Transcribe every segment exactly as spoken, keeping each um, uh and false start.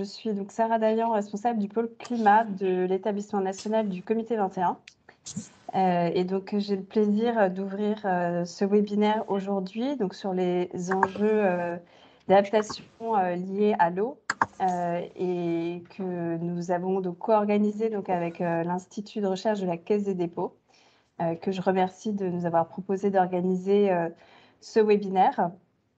suis donc Sarah Dayan, responsable du pôle climat de l'établissement national du Comité vingt et un. Euh, et donc, j'ai le plaisir d'ouvrir euh, ce webinaire aujourd'hui donc sur les enjeux euh, d'adaptation euh, liés à l'eau euh, et que nous avons donc co-organisé donc avec euh, l'Institut de recherche de la Caisse des dépôts, euh, que je remercie de nous avoir proposé d'organiser euh, ce webinaire.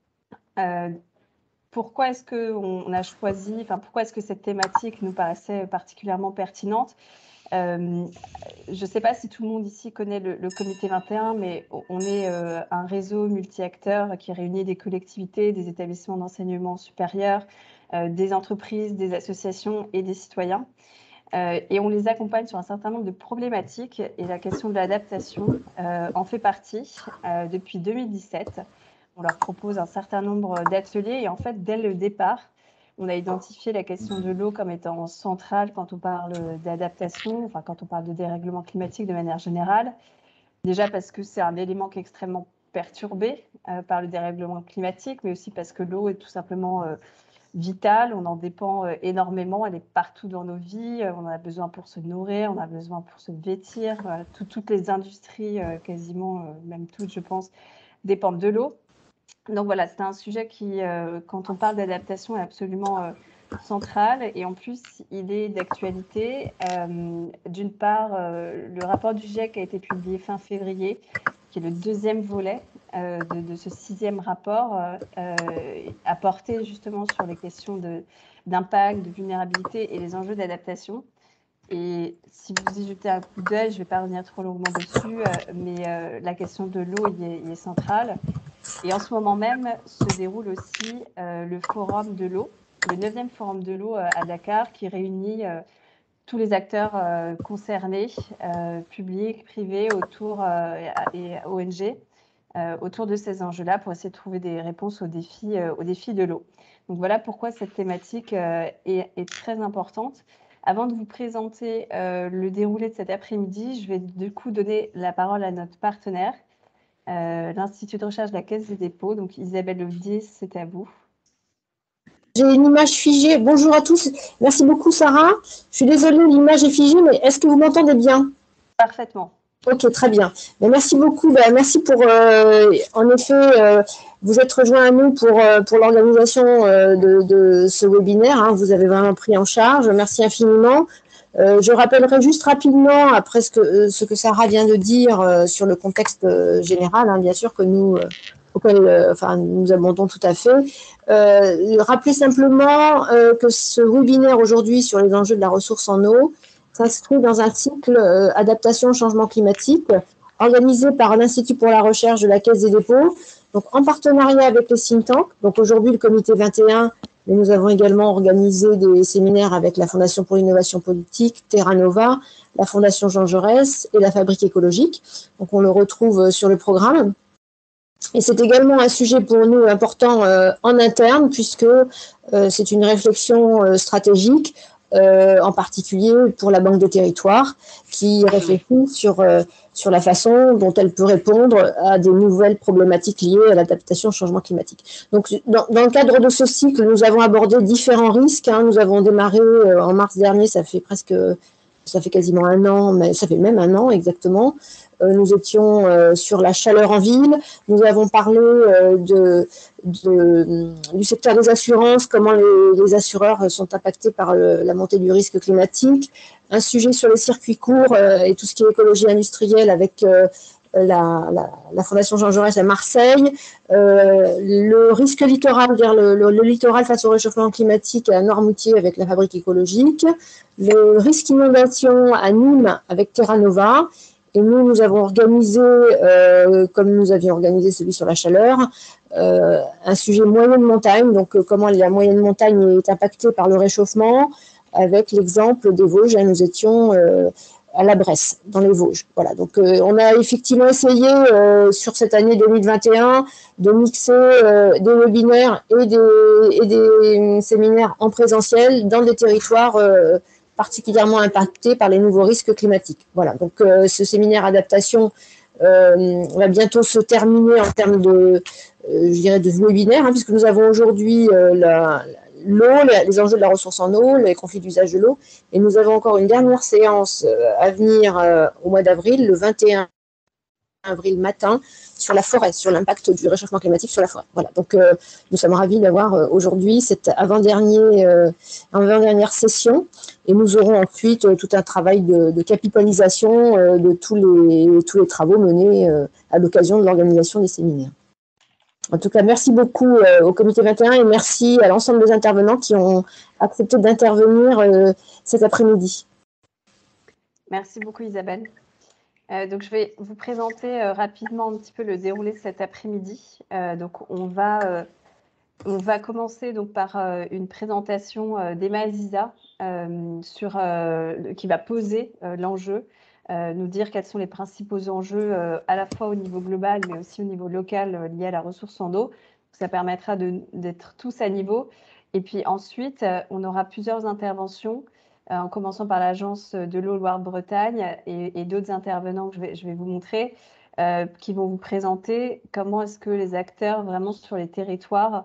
Euh, pourquoi est-ce qu'on a choisi, enfin, pourquoi est-ce que cette thématique nous paraissait particulièrement pertinente? Euh, je ne sais pas si tout le monde ici connaît le, le Comité vingt et un, mais on est euh, un réseau multi-acteurs qui réunit des collectivités, des établissements d'enseignement supérieur, euh, des entreprises, des associations et des citoyens. Euh, et on les accompagne sur un certain nombre de problématiques et la question de l'adaptation euh, en fait partie euh, depuis deux mille dix-sept. On leur propose un certain nombre d'ateliers et en fait, dès le départ, on a identifié la question de l'eau comme étant centrale quand on parle d'adaptation, enfin quand on parle de dérèglement climatique de manière générale. Déjà parce que c'est un élément qui est extrêmement perturbé euh, par le dérèglement climatique, mais aussi parce que l'eau est tout simplement euh, vitale, on en dépend euh, énormément, elle est partout dans nos vies, euh, on en a besoin pour se nourrir, on a besoin pour se vêtir, euh, tout, toutes les industries, euh, quasiment, euh, même toutes je pense, dépendent de l'eau. Donc voilà, c'est un sujet qui, euh, quand on parle d'adaptation, est absolument euh, central. Et en plus, il est d'actualité. Euh, D'une part, euh, le rapport du GIEC a été publié fin février, qui est le deuxième volet euh, de, de ce sixième rapport, euh, a porté justement sur les questions d'impact, de, de vulnérabilité et les enjeux d'adaptation. Et si vous y jetez un coup d'œil, je ne vais pas revenir trop longuement dessus, euh, mais euh, la question de l'eau y est, y est centrale. Et en ce moment même se déroule aussi euh, le forum de l'eau, le neuvième forum de l'eau euh, à Dakar, qui réunit euh, tous les acteurs euh, concernés, euh, publics, privés, autour, euh, et O N G, euh, autour de ces enjeux-là pour essayer de trouver des réponses aux défis, euh, aux défis de l'eau. Donc voilà pourquoi cette thématique euh, est, est très importante. Avant de vous présenter euh, le déroulé de cet après-midi, je vais du coup donner la parole à notre partenaire, Euh, l'Institut de recherche de la Caisse des dépôts. Donc Isabelle Levdier, c'est à vous. J'ai une image figée. Bonjour à tous. Merci beaucoup Sarah. Je suis désolée, l'image est figée, mais est-ce que vous m'entendez bien? Parfaitement. Ok, très bien. Mais merci beaucoup. Ben, merci pour, euh, en effet, euh, vous êtes rejoints à nous pour, euh, pour l'organisation euh, de, de ce webinaire. Hein. Vous avez vraiment pris en charge. Merci infiniment. Euh, je rappellerai juste rapidement, après ce que, ce que Sarah vient de dire euh, sur le contexte euh, général, hein, bien sûr, que nous, euh, auquel euh, enfin, nous abondons tout à fait. Euh, rappeler simplement euh, que ce webinaire aujourd'hui sur les enjeux de la ressource en eau s'inscrit dans un cycle euh, adaptation au changement climatique organisé par l'Institut pour la recherche de la Caisse des dépôts, donc en partenariat avec les think tanks. Donc aujourd'hui le comité vingt et un, mais nous avons également organisé des séminaires avec la Fondation pour l'innovation politique, Terra Nova, la Fondation Jean Jaurès et la Fabrique écologique. Donc on le retrouve sur le programme. Et c'est également un sujet pour nous important euh, en interne, puisque euh, c'est une réflexion euh, stratégique, euh, en particulier pour la Banque des territoires, qui réfléchit sur, euh, sur la façon dont elle peut répondre à des nouvelles problématiques liées à l'adaptation au changement climatique. Donc, dans, dans le cadre de ce cycle, nous avons abordé différents risques. Hein. Nous avons démarré euh, en mars dernier, ça fait presque, ça fait quasiment un an, mais ça fait même un an exactement. Nous étions euh, sur la chaleur en ville, nous avons parlé euh, de, de, du secteur des assurances, comment les, les assureurs sont impactés par le, la montée du risque climatique, un sujet sur les circuits courts euh, et tout ce qui est écologie industrielle avec euh, la, la, la Fondation Jean Jaurès à Marseille, euh, le risque littoral, dire le, le, le littoral face au réchauffement climatique à Noirmoutier avec la Fabrique écologique, le risque inondation à Nîmes avec Terra Nova. Et nous, nous avons organisé, euh, comme nous avions organisé celui sur la chaleur, euh, un sujet moyenne montagne, donc euh, comment la moyenne montagne est impactée par le réchauffement, avec l'exemple des Vosges. Hein, nous étions euh, à la Bresse, dans les Vosges. Voilà, donc euh, on a effectivement essayé euh, sur cette année deux mille vingt et un de mixer euh, des webinaires et des, et des séminaires en présentiel dans des territoires euh, particulièrement impactés par les nouveaux risques climatiques. Voilà, donc euh, ce séminaire adaptation euh, va bientôt se terminer en termes de, euh, je dirais, de webinaire, hein, puisque nous avons aujourd'hui euh, l'eau, les, les enjeux de la ressource en eau, les conflits d'usage de l'eau. Et nous avons encore une dernière séance euh, à venir euh, au mois d'avril, le vingt et un avril matin, sur la forêt, sur l'impact du réchauffement climatique sur la forêt. Voilà. Donc, euh, nous sommes ravis d'avoir euh, aujourd'hui cette avant-dernier, euh, avant-dernière session, et nous aurons ensuite euh, tout un travail de, de capitalisation euh, de tous les, tous les travaux menés euh, à l'occasion de l'organisation des séminaires. En tout cas, merci beaucoup euh, au Comité vingt et un et merci à l'ensemble des intervenants qui ont accepté d'intervenir euh, cet après-midi. Merci beaucoup Isabelle. Euh, donc, je vais vous présenter euh, rapidement un petit peu le déroulé de cet après-midi. Euh, donc, on va, euh, on va commencer donc, par euh, une présentation euh, d'Emma Aziza euh, sur, euh, qui va poser euh, l'enjeu, euh, nous dire quels sont les principaux enjeux euh, à la fois au niveau global, mais aussi au niveau local euh, liés à la ressource en eau. Ça permettra d'être tous à niveau. Et puis ensuite, euh, on aura plusieurs interventions Euh, en commençant par l'agence de l'eau Loire-Bretagne et, et d'autres intervenants que je vais, je vais vous montrer, euh, qui vont vous présenter comment est-ce que les acteurs vraiment sur les territoires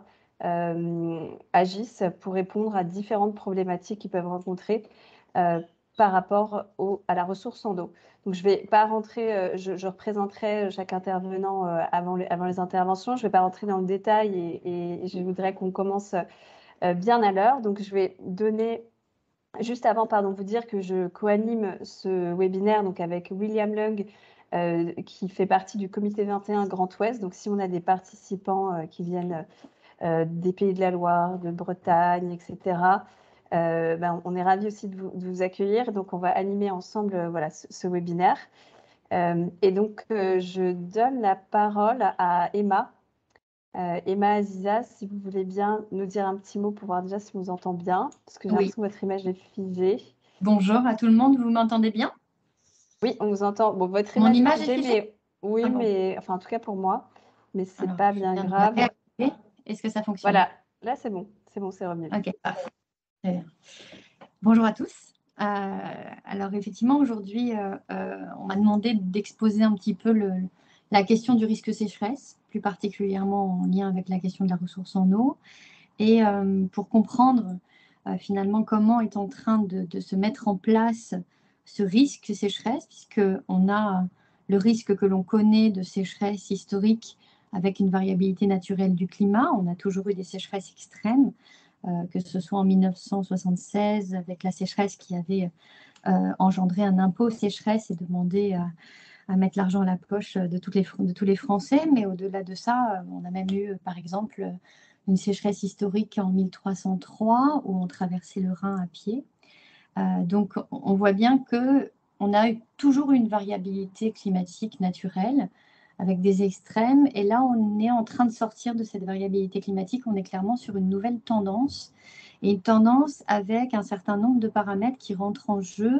euh, agissent pour répondre à différentes problématiques qu'ils peuvent rencontrer euh, par rapport au, à la ressource en eau. Donc, je ne vais pas rentrer, euh, je, je représenterai chaque intervenant euh, avant, les, avant les interventions, je ne vais pas rentrer dans le détail et, et je voudrais qu'on commence euh, bien à l'heure. Donc, je vais donner... Juste avant, pardon, vous dire que je co-anime ce webinaire donc avec William Leung, euh, qui fait partie du comité vingt et un Grand Ouest. Donc, si on a des participants euh, qui viennent euh, des Pays de la Loire, de Bretagne, et cetera, euh, ben, on est ravis aussi de vous, de vous accueillir. Donc, on va animer ensemble euh, voilà, ce, ce webinaire. Euh, et donc, euh, je donne la parole à Emma. Euh, Emma Aziza, si vous voulez bien nous dire un petit mot pour voir déjà si on vous entend bien, parce que j'ai Oui. l'impression que votre image est figée. Bonjour à tout le monde, vous m'entendez bien? Oui, on vous entend. Bon, votre Mon image, image est est figée, figée? mais oui, Ah bon. mais enfin en tout cas pour moi, mais c'est Alors, pas je bien viens de la grave. réactiver. Est-ce que ça fonctionne? Voilà, là c'est bon, c'est bon, c'est revenu. Ok, parfait. Très bien. Bonjour à tous. Euh, alors effectivement, aujourd'hui, euh, euh, on m'a demandé d'exposer un petit peu le, la question du risque sécheresse, plus particulièrement en lien avec la question de la ressource en eau, et euh, pour comprendre euh, finalement comment est en train de, de se mettre en place ce risque sécheresse, puisqu'on a le risque que l'on connaît de sécheresse historique avec une variabilité naturelle du climat. On a toujours eu des sécheresses extrêmes, euh, que ce soit en mille neuf cent soixante-seize avec la sécheresse qui avait euh, engendré un impôt sécheresse et demandé à, à mettre l'argent à la poche de, toutes les, de tous les Français. Mais au-delà de ça, on a même eu, par exemple, une sécheresse historique en mille trois cent trois où on traversait le Rhin à pied. Euh, donc, on voit bien qu'on a toujours une variabilité climatique naturelle avec des extrêmes. Et là, on est en train de sortir de cette variabilité climatique. On est clairement sur une nouvelle tendance. Et une tendance avec un certain nombre de paramètres qui rentrent en jeu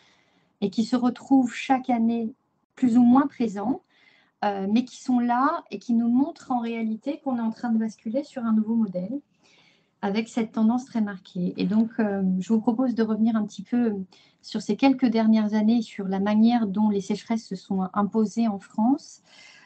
et qui se retrouvent chaque année plus ou moins présents, euh, mais qui sont là et qui nous montrent en réalité qu'on est en train de basculer sur un nouveau modèle avec cette tendance très marquée. Et donc, euh, je vous propose de revenir un petit peu sur ces quelques dernières années, sur la manière dont les sécheresses se sont imposées en France,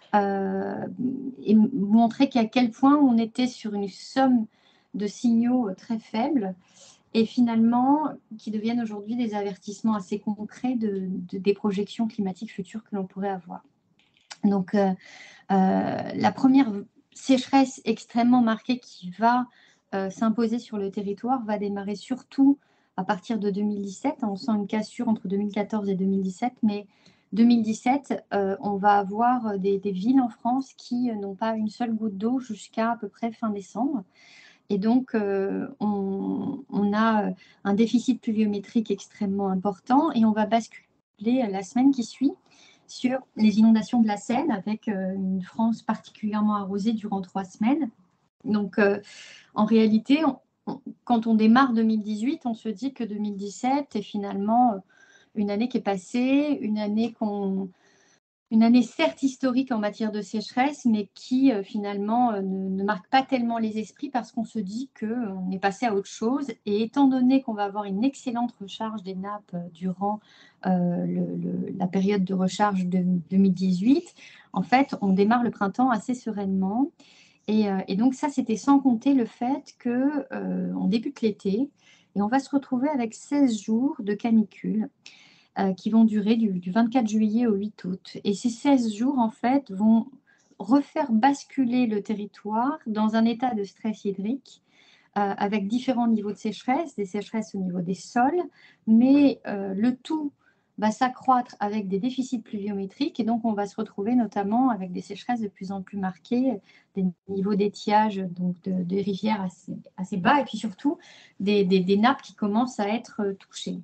euh, et vous montrer qu'à quel point on était sur une somme de signaux très faibles et finalement qui deviennent aujourd'hui des avertissements assez concrets de, de, des projections climatiques futures que l'on pourrait avoir. Donc, euh, euh, la première sécheresse extrêmement marquée qui va euh, s'imposer sur le territoire va démarrer surtout à partir de deux mille dix-sept. On sent une cassure entre deux mille quatorze et deux mille dix-sept, mais deux mille dix-sept, euh, on va avoir des, des villes en France qui n'ont pas une seule goutte d'eau jusqu'à à peu près fin décembre. Et donc, euh, on, on a un déficit pluviométrique extrêmement important et on va basculer la semaine qui suit sur les inondations de la Seine avec euh, une France particulièrement arrosée durant trois semaines. Donc, euh, en réalité, on, on, quand on démarre deux mille dix-huit, on se dit que deux mille dix-sept est finalement une année qui est passée, une année qu'on... Une année certes historique en matière de sécheresse, mais qui euh, finalement euh, ne, ne marque pas tellement les esprits parce qu'on se dit qu'on est passé à autre chose. Et étant donné qu'on va avoir une excellente recharge des nappes euh, durant euh, le, le, la période de recharge de deux mille dix-huit, en fait, on démarre le printemps assez sereinement. Et, euh, et donc ça, c'était sans compter le fait qu'on euh, débute l'été et on va se retrouver avec seize jours de canicule euh, qui vont durer du, du vingt-quatre juillet au huit août. Et ces seize jours, en fait, vont refaire basculer le territoire dans un état de stress hydrique euh, avec différents niveaux de sécheresse, des sécheresses au niveau des sols, mais euh, le tout va s'accroître avec des déficits pluviométriques et donc on va se retrouver notamment avec des sécheresses de plus en plus marquées, des niveaux d'étiage donc de, de rivières assez, assez bas et puis surtout des, des, des nappes qui commencent à être touchées.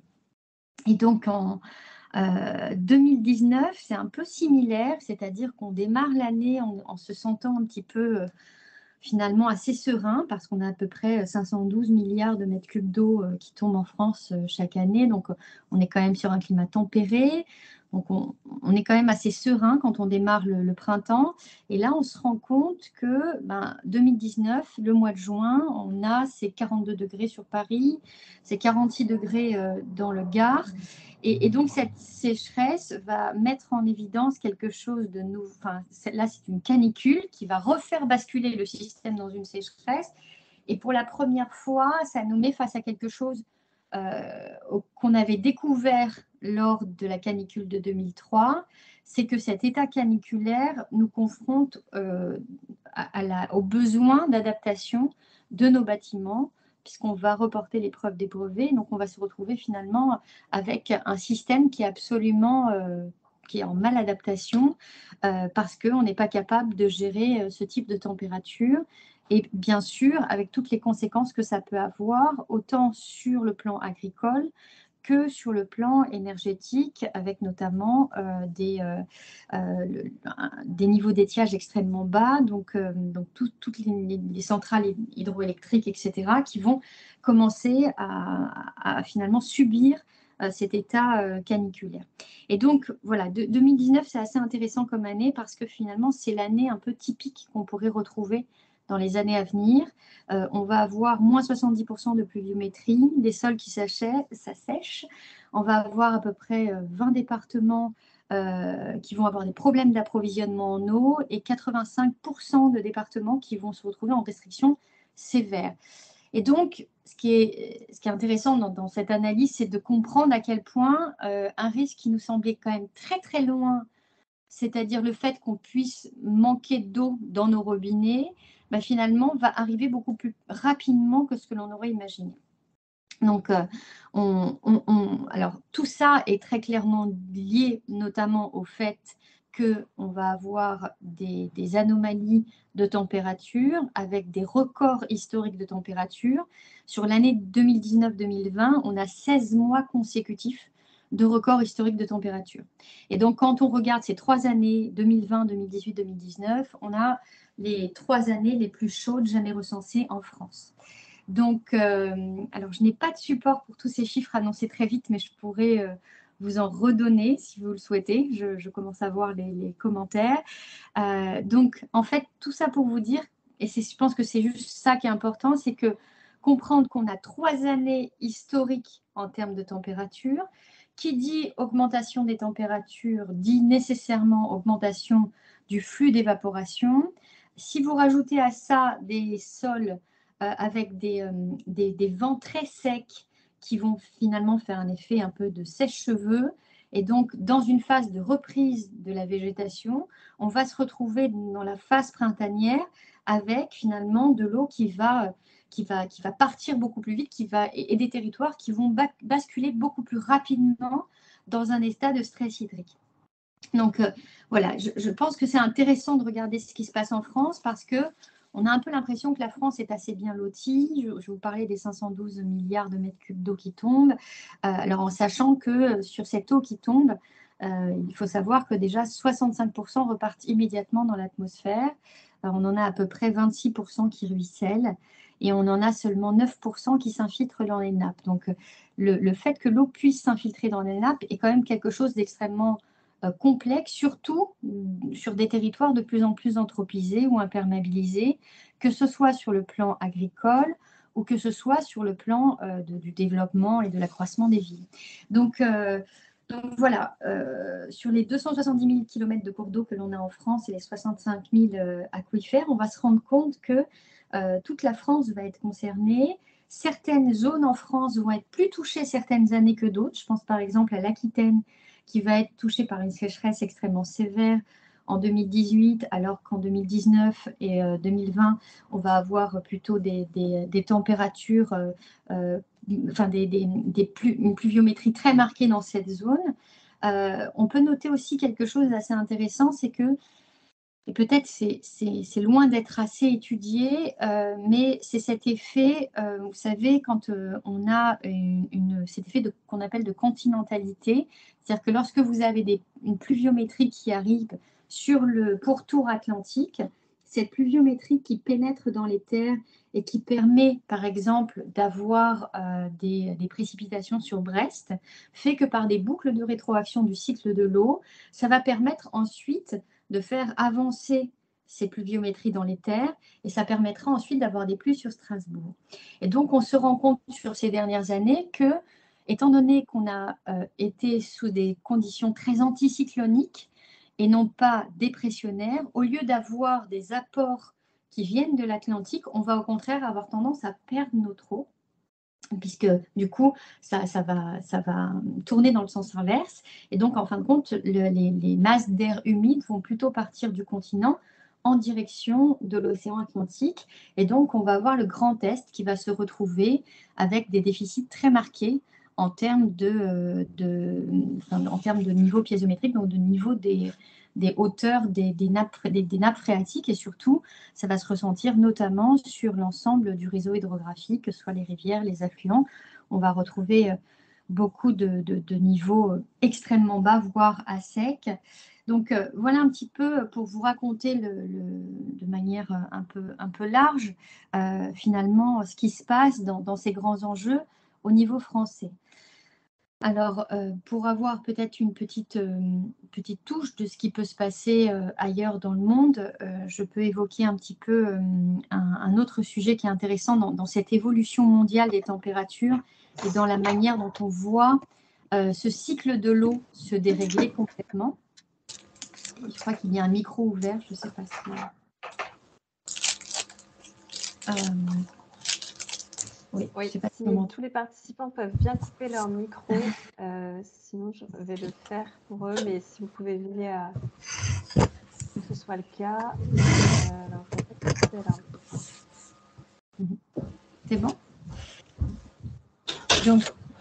Et donc en euh, deux mille dix-neuf, c'est un peu similaire, c'est-à-dire qu'on démarre l'année en, en se sentant un petit peu euh, finalement assez serein parce qu'on a à peu près cinq cent douze milliards de mètres cubes d'eau euh, qui tombent en France euh, chaque année. Donc, euh, on est quand même sur un climat tempéré. Donc, on, on est quand même assez serein quand on démarre le, le printemps. Et là, on se rend compte que ben, deux mille dix-neuf, le mois de juin, on a ces quarante-deux degrés sur Paris, ces quarante-six degrés euh, dans le Gard. Et, et donc, cette sécheresse va mettre en évidence quelque chose de nouveau. Enfin, là, c'est une canicule qui va refaire basculer le système dans une sécheresse. Et pour la première fois, ça nous met face à quelque chose euh, qu'on avait découvert lors de la canicule de deux mille trois. C'est que cet état caniculaire nous confronte euh, à, à la, aux besoins d'adaptation de nos bâtiments, puisqu'on va reporter l'épreuve des brevets. Donc, on va se retrouver finalement avec un système qui est absolument euh, qui est en maladaptation euh, parce qu'on n'est pas capable de gérer euh, ce type de température. Et bien sûr, avec toutes les conséquences que ça peut avoir, autant sur le plan agricole que sur le plan énergétique, avec notamment euh, des, euh, euh, le, des niveaux d'étiage extrêmement bas, donc, euh, donc tout, toutes les, les centrales hydroélectriques, et cetera, qui vont commencer à, à finalement subir euh, cet état euh, caniculaire. Et donc, voilà, de, deux mille dix-neuf, c'est assez intéressant comme année parce que finalement, c'est l'année un peu typique qu'on pourrait retrouver dans les années à venir. Euh, on va avoir moins soixante-dix pour cent de pluviométrie, des sols qui s'assèchent. On va avoir à peu près vingt départements euh, qui vont avoir des problèmes d'approvisionnement en eau et quatre-vingt-cinq pour cent de départements qui vont se retrouver en restriction sévère. Et donc, ce qui est, ce qui est intéressant dans, dans cette analyse, c'est de comprendre à quel point euh, un risque qui nous semblait quand même très très loin, c'est-à-dire le fait qu'on puisse manquer d'eau dans nos robinets, bah finalement va arriver beaucoup plus rapidement que ce que l'on aurait imaginé. Donc, euh, on, on, on, alors tout ça est très clairement lié notamment au fait qu'on va avoir des, des anomalies de température avec des records historiques de température. Sur l'année deux mille dix-neuf deux mille vingt, on a seize mois consécutifs de records historiques de température. Et donc, quand on regarde ces trois années, deux mille vingt, deux mille dix-huit, deux mille dix-neuf, on a les trois années les plus chaudes jamais recensées en France. Donc, euh, alors je n'ai pas de support pour tous ces chiffres annoncés très vite, mais je pourrais euh, vous en redonner si vous le souhaitez. Je, je commence à voir les, les commentaires. Euh, donc, en fait, tout ça pour vous dire, et je pense que c'est juste ça qui est important, c'est que comprendre qu'on a trois années historiques en termes de température. Qui dit augmentation des températures dit nécessairement augmentation du flux d'évaporation. Si vous rajoutez à ça des sols euh, avec des, euh, des, des vents très secs qui vont finalement faire un effet un peu de sèche-cheveux, et donc dans une phase de reprise de la végétation, on va se retrouver dans la phase printanière avec finalement de l'eau qui va Qui va, qui va partir beaucoup plus vite qui va, et, et des territoires qui vont ba basculer beaucoup plus rapidement dans un état de stress hydrique. Donc euh, voilà, je, je pense que c'est intéressant de regarder ce qui se passe en France parce qu'on a un peu l'impression que la France est assez bien lotie. Je, je vous parlais des cinq cent douze milliards de mètres cubes d'eau qui tombent. Euh, alors en sachant que sur cette eau qui tombe, euh, il faut savoir que déjà soixante-cinq pour cent repartent immédiatement dans l'atmosphère. On en a à peu près vingt-six pour cent qui ruissellent et on en a seulement neuf pour cent qui s'infiltrent dans les nappes. Donc, le, le fait que l'eau puisse s'infiltrer dans les nappes est quand même quelque chose d'extrêmement euh, complexe, surtout sur des territoires de plus en plus anthropisés ou imperméabilisés, que ce soit sur le plan agricole ou que ce soit sur le plan euh, de, du développement et de l'accroissement des villes. Donc, euh, Donc voilà, euh, sur les deux cent soixante-dix mille kilomètres de cours d'eau que l'on a en France et les soixante-cinq mille euh, aquifères, on va se rendre compte que euh, toute la France va être concernée. Certaines zones en France vont être plus touchées certaines années que d'autres. Je pense par exemple à l'Aquitaine qui va être touchée par une sécheresse extrêmement sévère en deux mille dix-huit, alors qu'en deux mille dix-neuf et euh, deux mille vingt, on va avoir plutôt des, des, des températures euh, euh, enfin des, des, des plus, une pluviométrie très marquée dans cette zone. Euh, on peut noter aussi quelque chose d'assez intéressant, c'est que, et peut-être c'est, c'est, c'est loin d'être assez étudié, euh, mais c'est cet effet, euh, vous savez, quand euh, on a une, une, cet effet de, qu'on appelle de continentalité, c'est-à-dire que lorsque vous avez des, une pluviométrie qui arrive sur le pourtour atlantique, cette pluviométrie qui pénètre dans les terres et qui permet, par exemple, d'avoir euh, des, des précipitations sur Brest, fait que par des boucles de rétroaction du cycle de l'eau, ça va permettre ensuite de faire avancer ces pluviométries dans les terres et ça permettra ensuite d'avoir des pluies sur Strasbourg. Et donc, on se rend compte sur ces dernières années que, étant donné qu'on a euh, été sous des conditions très anticycloniques, et non pas dépressionnaires, au lieu d'avoir des apports qui viennent de l'Atlantique, on va au contraire avoir tendance à perdre notre eau, puisque du coup, ça, ça, va, ça va tourner dans le sens inverse. Et donc, en fin de compte, le, les, les masses d'air humide vont plutôt partir du continent en direction de l'océan Atlantique. Et donc, on va avoir le Grand Est qui va se retrouver avec des déficits très marqués en termes de, de, enfin, en termes de niveau piézométrique, donc de niveau des, des hauteurs des, des, nappes, des, des nappes phréatiques. Et surtout, ça va se ressentir notamment sur l'ensemble du réseau hydrographique, que ce soit les rivières, les affluents. On va retrouver beaucoup de, de, de niveaux extrêmement bas, voire à sec. Donc euh, voilà un petit peu pour vous raconter le, le, de manière un peu, un peu large, euh, finalement, ce qui se passe dans, dans ces grands enjeux au niveau français. Alors, euh, pour avoir peut-être une petite, euh, petite touche de ce qui peut se passer euh, ailleurs dans le monde, euh, je peux évoquer un petit peu euh, un, un autre sujet qui est intéressant dans, dans cette évolution mondiale des températures et dans la manière dont on voit euh, ce cycle de l'eau se dérégler complètement. Je crois qu'il y a un micro ouvert, je ne sais pas si... Euh, oui, oui, je sais pas si comment... tous les participants peuvent bien couper leur micro, euh, sinon je vais le faire pour eux, mais si vous pouvez veiller à que ce soit le cas. Euh, alors, je vais couper là. C'est bon? Donc...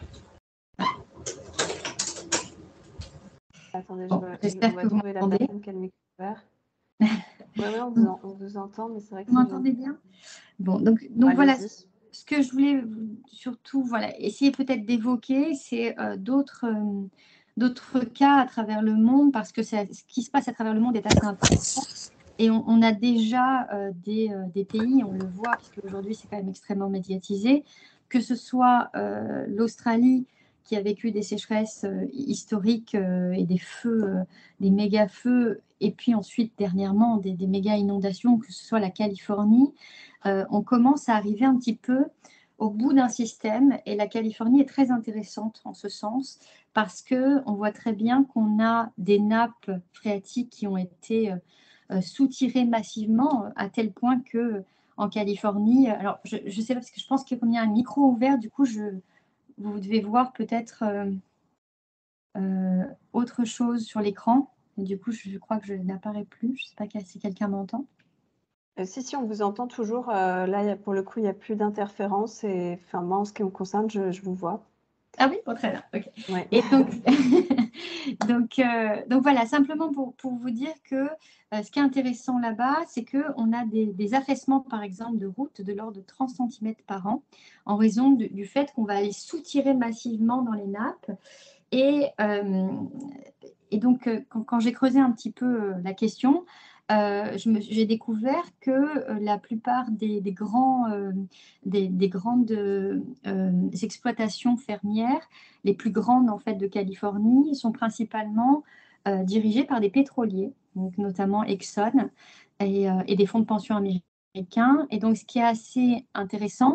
Attendez, bon, je, j'espère je, on va que vous trouver la m'entendez. personne qui a le micro ouvert. Oui, ouais, on, vous on vous entend, mais c'est vrai que vous c'est... m'entendez bien? Bon, donc, donc voilà, ce que je voulais surtout voilà, essayer peut-être d'évoquer, c'est euh, d'autres euh, d'autres cas à travers le monde, parce que ce qui se passe à travers le monde est assez intéressant. Et on, on a déjà euh, des, euh, des pays, on le voit, puisque aujourd'hui c'est quand même extrêmement médiatisé, que ce soit euh, l'Australie, qui a vécu des sécheresses euh, historiques euh, et des feux, euh, des méga-feux, et puis ensuite, dernièrement, des, des méga-inondations, que ce soit la Californie, euh, on commence à arriver un petit peu au bout d'un système, et la Californie est très intéressante en ce sens, parce qu'on voit très bien qu'on a des nappes phréatiques qui ont été euh, soutirées massivement, à tel point que en Californie, alors je ne sais pas, parce que je pense qu'il y a un micro ouvert, du coup, je vous devez voir peut-être euh, euh, autre chose sur l'écran. Du coup, je, je crois que je n'apparais plus. Je ne sais pas si quelqu'un m'entend. Euh, si, si, on vous entend toujours. Euh, là, y a, pour le coup, il n'y a plus d'interférence. Et enfin, moi, en ce qui me concerne, je, je vous vois. Ah oui, bon, très bien. Okay. Ouais. Et donc, donc, euh, donc voilà, simplement pour, pour vous dire que euh, ce qui est intéressant là-bas, c'est qu'on a des, des affaissements, par exemple, de routes de l'ordre de trente centimètres par an, en raison de, du fait qu'on va aller soutirer massivement dans les nappes. Et, euh, et donc, quand, quand j'ai creusé un petit peu la question, euh, j'ai découvert que euh, la plupart des, des, grands, euh, des, des grandes euh, exploitations fermières, les plus grandes en fait de Californie, sont principalement euh, dirigées par des pétroliers, donc notamment Exxon et, euh, et des fonds de pension américains. Et donc, ce qui est assez intéressant,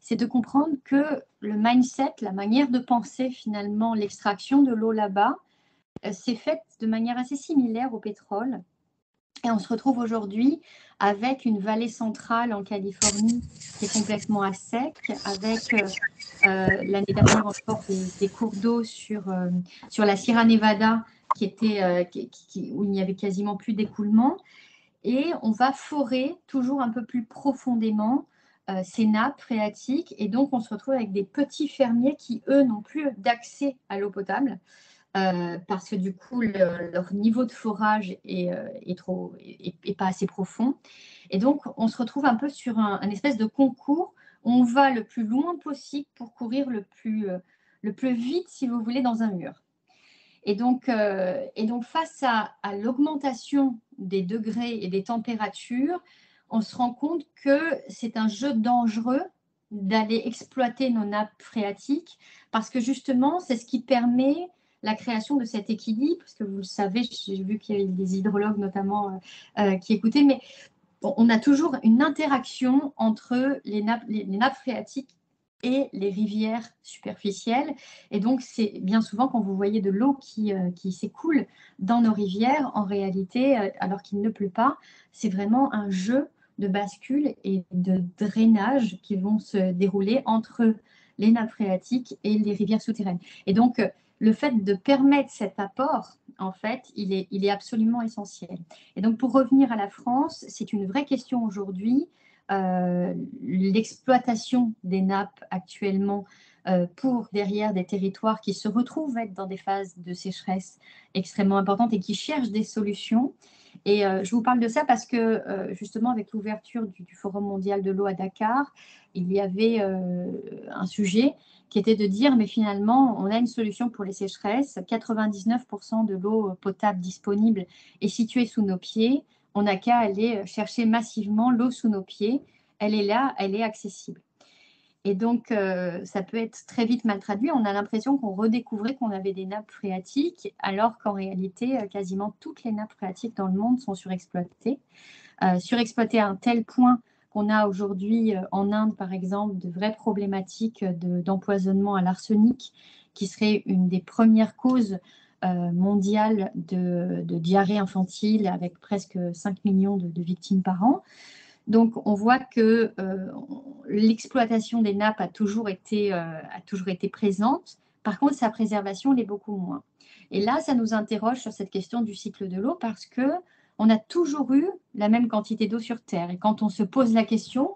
c'est de comprendre que le mindset, la manière de penser finalement l'extraction de l'eau là-bas, euh, c'est faite de manière assez similaire au pétrole. Et on se retrouve aujourd'hui avec une vallée centrale en Californie qui est complètement à sec, avec euh, euh, l'année dernière encore des, des cours d'eau sur, euh, sur la Sierra Nevada qui était, euh, qui, qui, où il n'y avait quasiment plus d'écoulement. Et on va forer toujours un peu plus profondément euh, ces nappes phréatiques. Et donc, on se retrouve avec des petits fermiers qui, eux, n'ont plus d'accès à l'eau potable. Euh, parce que du coup, le, leur niveau de forage est, euh, est, trop, est, est pas assez profond. Et donc, on se retrouve un peu sur un, un espèce de concours où on va le plus loin possible pour courir le plus, euh, le plus vite, si vous voulez, dans un mur. Et donc, euh, et donc face à, à l'augmentation des degrés et des températures, on se rend compte que c'est un jeu dangereux d'aller exploiter nos nappes phréatiques parce que justement, c'est ce qui permet la création de cet équilibre, parce que vous le savez, j'ai vu qu'il y avait des hydrologues notamment euh, qui écoutaient, mais on a toujours une interaction entre les nappes, les, les nappes phréatiques et les rivières superficielles. Et donc, c'est bien souvent quand vous voyez de l'eau qui, euh, qui s'écoule dans nos rivières, en réalité, euh, alors qu'il ne pleut pas, c'est vraiment un jeu de bascule et de drainage qui vont se dérouler entre les nappes phréatiques et les rivières souterraines. Et donc, euh, le fait de permettre cet apport, en fait, il est, il est absolument essentiel. Et donc, pour revenir à la France, c'est une vraie question aujourd'hui. Euh, l'exploitation des nappes actuellement euh, pour derrière des territoires qui se retrouvent être dans des phases de sécheresse extrêmement importantes et qui cherchent des solutions. Et euh, je vous parle de ça parce que euh, justement avec l'ouverture du, du Forum mondial de l'eau à Dakar, il y avait euh, un sujet qui était de dire mais finalement on a une solution pour les sécheresses, quatre-vingt-dix-neuf pour cent de l'eau potable disponible est située sous nos pieds, on n'a qu'à aller chercher massivement l'eau sous nos pieds, elle est là, elle est accessible. Et donc, euh, ça peut être très vite mal traduit. On a l'impression qu'on redécouvrait qu'on avait des nappes phréatiques, alors qu'en réalité, euh, quasiment toutes les nappes phréatiques dans le monde sont surexploitées. Euh, surexploitées à un tel point qu'on a aujourd'hui euh, en Inde, par exemple, de vraies problématiques de, d'empoisonnement à l'arsenic, qui serait une des premières causes euh, mondiales de, de diarrhée infantile, avec presque cinq millions de, de victimes par an. Donc, on voit que euh, l'exploitation des nappes a toujours été, euh, a toujours été présente. Par contre, sa préservation l'est beaucoup moins. Et là, ça nous interroge sur cette question du cycle de l'eau parce que on a toujours eu la même quantité d'eau sur Terre. Et quand on se pose la question,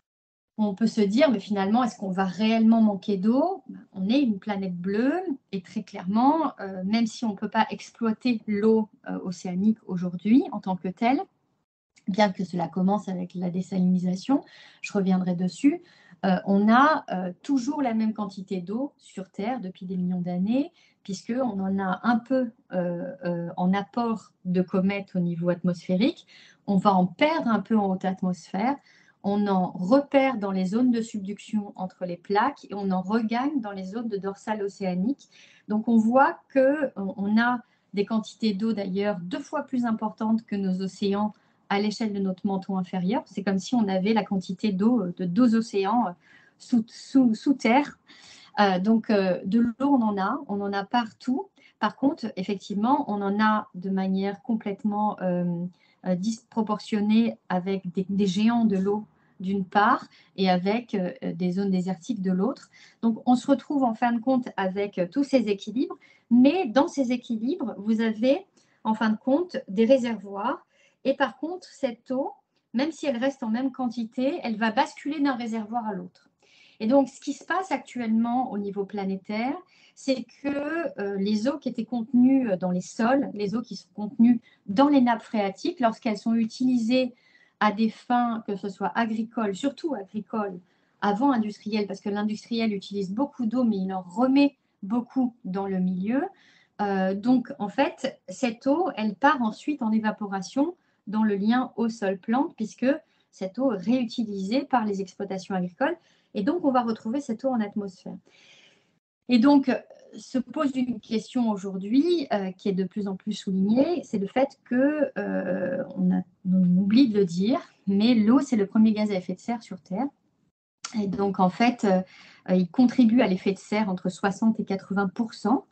on peut se dire, mais finalement, est-ce qu'on va réellement manquer d'eau? On est une planète bleue et très clairement, euh, même si on ne peut pas exploiter l'eau euh, océanique aujourd'hui en tant que telle, bien que cela commence avec la désalinisation, je reviendrai dessus, euh, on a euh, toujours la même quantité d'eau sur Terre depuis des millions d'années, puisqu'on en a un peu euh, euh, en apport de comètes au niveau atmosphérique, on va en perdre un peu en haute atmosphère, on en repère dans les zones de subduction entre les plaques et on en regagne dans les zones de dorsale océanique. Donc on voit qu'on a des quantités d'eau d'ailleurs deux fois plus importantes que nos océans à l'échelle de notre manteau inférieur. C'est comme si on avait la quantité d'eau de deux océans sous, sous, sous terre. Euh, donc, euh, de l'eau, on en a, on en a partout. Par contre, effectivement, on en a de manière complètement euh, euh, disproportionnée avec des, des géants de l'eau d'une part et avec euh, des zones désertiques de l'autre. Donc, on se retrouve en fin de compte avec euh, tous ces équilibres, mais dans ces équilibres, vous avez en fin de compte des réservoirs. Et par contre, cette eau, même si elle reste en même quantité, elle va basculer d'un réservoir à l'autre. Et donc, ce qui se passe actuellement au niveau planétaire, c'est que euh, les eaux qui étaient contenues dans les sols, les eaux qui sont contenues dans les nappes phréatiques, lorsqu'elles sont utilisées à des fins, que ce soit agricoles, surtout agricoles, avant industrielles, parce que l'industriel utilise beaucoup d'eau, mais il en remet beaucoup dans le milieu. Euh, donc, en fait, cette eau, elle part ensuite en évaporation dans le lien eau-sol-plante, puisque cette eau est réutilisée par les exploitations agricoles. Et donc, on va retrouver cette eau en atmosphère. Et donc, se pose une question aujourd'hui euh, qui est de plus en plus soulignée, c'est le fait qu'on euh, on, on oublie de le dire, mais l'eau, c'est le premier gaz à effet de serre sur Terre. Et donc, en fait, euh, il contribue à l'effet de serre entre soixante et quatre-vingts pour cent.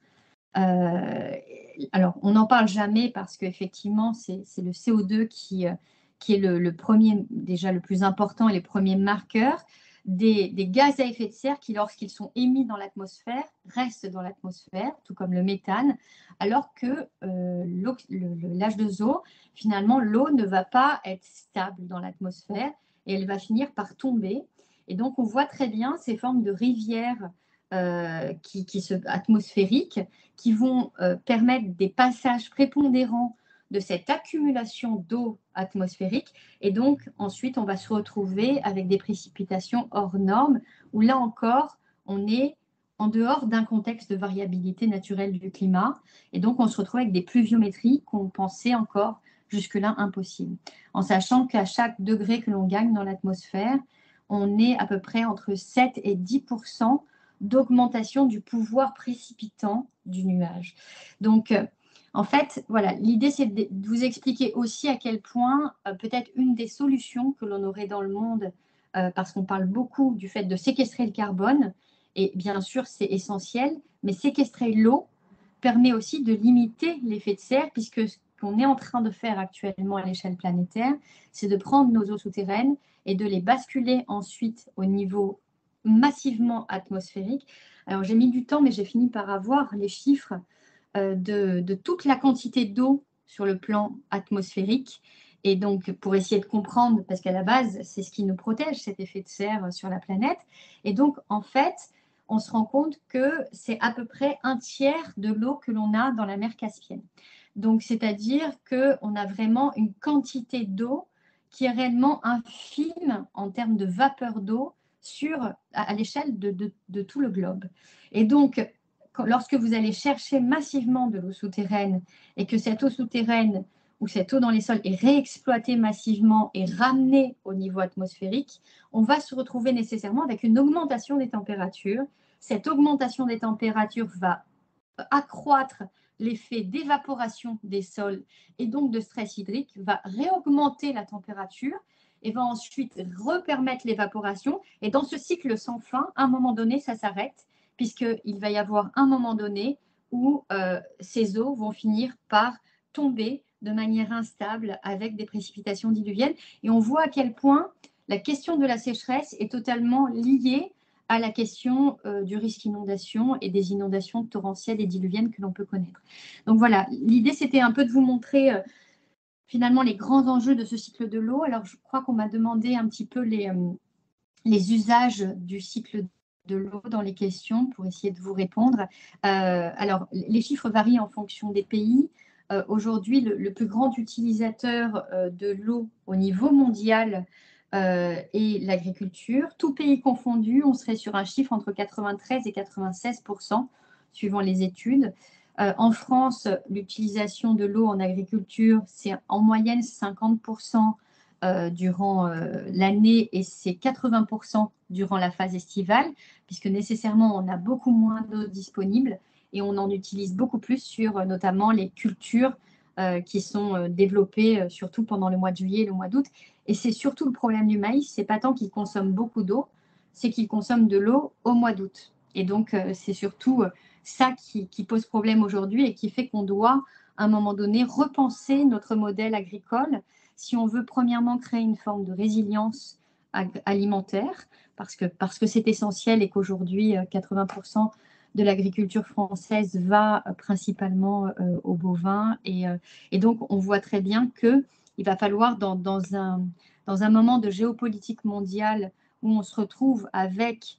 Euh, alors, on n'en parle jamais parce qu'effectivement, c'est le C O deux qui, euh, qui est le, le premier, déjà le plus important et les premiers marqueurs des, des gaz à effet de serre qui, lorsqu'ils sont émis dans l'atmosphère, restent dans l'atmosphère, tout comme le méthane, alors que euh, l'H deux O, finalement, l'eau ne va pas être stable dans l'atmosphère et elle va finir par tomber. Et donc, on voit très bien ces formes de rivières euh, qui, qui se, atmosphériques qui vont euh, permettre des passages prépondérants de cette accumulation d'eau atmosphérique. Et donc, ensuite, on va se retrouver avec des précipitations hors normes, où là encore, on est en dehors d'un contexte de variabilité naturelle du climat. Et donc, on se retrouve avec des pluviométries qu'on pensait encore jusque-là impossibles. En sachant qu'à chaque degré que l'on gagne dans l'atmosphère, on est à peu près entre sept et dix pour cent d'augmentation du pouvoir précipitant du nuage. Donc, euh, en fait, voilà, l'idée, c'est de vous expliquer aussi à quel point euh, peut-être une des solutions que l'on aurait dans le monde, euh, parce qu'on parle beaucoup du fait de séquestrer le carbone, et bien sûr, c'est essentiel, mais séquestrer l'eau permet aussi de limiter l'effet de serre, puisque ce qu'on est en train de faire actuellement à l'échelle planétaire, c'est de prendre nos eaux souterraines et de les basculer ensuite au niveau massivement atmosphérique. Alors, j'ai mis du temps, mais j'ai fini par avoir les chiffres euh, de, de toute la quantité d'eau sur le plan atmosphérique. Et donc, pour essayer de comprendre, parce qu'à la base, c'est ce qui nous protège, cet effet de serre sur la planète. Et donc, en fait, on se rend compte que c'est à peu près un tiers de l'eau que l'on a dans la mer Caspienne. Donc, c'est-à-dire qu'on a vraiment une quantité d'eau qui est réellement infime en termes de vapeur d'eau sur, à, à l'échelle de, de, de tout le globe. Et donc, quand, lorsque vous allez chercher massivement de l'eau souterraine et que cette eau souterraine ou cette eau dans les sols est réexploitée massivement et ramenée au niveau atmosphérique, on va se retrouver nécessairement avec une augmentation des températures. Cette augmentation des températures va accroître l'effet d'évaporation des sols et donc de stress hydrique, va réaugmenter la température et va ensuite repermettre l'évaporation. Et dans ce cycle sans fin, à un moment donné, ça s'arrête, puisqu'il va y avoir un moment donné où euh, ces eaux vont finir par tomber de manière instable avec des précipitations diluviennes. Et on voit à quel point la question de la sécheresse est totalement liée à la question euh, du risque inondation et des inondations torrentielles et diluviennes que l'on peut connaître. Donc voilà, l'idée c'était un peu de vous montrer euh, finalement les grands enjeux de ce cycle de l'eau. Alors je crois qu'on m'a demandé un petit peu les, euh, les usages du cycle de l'eau dans les questions pour essayer de vous répondre. Euh, alors les chiffres varient en fonction des pays. Euh, Aujourd'hui, le, le plus grand utilisateur euh, de l'eau au niveau mondial Euh, et l'agriculture. Tout pays confondu, on serait sur un chiffre entre quatre-vingt-treize et quatre-vingt-seize pour cent, suivant les études. Euh, en France, l'utilisation de l'eau en agriculture, c'est en moyenne cinquante pour cent euh, durant euh, l'année et c'est quatre-vingts pour cent durant la phase estivale, puisque nécessairement, on a beaucoup moins d'eau disponible et on en utilise beaucoup plus sur euh, notamment les cultures euh, qui sont euh, développées euh, surtout pendant le mois de juillet et le mois d'août. Et c'est surtout le problème du maïs, c'est pas tant qu'il consomme beaucoup d'eau, c'est qu'il consomme de l'eau au mois d'août. Et donc, euh, c'est surtout euh, ça qui, qui pose problème aujourd'hui et qui fait qu'on doit, à un moment donné, repenser notre modèle agricole si on veut, premièrement, créer une forme de résilience alimentaire, parce que parce que c'est essentiel et qu'aujourd'hui, quatre-vingts pour cent de l'agriculture française va principalement euh, au bovin. Et, euh, et donc, on voit très bien que il va falloir, dans, dans, un, dans un moment de géopolitique mondiale où on se retrouve avec,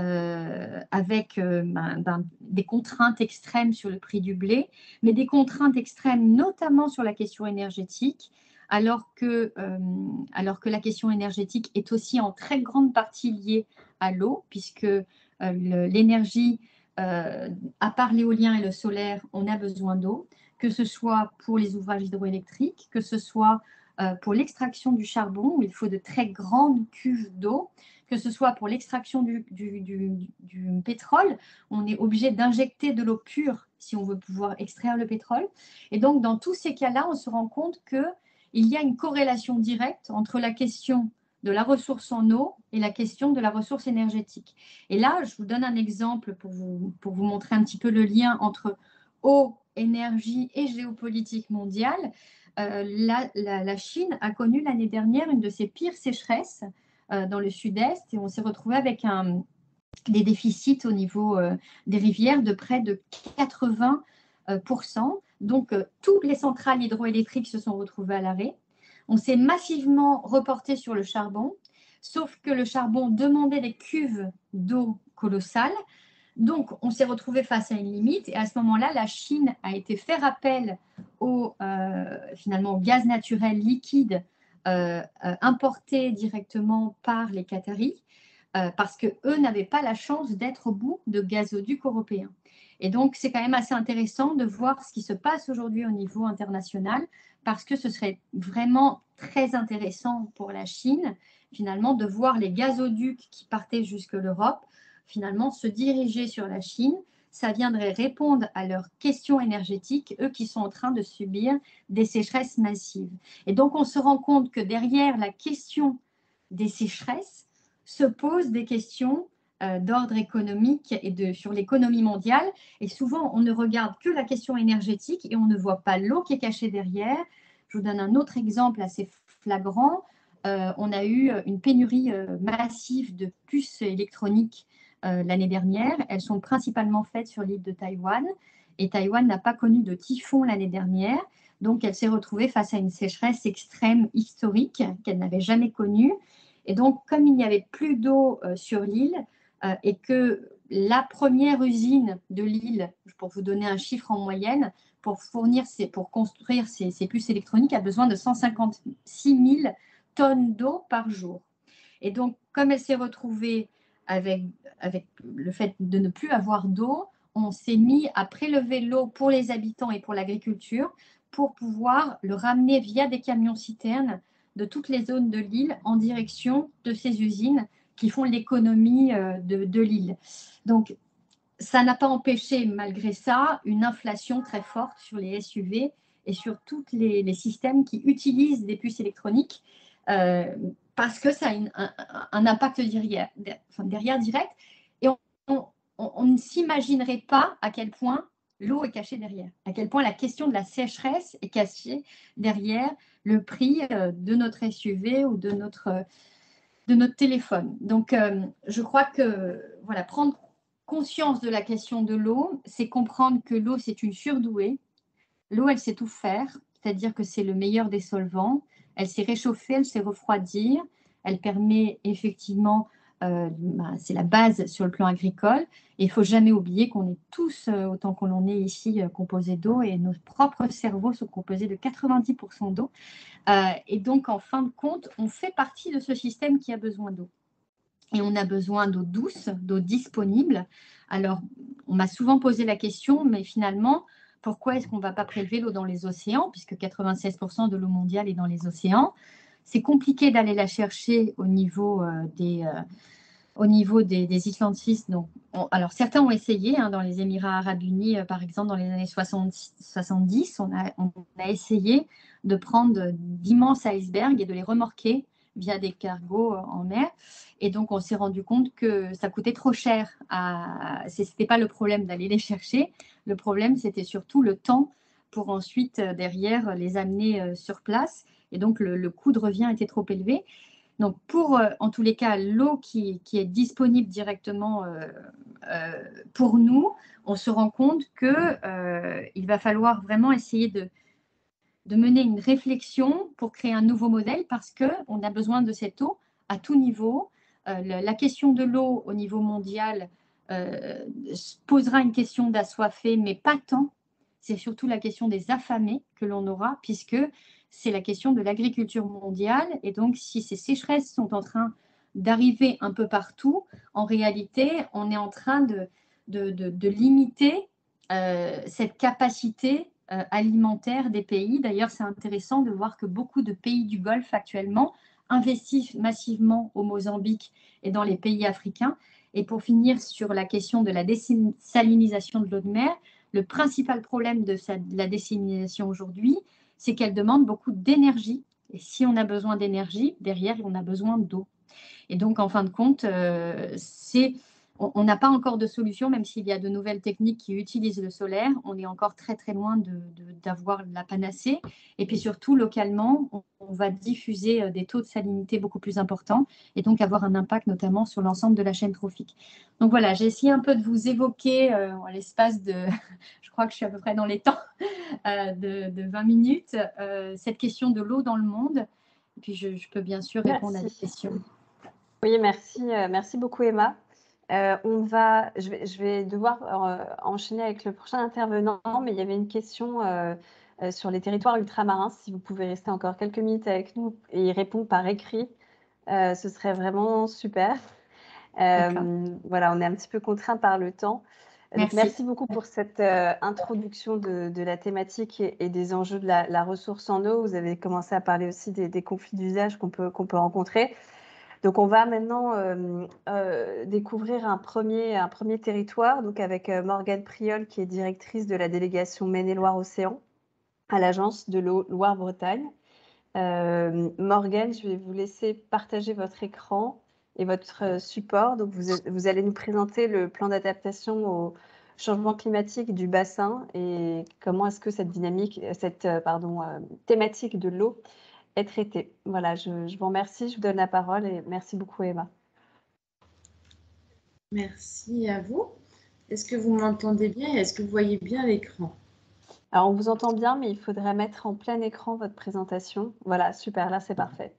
euh, avec euh, ben, ben, des contraintes extrêmes sur le prix du blé, mais des contraintes extrêmes notamment sur la question énergétique, alors que, euh, alors que la question énergétique est aussi en très grande partie liée à l'eau, puisque euh, l'énergie, euh, à part l'éolien et le solaire, on a besoin d'eau, que ce soit pour les ouvrages hydroélectriques, que ce soit euh, pour l'extraction du charbon, où il faut de très grandes cuves d'eau, que ce soit pour l'extraction du, du, du, du pétrole, on est obligé d'injecter de l'eau pure si on veut pouvoir extraire le pétrole. Et donc, dans tous ces cas-là, on se rend compte qu'il y a une corrélation directe entre la question de la ressource en eau et la question de la ressource énergétique. Et là, je vous donne un exemple pour vous, pour vous montrer un petit peu le lien entre eau, énergie et géopolitique mondiale. Euh, la, la, la Chine a connu l'année dernière une de ses pires sécheresses euh, dans le sud-est et on s'est retrouvé avec un, des déficits au niveau euh, des rivières de près de quatre-vingts pour cent. Donc, euh, toutes les centrales hydroélectriques se sont retrouvées à l'arrêt. On s'est massivement reporté sur le charbon, sauf que le charbon demandait des cuves d'eau colossales. Donc, on s'est retrouvé face à une limite et à ce moment-là, la Chine a été faire appel au, euh, finalement, au gaz naturel liquide euh, euh, importé directement par les Qataris euh, parce qu'eux n'avaient pas la chance d'être au bout de gazoducs européens. Et donc, c'est quand même assez intéressant de voir ce qui se passe aujourd'hui au niveau international parce que ce serait vraiment très intéressant pour la Chine, finalement, de voir les gazoducs qui partaient jusque l'Europe finalement se diriger sur la Chine. Ça viendrait répondre à leurs questions énergétiques, eux qui sont en train de subir des sécheresses massives. Et donc, on se rend compte que derrière la question des sécheresses se posent des questions euh, d'ordre économique et de, sur l'économie mondiale. Et souvent, on ne regarde que la question énergétique et on ne voit pas l'eau qui est cachée derrière. Je vous donne un autre exemple assez flagrant. Euh, on a eu une pénurie euh, massive de puces électroniques Euh, l'année dernière. Elles sont principalement faites sur l'île de Taïwan et Taïwan n'a pas connu de typhon l'année dernière. Donc, elle s'est retrouvée face à une sécheresse extrême historique qu'elle n'avait jamais connue. Et donc, comme il n'y avait plus d'eau euh, sur l'île euh, et que la première usine de l'île, pour vous donner un chiffre en moyenne, pour, fournir ces, pour construire ces, ces puces électroniques, a besoin de cent cinquante-six mille tonnes d'eau par jour. Et donc, comme elle s'est retrouvée avec, avec le fait de ne plus avoir d'eau, on s'est mis à prélever l'eau pour les habitants et pour l'agriculture pour pouvoir le ramener via des camions-citernes de toutes les zones de l'île en direction de ces usines qui font l'économie de, de l'île. Donc, ça n'a pas empêché, malgré ça, une inflation très forte sur les S U V et sur tous les, les systèmes qui utilisent des puces électroniques. Euh, parce que ça a une, un, un impact derrière, derrière direct. Et on, on, on ne s'imaginerait pas à quel point l'eau est cachée derrière, à quel point la question de la sécheresse est cachée derrière le prix de notre S U V ou de notre, de notre téléphone. Donc, euh, je crois que voilà, prendre conscience de la question de l'eau, c'est comprendre que l'eau, c'est une surdouée. L'eau, elle sait tout faire, c'est-à-dire que c'est le meilleur des solvants. Elle sait réchauffer, elle sait refroidir. Elle permet effectivement, euh, bah, c'est la base sur le plan agricole. Et il ne faut jamais oublier qu'on est tous, euh, autant qu'on en est ici, euh, composés d'eau et nos propres cerveaux sont composés de quatre-vingt-dix pour cent d'eau. Euh, et donc, en fin de compte, on fait partie de ce système qui a besoin d'eau. Et on a besoin d'eau douce, d'eau disponible. Alors, on m'a souvent posé la question, mais finalement, pourquoi est-ce qu'on ne va pas prélever l'eau dans les océans, puisque quatre-vingt-seize pour cent de l'eau mondiale est dans les océans. C'est compliqué d'aller la chercher au niveau euh, des, euh, au niveau des, des Islandcistes. Donc, on, alors, certains ont essayé, hein, dans les Émirats arabes unis, euh, par exemple, dans les années soixante-dix, on a, on a essayé de prendre d'immenses icebergs et de les remorquer via des cargos en mer. Et donc, on s'est rendu compte que ça coûtait trop cher. Ce n'était pas le problème d'aller les chercher. Le problème, c'était surtout le temps pour ensuite, derrière, les amener sur place. Et donc, le, le coût de revient était trop élevé. Donc, pour, en tous les cas, l'eau qui, qui est disponible directement euh, euh, pour nous, on se rend compte qu'il euh, va falloir vraiment essayer de, de mener une réflexion pour créer un nouveau modèle parce qu'on a besoin de cette eau à tout niveau. Euh, la, la question de l'eau au niveau mondial euh, posera une question d'assoiffés, mais pas tant. C'est surtout la question des affamés que l'on aura, puisque c'est la question de l'agriculture mondiale. Et donc, si ces sécheresses sont en train d'arriver un peu partout, en réalité, on est en train de, de, de, de limiter euh, cette capacité euh, alimentaire des pays. D'ailleurs, c'est intéressant de voir que beaucoup de pays du Golfe actuellement investissent massivement au Mozambique et dans les pays africains. Et pour finir sur la question de la désalinisation de l'eau de mer, le principal problème de, sa, de la désalinisation aujourd'hui, c'est qu'elle demande beaucoup d'énergie Et si on a besoin d'énergie, derrière, on a besoin d'eau. Et donc, en fin de compte, euh, c'est, on n'a pas encore de solution, même s'il y a de nouvelles techniques qui utilisent le solaire. On est encore très, très loin de, de, d'avoir la panacée. Et puis surtout, localement, on, on va diffuser des taux de salinité beaucoup plus importants et donc avoir un impact notamment sur l'ensemble de la chaîne trophique. Donc voilà, j'ai essayé un peu de vous évoquer euh, en l'espace de, je crois que je suis à peu près dans les temps, euh, de, de vingt minutes, euh, cette question de l'eau dans le monde. Et puis je, je peux bien sûr répondre Merci. à des questions. Oui, merci, euh, merci beaucoup Emma. Euh, on va, je vais, je vais devoir euh, enchaîner avec le prochain intervenant, mais il y avait une question euh, euh, sur les territoires ultramarins. Si vous pouvez rester encore quelques minutes avec nous et y répondre par écrit, euh, ce serait vraiment super. Euh, voilà, on est un petit peu contraint par le temps. Donc, Merci. merci beaucoup pour cette euh, introduction de, de la thématique et, et des enjeux de la, la ressource en eau. Vous avez commencé à parler aussi des, des conflits d'usage qu'on peut, qu'on peut rencontrer. Donc, on va maintenant euh, euh, découvrir un premier, un premier territoire, donc avec euh, Morgane Priol, qui est directrice de la délégation Maine-et-Loire-Océan à l'agence de l'eau Loire-Bretagne. Euh, Morgane, je vais vous laisser partager votre écran et votre support. Donc, vous, vous allez nous présenter le plan d'adaptation au changement climatique du bassin et comment est-ce que cette dynamique, cette pardon, euh, thématique de l'eau est traitée. Voilà, je, je vous remercie, je vous donne la parole et merci beaucoup Emma. Merci à vous. Est-ce que vous m'entendez bien et est-ce que vous voyez bien l'écran? Alors, on vous entend bien, mais il faudrait mettre en plein écran votre présentation. Voilà, super, là c'est parfait.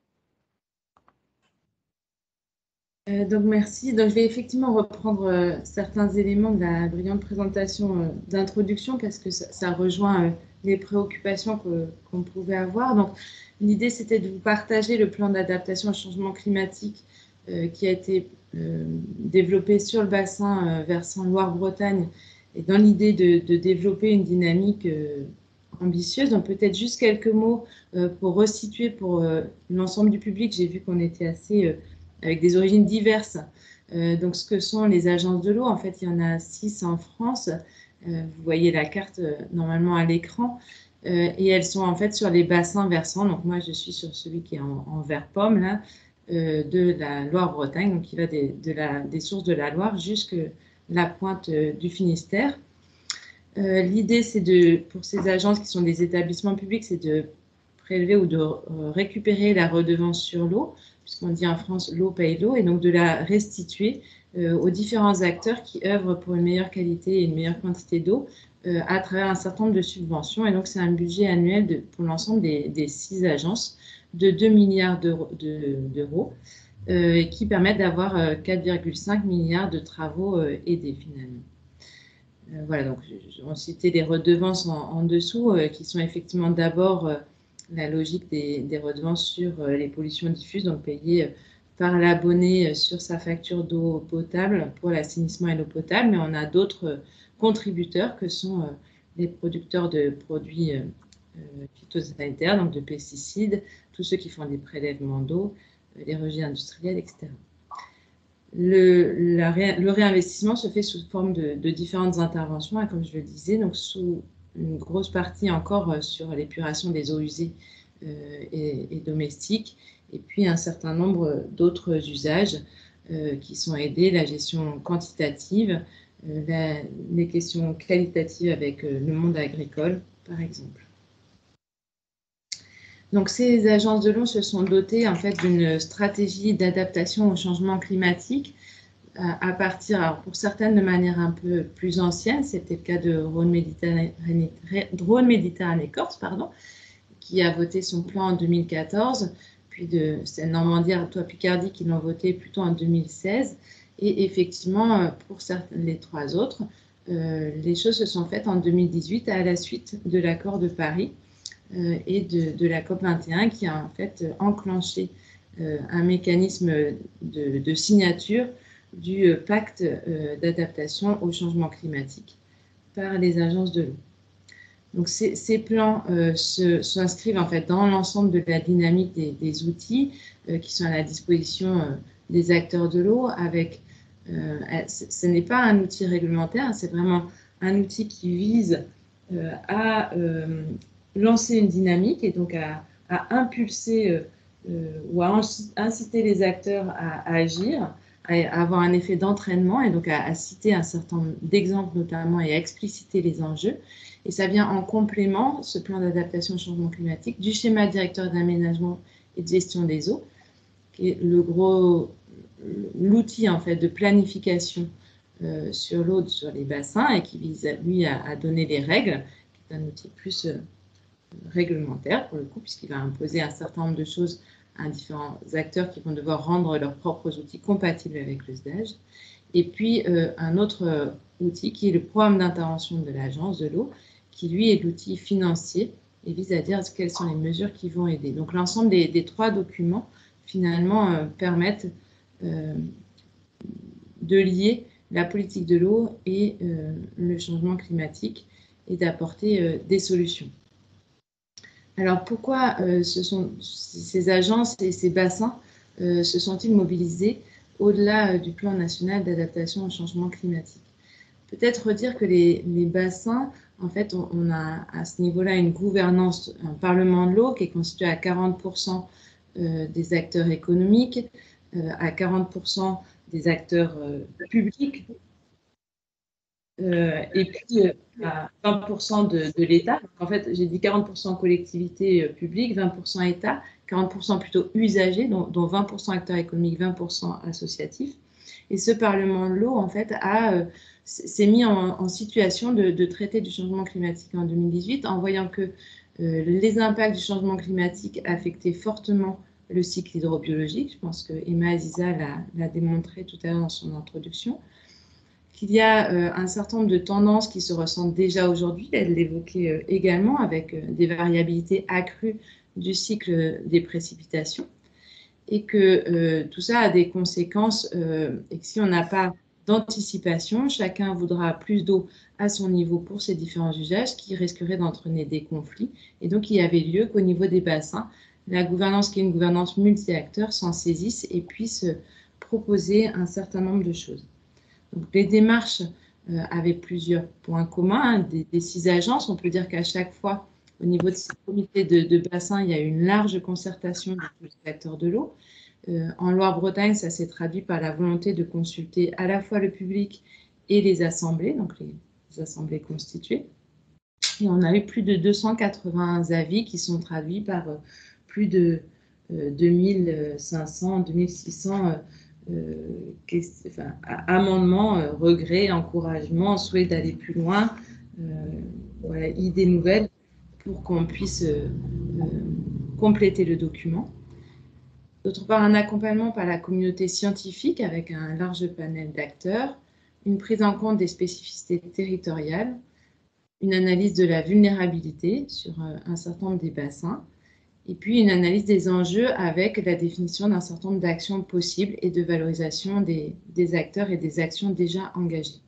Euh, donc merci. Donc je vais effectivement reprendre euh, certains éléments de la brillante présentation euh, d'introduction parce que ça, ça rejoint euh, les préoccupations que, qu'on pouvait avoir. Donc l'idée c'était de vous partager le plan d'adaptation au changement climatique euh, qui a été euh, développé sur le bassin euh, versant Loire-Bretagne et dans l'idée de, de développer une dynamique euh, ambitieuse. Donc peut-être juste quelques mots euh, pour resituer pour euh, l'ensemble du public. J'ai vu qu'on était assez euh, avec des origines diverses. Euh, donc, ce que sont les agences de l'eau, en fait, il y en a six en France. Euh, vous voyez la carte euh, normalement à l'écran. Euh, et elles sont en fait sur les bassins versants. Donc, moi, je suis sur celui qui est en, en vert pomme, là, euh, de la Loire-Bretagne, donc qui va des, de la, des sources de la Loire jusqu'à la pointe euh, du Finistère. Euh, L'idée, c'est de, pour ces agences qui sont des établissements publics, c'est de prélever ou de euh, récupérer la redevance sur l'eau, puisqu'on dit en France l'eau paye l'eau, et donc de la restituer euh, aux différents acteurs qui œuvrent pour une meilleure qualité et une meilleure quantité d'eau euh, à travers un certain nombre de subventions. Et donc c'est un budget annuel de, pour l'ensemble des, des six agences de deux milliards d'euros, de, d'euros euh, qui permettent d'avoir euh, quatre virgule cinq milliards de travaux euh, aidés finalement. Euh, voilà, donc on citait les redevances en, en dessous, euh, qui sont effectivement d'abord euh, la logique des, des redevances sur euh, les pollutions diffuses, donc payées euh, par l'abonné euh, sur sa facture d'eau potable pour l'assainissement et l'eau potable, mais on a d'autres euh, contributeurs que sont euh, les producteurs de produits euh, euh, phytosanitaires, donc de pesticides, tous ceux qui font des prélèvements d'eau, euh, les rejets industriels, et cetera. Le, la, le réinvestissement se fait sous forme de, de différentes interventions, hein, comme je le disais, donc sous une grosse partie encore euh, sur l'épuration des eaux usées euh, et, et domestiques, et puis un certain nombre d'autres usages euh, qui sont aidés, la gestion quantitative, euh, la, les questions qualitatives avec euh, le monde agricole, par exemple. Donc, ces agences de l'eau se sont dotées en fait d'une stratégie d'adaptation au changement climatique à, à partir, alors pour certaines de manière un peu plus ancienne, c'était le cas de Rhône Méditerranée, Rhône Méditerranée Corse, pardon, qui a voté son plan en deux mille quatorze, puis de Seine-Normandie, Artois, Picardie qui l'ont voté plutôt en deux mille seize. Et effectivement, pour certaines, les trois autres, euh, les choses se sont faites en deux mille dix-huit à la suite de l'accord de Paris euh, et de, de la COP vingt et un qui a en fait enclenché euh, un mécanisme de, de signature du pacte euh, d'adaptation au changement climatique par les agences de l'eau. Donc ces, ces plans euh, s'inscrivent en fait dans l'ensemble de la dynamique des, des outils euh, qui sont à la disposition euh, des acteurs de l'eau. Avec, euh, ce n'est pas un outil réglementaire, c'est vraiment un outil qui vise euh, à euh, lancer une dynamique et donc à, à impulser euh, euh, ou à inciter les acteurs à, à agir, à, à avoir un effet d'entraînement et donc à, à citer un certain nombre d'exemples notamment et à expliciter les enjeux. Et ça vient en complément, ce plan d'adaptation au changement climatique, du schéma directeur d'aménagement et de gestion des eaux, qui est le gros, l'outil en fait de planification euh, sur l'eau, sur les bassins et qui vise lui à, à donner les règles, qui est un outil plus euh, réglementaire pour le coup, puisqu'il va imposer un certain nombre de choses à différents acteurs qui vont devoir rendre leurs propres outils compatibles avec le S D A G. Et puis euh, un autre euh, outil qui est le programme d'intervention de l'Agence de l'eau, qui lui est l'outil financier et vise à dire quelles sont les mesures qui vont aider. Donc l'ensemble des, des trois documents finalement euh, permettent euh, de lier la politique de l'eau et euh, le changement climatique et d'apporter euh, des solutions. Alors pourquoi euh, ce sont, ces agences et ces bassins euh, se sont-ils mobilisés au-delà euh, du plan national d'adaptation au changement climatique? Peut-être redire que les, les bassins, en fait, on, on a à ce niveau-là une gouvernance, un parlement de l'eau qui est constitué à quarante pour cent euh, des acteurs économiques, euh, à quarante pour cent des acteurs euh, publics, euh, et puis euh, à vingt pour cent de, de l'État. En fait, j'ai dit quarante pour cent collectivités euh, publiques, vingt pour cent État, quarante pour cent plutôt usagers, dont, dont vingt pour cent acteurs économiques, vingt pour cent associatifs. Et ce Parlement de l'eau, en fait, a, euh, s'est mis en, en situation de, de traiter du changement climatique en deux mille dix-huit, en voyant que euh, les impacts du changement climatique affectaient fortement le cycle hydrobiologique. Je pense que Emma Aziza l'a démontré tout à l'heure dans son introduction. Qu'il y a euh, un certain nombre de tendances qui se ressentent déjà aujourd'hui, elle l'évoquait euh, également, avec euh, des variabilités accrues du cycle des précipitations, et que euh, tout ça a des conséquences, euh, et que si on n'a pas d'anticipation, chacun voudra plus d'eau à son niveau pour ses différents usages, qui risquerait d'entraîner des conflits. Et donc, il y avait lieu qu'au niveau des bassins, la gouvernance, qui est une gouvernance multi-acteurs, s'en saisisse et puisse proposer un certain nombre de choses. Donc, les démarches euh, avaient plusieurs points communs. Hein, des, des six agences, on peut dire qu'à chaque fois, au niveau de ces comités de, de bassin, il y a eu une large concertation de tous les acteurs de l'eau. Euh, en Loire-Bretagne, ça s'est traduit par la volonté de consulter à la fois le public et les assemblées, donc les, les assemblées constituées. Et on a eu plus de deux cent quatre-vingts avis qui sont traduits par euh, plus de euh, deux mille cinq cents, deux mille six cents euh, euh, enfin, amendements, euh, regrets, encouragements, souhait d'aller plus loin, euh, voilà, idées nouvelles pour qu'on puisse euh, euh, compléter le document. D'autre part, un accompagnement par la communauté scientifique avec un large panel d'acteurs, une prise en compte des spécificités territoriales, une analyse de la vulnérabilité sur un certain nombre des bassins, et puis une analyse des enjeux avec la définition d'un certain nombre d'actions possibles et de valorisation des, des acteurs et des actions déjà engagées.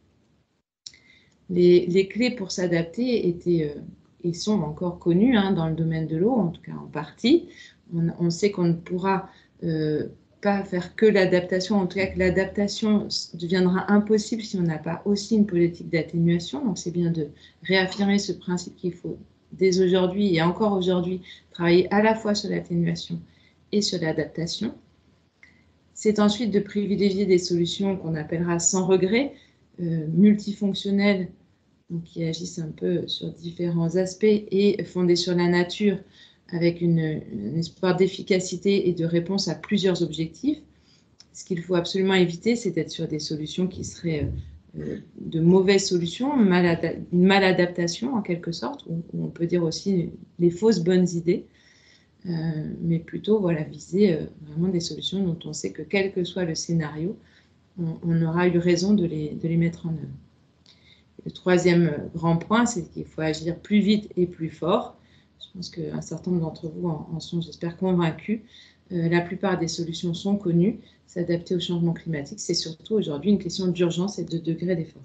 Les, les clés pour s'adapter étaient euh, et sont encore connues hein, dans le domaine de l'eau, en tout cas en partie. On, on sait qu'on ne pourra euh, pas faire que l'adaptation, en tout cas que l'adaptation deviendra impossible si on n'a pas aussi une politique d'atténuation. Donc c'est bien de réaffirmer ce principe qu'il faut dès aujourd'hui et encore aujourd'hui travailler à la fois sur l'atténuation et sur l'adaptation. C'est ensuite de privilégier des solutions qu'on appellera sans regret, euh, multifonctionnelles, donc qui agissent un peu sur différents aspects et fondées sur la nature, avec une, un espoir d'efficacité et de réponse à plusieurs objectifs. Ce qu'il faut absolument éviter, c'est d'être sur des solutions qui seraient euh, de mauvaises solutions, mal une maladaptation en quelque sorte, ou, ou on peut dire aussi les fausses bonnes idées, euh, mais plutôt voilà, viser euh, vraiment des solutions dont on sait que quel que soit le scénario, on, on aura eu raison de les, de les mettre en œuvre. Le troisième grand point, c'est qu'il faut agir plus vite et plus fort. Je pense qu'un certain nombre d'entre vous en, en sont, j'espère, convaincus. Euh, la plupart des solutions sont connues. S'adapter au changement climatique, c'est surtout aujourd'hui une question d'urgence et de degré d'effort.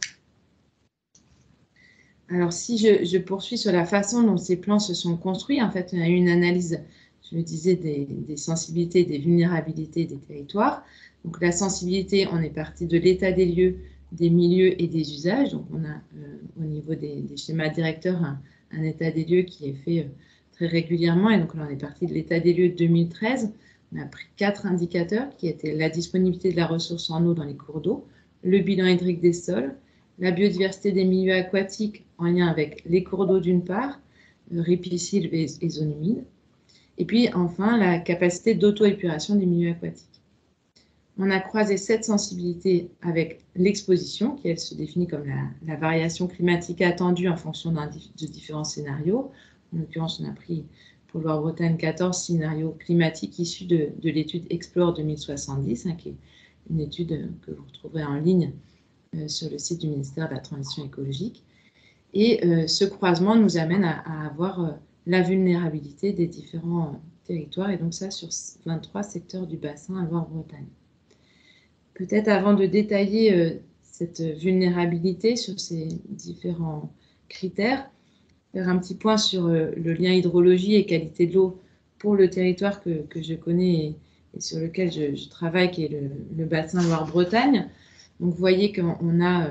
Alors, si je, je poursuis sur la façon dont ces plans se sont construits, en fait, on a eu une analyse, je le disais, des, des sensibilités, des vulnérabilités des territoires. Donc, la sensibilité, on est parti de l'état des lieux, des milieux et des usages. Donc, on a euh, au niveau des, des schémas directeurs un, un état des lieux qui est fait euh, très régulièrement. Et donc, là, on est parti de l'état des lieux de deux mille treize. On a pris quatre indicateurs qui étaient la disponibilité de la ressource en eau dans les cours d'eau, le bilan hydrique des sols, la biodiversité des milieux aquatiques en lien avec les cours d'eau d'une part, ripisylves et, et zones humides, et puis enfin la capacité d'auto-épuration des milieux aquatiques. On a croisé cette sensibilité avec l'exposition, qui elle se définit comme la, la variation climatique attendue en fonction de différents scénarios. En l'occurrence, on a pris pour Loire-Bretagne quatorze scénarios climatiques issus de, de l'étude Explore deux mille soixante-dix, hein, qui est une étude que vous retrouverez en ligne euh, sur le site du ministère de la Transition écologique. Et euh, ce croisement nous amène à, à avoir euh, la vulnérabilité des différents euh, territoires, et donc ça sur vingt-trois secteurs du bassin à Loire-Bretagne. Peut-être avant de détailler euh, cette vulnérabilité sur ces différents critères, faire un petit point sur euh, le lien hydrologie et qualité de l'eau pour le territoire que, que je connais et, et sur lequel je, je travaille, qui est le, le bassin Loire-Bretagne. Donc vous voyez qu'on a euh,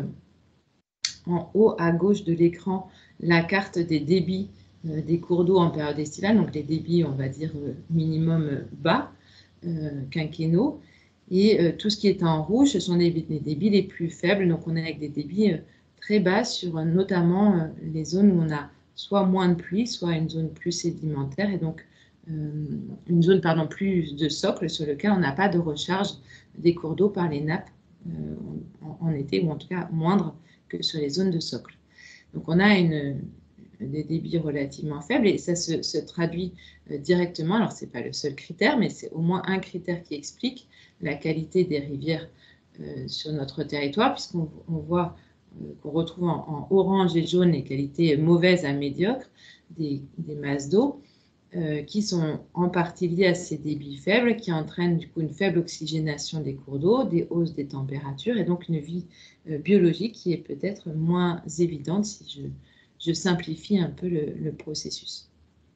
en haut à gauche de l'écran la carte des débits euh, des cours d'eau en période estivale, donc les débits, on va dire, euh, minimum bas, euh, quinquennaux. Et euh, tout ce qui est en rouge, ce sont les, les débits les plus faibles. Donc on est avec des débits euh, très bas sur euh, notamment euh, les zones où on a soit moins de pluie, soit une zone plus sédimentaire, et donc euh, une zone pardon, plus de socle sur lequel on n'a pas de recharge des cours d'eau par les nappes euh, en, en été, ou en tout cas moindre que sur les zones de socle. Donc on a une, des débits relativement faibles, et ça se, se traduit euh, directement, alors ce n'est pas le seul critère, mais c'est au moins un critère qui explique la qualité des rivières euh, sur notre territoire, puisqu'on on voit euh, qu'on retrouve en, en orange et jaune les qualités mauvaises à médiocres des, des masses d'eau, euh, qui sont en partie liées à ces débits faibles, qui entraînent du coup une faible oxygénation des cours d'eau, des hausses des températures, et donc une vie euh, biologique qui est peut-être moins évidente si je, je simplifie un peu le, le processus.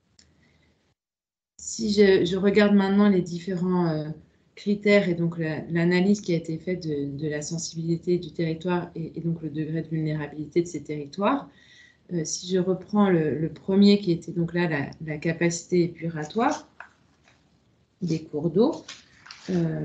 Si je, je regarde maintenant les différents euh, critères et donc l'analyse la, qui a été faite de, de la sensibilité du territoire et, et donc le degré de vulnérabilité de ces territoires, euh, si je reprends le, le premier qui était donc là la, la capacité épuratoire des cours d'eau, euh,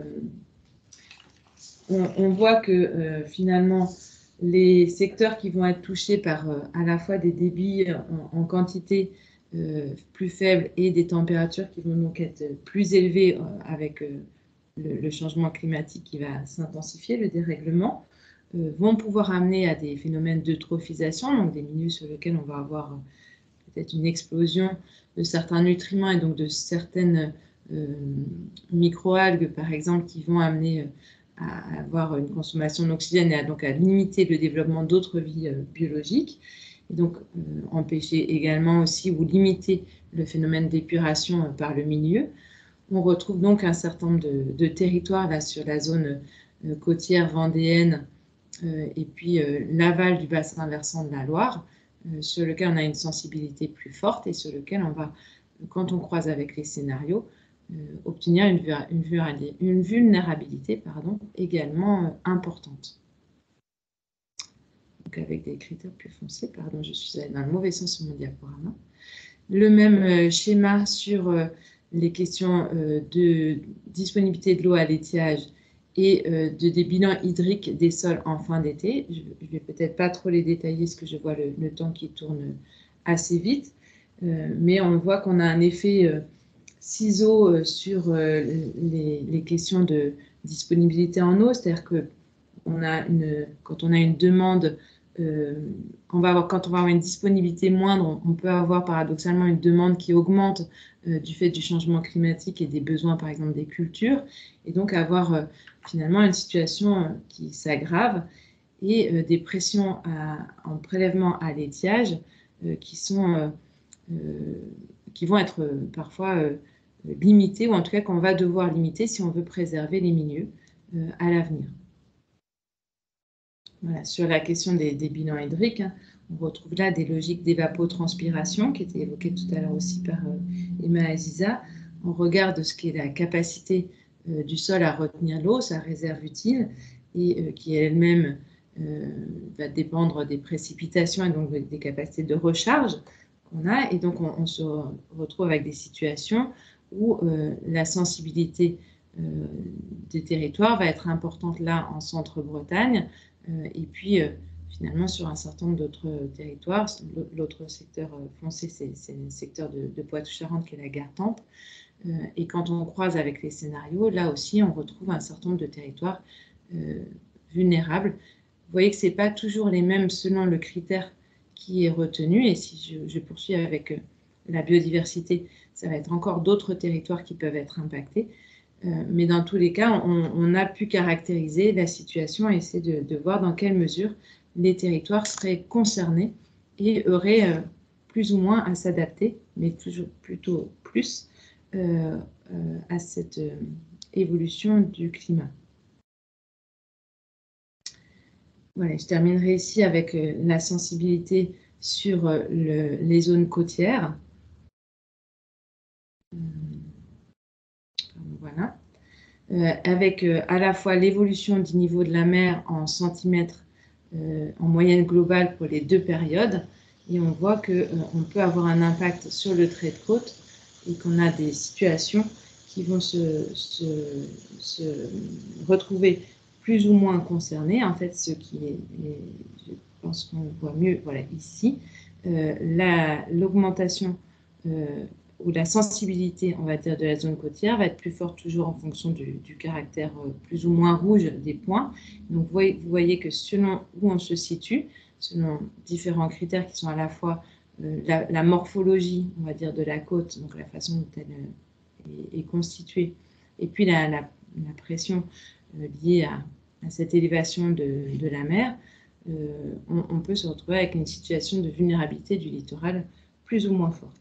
on, on voit que euh, finalement les secteurs qui vont être touchés par euh, à la fois des débits en, en quantité euh, plus faibles et des températures qui vont donc être plus élevées euh, avec euh, le, le changement climatique qui va s'intensifier, le dérèglement, euh, vont pouvoir amener à des phénomènes d'eutrophisation, donc des milieux sur lesquels on va avoir euh, peut-être une explosion de certains nutriments et donc de certaines euh, microalgues, par exemple, qui vont amener euh, à avoir une consommation d'oxygène et à, donc à limiter le développement d'autres vies euh, biologiques, et donc euh, empêcher également aussi ou limiter le phénomène d'épuration euh, par le milieu. On retrouve donc un certain nombre de, de territoires là, sur la zone euh, côtière vendéenne euh, et puis euh, l'aval du bassin versant de la Loire, euh, sur lequel on a une sensibilité plus forte et sur lequel on va, quand on croise avec les scénarios, Euh, obtenir une, une, une vulnérabilité pardon, également euh, importante. Donc avec des critères plus foncés, pardon, je suis allée dans le mauvais sens sur mon diaporama. Le même euh, schéma sur euh, les questions euh, de disponibilité de l'eau à l'étiage et euh, de, des bilans hydriques des sols en fin d'été. Je ne vais peut-être pas trop les détailler parce que je vois le, le temps qui tourne assez vite, euh, mais on voit qu'on a un effet euh, ciseaux sur les, les questions de disponibilité en eau, c'est-à-dire que on a une, quand on a une demande, euh, on va avoir, quand on va avoir une disponibilité moindre, on, on peut avoir paradoxalement une demande qui augmente euh, du fait du changement climatique et des besoins, par exemple, des cultures, et donc avoir euh, finalement une situation euh, qui s'aggrave et euh, des pressions à, en prélèvement à l'étiage euh, qui sont euh, euh, qui vont être euh, parfois euh, limitées, ou en tout cas qu'on va devoir limiter si on veut préserver les milieux euh, à l'avenir. Voilà, sur la question des, des bilans hydriques, hein, on retrouve là des logiques d'évapotranspiration qui étaient évoquées tout à l'heure aussi par euh, Emma Aziza. On regarde ce qu'est la capacité euh, du sol à retenir l'eau, sa réserve utile, et euh, qui elle-même euh, va dépendre des précipitations et donc des capacités de recharge qu'on a. Et donc, on, on se retrouve avec des situations où euh, la sensibilité euh, des territoires va être importante là en Centre-Bretagne, euh, et puis euh, finalement sur un certain nombre d'autres territoires. L'autre secteur foncé, c'est le secteur de, de Poitou-Charentes qui est la Gartempe. Euh, et quand on croise avec les scénarios, là aussi, on retrouve un certain nombre de territoires euh, vulnérables. Vous voyez que ce n'est pas toujours les mêmes selon le critère qui est retenu. Et si je, je poursuis avec euh, la biodiversité, ça va être encore d'autres territoires qui peuvent être impactés. Euh, mais dans tous les cas, on, on a pu caractériser la situation et essayer de, de voir dans quelle mesure les territoires seraient concernés et auraient euh, plus ou moins à s'adapter, mais toujours plutôt plus, euh, euh, à cette euh, évolution du climat. Voilà, je terminerai ici avec euh, la sensibilité sur euh, le, les zones côtières. Euh, voilà. Euh, avec euh, à la fois l'évolution du niveau de la mer en centimètres euh, en moyenne globale pour les deux périodes. Et on voit qu'on euh, peut avoir un impact sur le trait de côte et qu'on a des situations qui vont se, se, se retrouver plus ou moins concernées. En fait, ce qui est, est je pense qu'on voit mieux voilà, ici, euh, l'augmentation euh, où la sensibilité, on va dire, de la zone côtière va être plus forte toujours en fonction du, du caractère euh, plus ou moins rouge des points. Donc, vous voyez, vous voyez que selon où on se situe, selon différents critères qui sont à la fois euh, la, la morphologie, on va dire, de la côte, donc la façon dont elle est, est constituée, et puis la, la, la pression euh, liée à, à cette élévation de, de la mer, euh, on, on peut se retrouver avec une situation de vulnérabilité du littoral plus ou moins forte.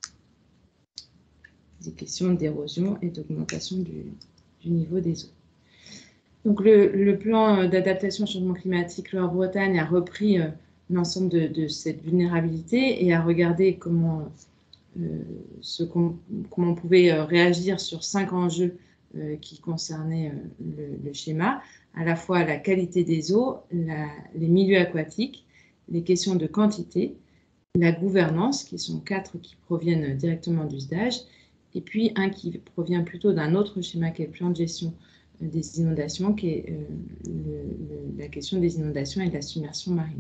Des questions d'érosion et d'augmentation du, du niveau des eaux. Donc le, le plan d'adaptation au changement climatique Loire-Bretagne a repris euh, l'ensemble de, de cette vulnérabilité et a regardé comment, euh, ce qu'on, comment on pouvait euh, réagir sur cinq enjeux euh, qui concernaient euh, le, le schéma, à la fois la qualité des eaux, la, les milieux aquatiques, les questions de quantité, la gouvernance, qui sont quatre qui proviennent directement du S D A G, et puis un qui provient plutôt d'un autre schéma qui est le plan de gestion des inondations, qui est euh, le, le, la question des inondations et de la submersion marine.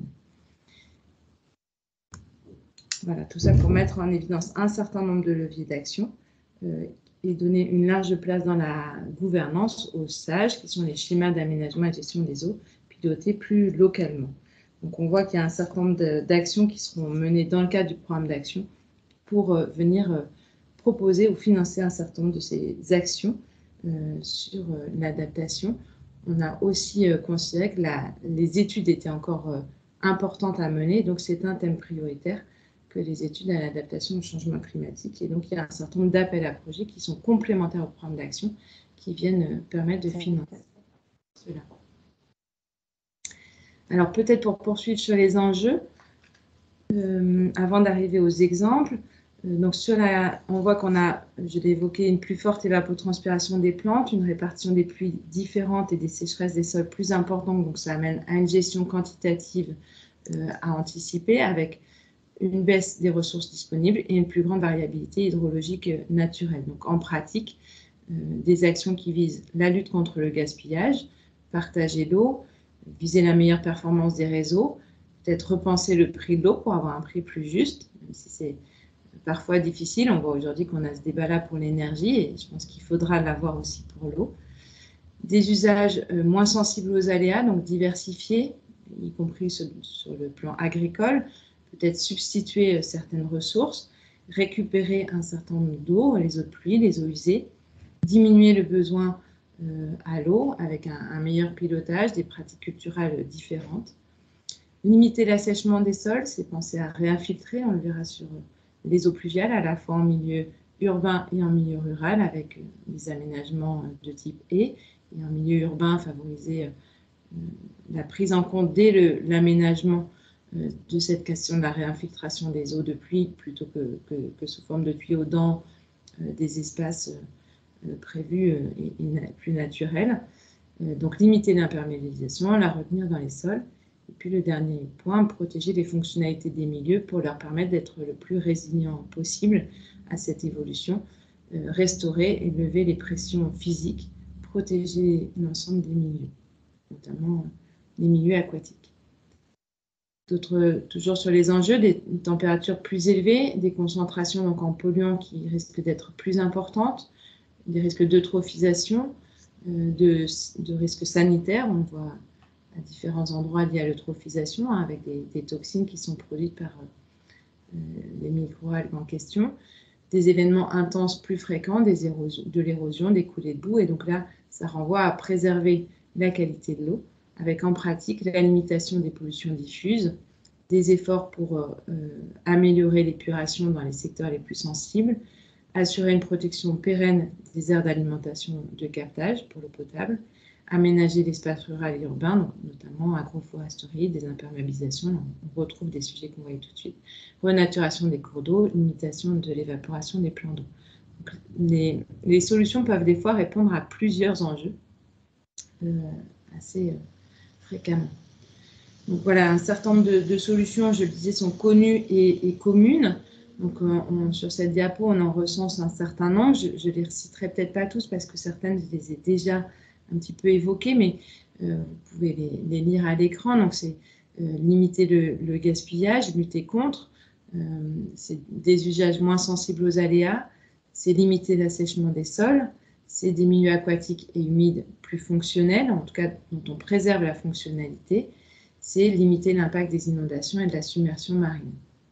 Voilà, tout ça pour mettre en évidence un certain nombre de leviers d'action euh, et donner une large place dans la gouvernance aux S A G, qui sont les schémas d'aménagement et de gestion des eaux, pilotés plus localement. Donc on voit qu'il y a un certain nombre d'actions qui seront menées dans le cadre du programme d'action pour euh, venir euh, proposer ou financer un certain nombre de ces actions euh, sur euh, l'adaptation. On a aussi euh, considéré que la, les études étaient encore euh, importantes à mener, donc c'est un thème prioritaire que les études à l'adaptation au changement climatique. Et donc il y a un certain nombre d'appels à projets qui sont complémentaires au programme d'action qui viennent euh, permettre de financer cela. Alors peut-être pour poursuivre sur les enjeux, euh, avant d'arriver aux exemples, donc sur la, on voit qu'on a, je l'ai évoqué, une plus forte évapotranspiration des plantes, une répartition des pluies différentes et des sécheresses des sols plus importantes, donc ça amène à une gestion quantitative euh, à anticiper avec une baisse des ressources disponibles et une plus grande variabilité hydrologique euh, naturelle. Donc en pratique, euh, des actions qui visent la lutte contre le gaspillage, partager l'eau, viser la meilleure performance des réseaux, peut-être repenser le prix de l'eau pour avoir un prix plus juste, même si c'est parfois difficile. On voit aujourd'hui qu'on a ce débat-là pour l'énergie et je pense qu'il faudra l'avoir aussi pour l'eau. Des usages euh, moins sensibles aux aléas, donc diversifiés, y compris sur, sur le plan agricole, peut-être substituer euh, certaines ressources, récupérer un certain nombre d'eau, les eaux de pluie, les eaux usées, diminuer le besoin euh, à l'eau avec un, un meilleur pilotage, des pratiques culturelles différentes. Limiter l'assèchement des sols, c'est penser à réinfiltrer, on le verra sur les eaux pluviales, à la fois en milieu urbain et en milieu rural, avec des aménagements de type haies, et en milieu urbain, favoriser la prise en compte dès l'aménagement de cette question de la réinfiltration des eaux de pluie, plutôt que, que, que sous forme de tuyaux dans des espaces prévus et, et plus naturels. Donc limiter l'imperméabilisation, la retenir dans les sols, Et puis le dernier point, protéger les fonctionnalités des milieux pour leur permettre d'être le plus résilient possible à cette évolution, euh, restaurer et lever les pressions physiques, protéger l'ensemble des milieux, notamment les milieux aquatiques. Toujours sur les enjeux, des températures plus élevées, des concentrations donc en polluants qui risquent d'être plus importantes, des risques d'eutrophisation, euh, de, de risques sanitaires, on voit à différents endroits liés à l'eutrophisation, hein, avec des, des toxines qui sont produites par euh, les microalgues en question, des événements intenses plus fréquents, des de l'érosion, des coulées de boue, et donc là, ça renvoie à préserver la qualité de l'eau, avec en pratique la limitation des pollutions diffuses, des efforts pour euh, améliorer l'épuration dans les secteurs les plus sensibles, assurer une protection pérenne des aires d'alimentation de captage pour l'eau potable, aménager l'espace rural et urbain, donc notamment agroforesterie, désimperméabilisation, on retrouve des sujets qu'on voyait tout de suite, renaturation des cours d'eau, limitation de l'évaporation des plans d'eau. Les, les solutions peuvent des fois répondre à plusieurs enjeux, euh, assez euh, fréquemment. Donc voilà, un certain nombre de, de solutions, je le disais, sont connues et, et communes. Donc on, sur cette diapo, on en recense un certain nombre. Je ne les citerai peut-être pas tous parce que certaines, je les ai déjà un petit peu évoquées, mais euh, vous pouvez les, les lire à l'écran. Donc c'est euh, limiter le, le gaspillage, lutter contre, euh, c'est des usages moins sensibles aux aléas, c'est limiter l'assèchement des sols, c'est des milieux aquatiques et humides plus fonctionnels, en tout cas dont on préserve la fonctionnalité, c'est limiter l'impact des inondations et de la submersion marine.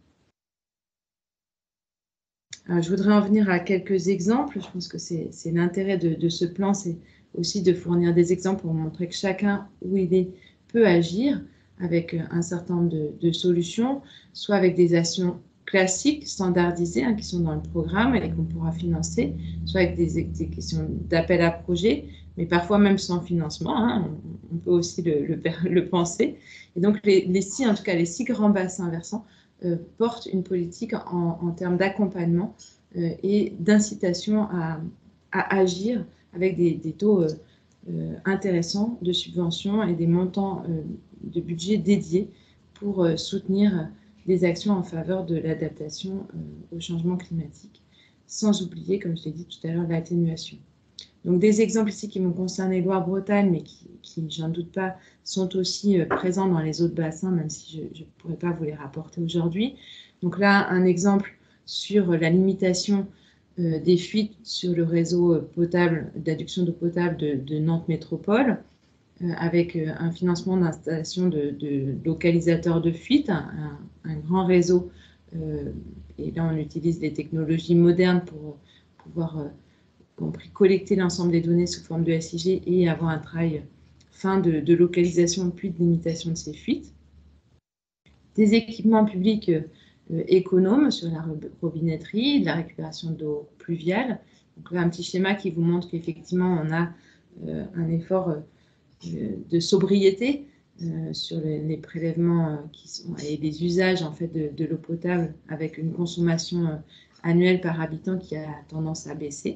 Alors, je voudrais en venir à quelques exemples. Je pense que c'est l'intérêt de, de ce plan, c'est aussi de fournir des exemples pour montrer que chacun, où il est, peut agir avec un certain nombre de, de solutions, soit avec des actions classiques, standardisées, hein, qui sont dans le programme et qu'on pourra financer, soit avec des, des questions d'appel à projet, mais parfois même sans financement, hein, on, on peut aussi le, le, le penser. Et donc, les, les six, en tout cas, les six grands bassins versants euh, portent une politique en, en termes d'accompagnement euh, et d'incitation à, à agir avec des, des taux euh, euh, intéressants de subventions et des montants euh, de budget dédiés pour euh, soutenir des actions en faveur de l'adaptation euh, au changement climatique, sans oublier, comme je l'ai dit tout à l'heure, l'atténuation. Donc des exemples ici qui vont concerner Loire-Bretagne, mais qui, qui j'en doute pas, sont aussi euh, présents dans les autres bassins, même si je ne pourrais pas vous les rapporter aujourd'hui. Donc là, un exemple sur la limitation euh, des fuites sur le réseau potable, d'adduction d'eau potable de, de Nantes Métropole, euh, avec euh, un financement d'installation de, de localisateurs de fuite, un, un, un grand réseau, euh, et là on utilise des technologies modernes pour pouvoir euh, compris collecter l'ensemble des données sous forme de S I G et avoir un travail fin de, de localisation puis de limitation de ces fuites. Des équipements publics euh, économes sur la robinetterie, de la récupération d'eau pluviale. Donc là, un petit schéma qui vous montre qu'effectivement, on a euh, un effort euh, de sobriété euh, sur les, les prélèvements euh, qui sont, et les usages en fait, de, de l'eau potable avec une consommation euh, annuelle par habitant qui a tendance à baisser.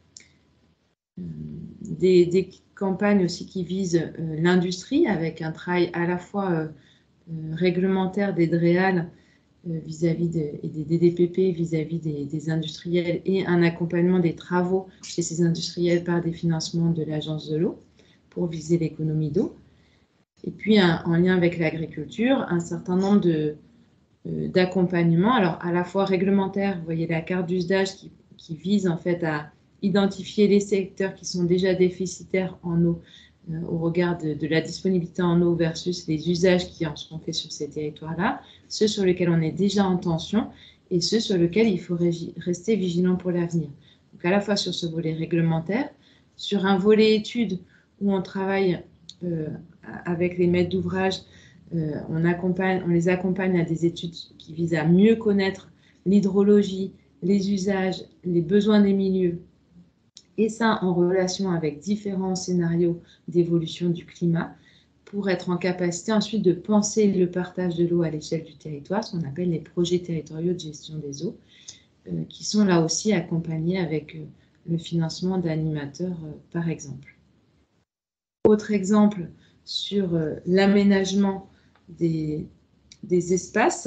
Des, des campagnes aussi qui visent euh, l'industrie avec un travail à la fois euh, euh, réglementaire des DREAL euh, vis-à-vis de, et des D D P P vis-à-vis des, des industriels et un accompagnement des travaux chez ces industriels par des financements de l'Agence de l'eau pour viser l'économie d'eau. Et puis un, en lien avec l'agriculture, un certain nombre de, euh, d'accompagnements, alors à la fois réglementaire, vous voyez la carte d'usage qui, qui vise en fait à identifier les secteurs qui sont déjà déficitaires en eau euh, au regard de, de la disponibilité en eau versus les usages qui en seront faits sur ces territoires-là, ceux sur lesquels on est déjà en tension et ceux sur lesquels il faut rester vigilant pour l'avenir. Donc à la fois sur ce volet réglementaire, sur un volet études où on travaille euh, avec les maîtres d'ouvrage, euh, on, accompagne, on les accompagne à des études qui visent à mieux connaître l'hydrologie, les usages, les besoins des milieux, et ça en relation avec différents scénarios d'évolution du climat, pour être en capacité ensuite de penser le partage de l'eau à l'échelle du territoire, ce qu'on appelle les projets territoriaux de gestion des eaux, euh, qui sont là aussi accompagnés avec euh, le financement d'animateurs, euh, par exemple. Autre exemple sur euh, l'aménagement des, des espaces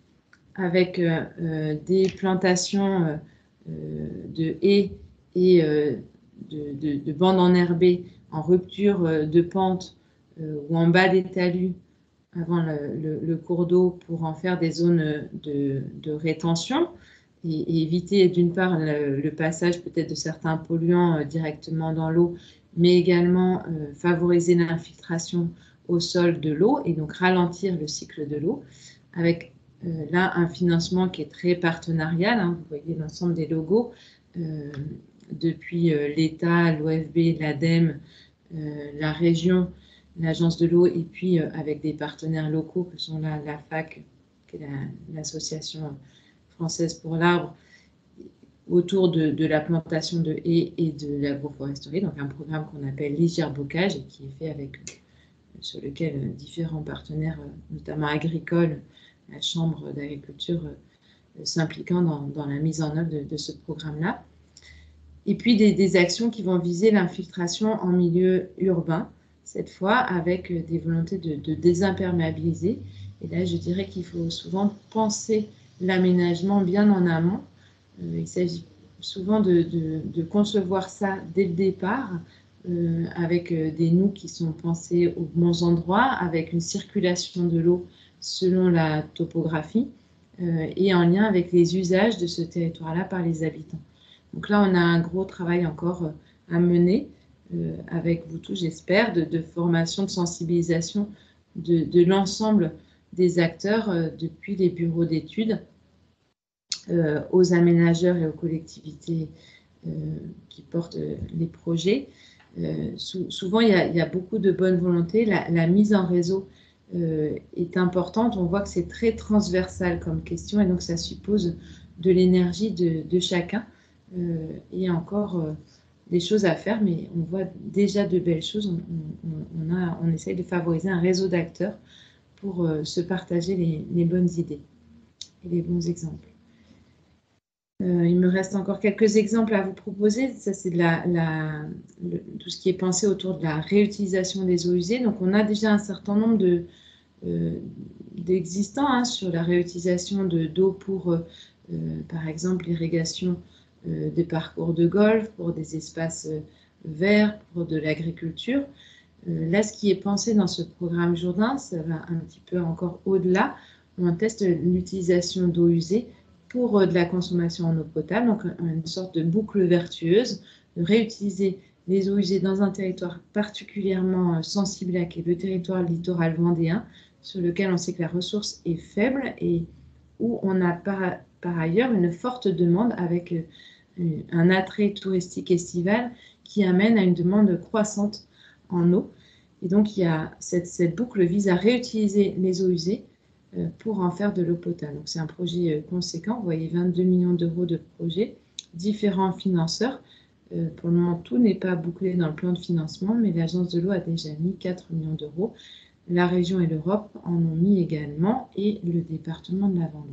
avec euh, euh, des plantations euh, de haies et euh, de, de, de bandes enherbées en rupture de pente euh, ou en bas des talus avant le, le, le cours d'eau pour en faire des zones de, de rétention et, et éviter d'une part le, le passage peut-être de certains polluants euh, directement dans l'eau, mais également euh, favoriser l'infiltration au sol de l'eau et donc ralentir le cycle de l'eau avec euh, là un financement qui est très partenarial. Hein, vous voyez l'ensemble des logos euh, depuis euh, l'État, l'O F B, l'ADEME, euh, la région, l'agence de l'eau et puis euh, avec des partenaires locaux que sont la, la F A C, qui est l'association la, française pour l'arbre, autour de, de la plantation de haies et de l'agroforesterie, donc un programme qu'on appelle l'Igerbocage et qui est fait avec, euh, sur lequel euh, différents partenaires, euh, notamment agricoles, la Chambre d'agriculture, euh, s'impliquant dans, dans la mise en œuvre de, de ce programme-là. Et puis des, des actions qui vont viser l'infiltration en milieu urbain, cette fois avec des volontés de, de désimperméabiliser. Et là, je dirais qu'il faut souvent penser l'aménagement bien en amont. Euh, il s'agit souvent de, de, de concevoir ça dès le départ, euh, avec des noues qui sont pensées aux bons endroits, avec une circulation de l'eau selon la topographie, euh, et en lien avec les usages de ce territoire-là par les habitants. Donc là, on a un gros travail encore à mener euh, avec vous tous, j'espère, de, de formation, de sensibilisation de, de l'ensemble des acteurs euh, depuis les bureaux d'études euh, aux aménageurs et aux collectivités euh, qui portent euh, les projets. Euh, sou souvent, il y, a, il y a beaucoup de bonne volonté. La, la mise en réseau euh, est importante. On voit que c'est très transversal comme question et donc ça suppose de l'énergie de, de chacun. Euh, et encore euh, des choses à faire, mais on voit déjà de belles choses. On, on, on, a, on essaye de favoriser un réseau d'acteurs pour euh, se partager les, les bonnes idées et les bons exemples. Euh, il me reste encore quelques exemples à vous proposer. Ça, c'est la, la, le, tout ce qui est pensé autour de la réutilisation des eaux usées. Donc, on a déjà un certain nombre de, euh, d'existants hein, sur la réutilisation de, d'eau pour, euh, par exemple, l'irrigation euh, des parcours de golf, pour des espaces euh, verts, pour de l'agriculture. Euh, là, ce qui est pensé dans ce programme Jourdain, ça va un petit peu encore au-delà. On teste l'utilisation d'eau usée pour de la consommation en eau potable, donc une sorte de boucle vertueuse, de réutiliser les eaux usées dans un territoire particulièrement sensible à qui est le territoire littoral vendéen, sur lequel on sait que la ressource est faible et où on a par, par ailleurs une forte demande avec un attrait touristique estival qui amène à une demande croissante en eau. Et donc, il y a cette, cette boucle vise à réutiliser les eaux usées pour en faire de l'eau potable. Donc, c'est un projet conséquent. Vous voyez, vingt-deux millions d'euros de projet, différents financeurs. Euh, pour le moment, tout n'est pas bouclé dans le plan de financement, mais l'Agence de l'eau a déjà mis quatre millions d'euros. La région et l'Europe en ont mis également, et le département de la Vendée.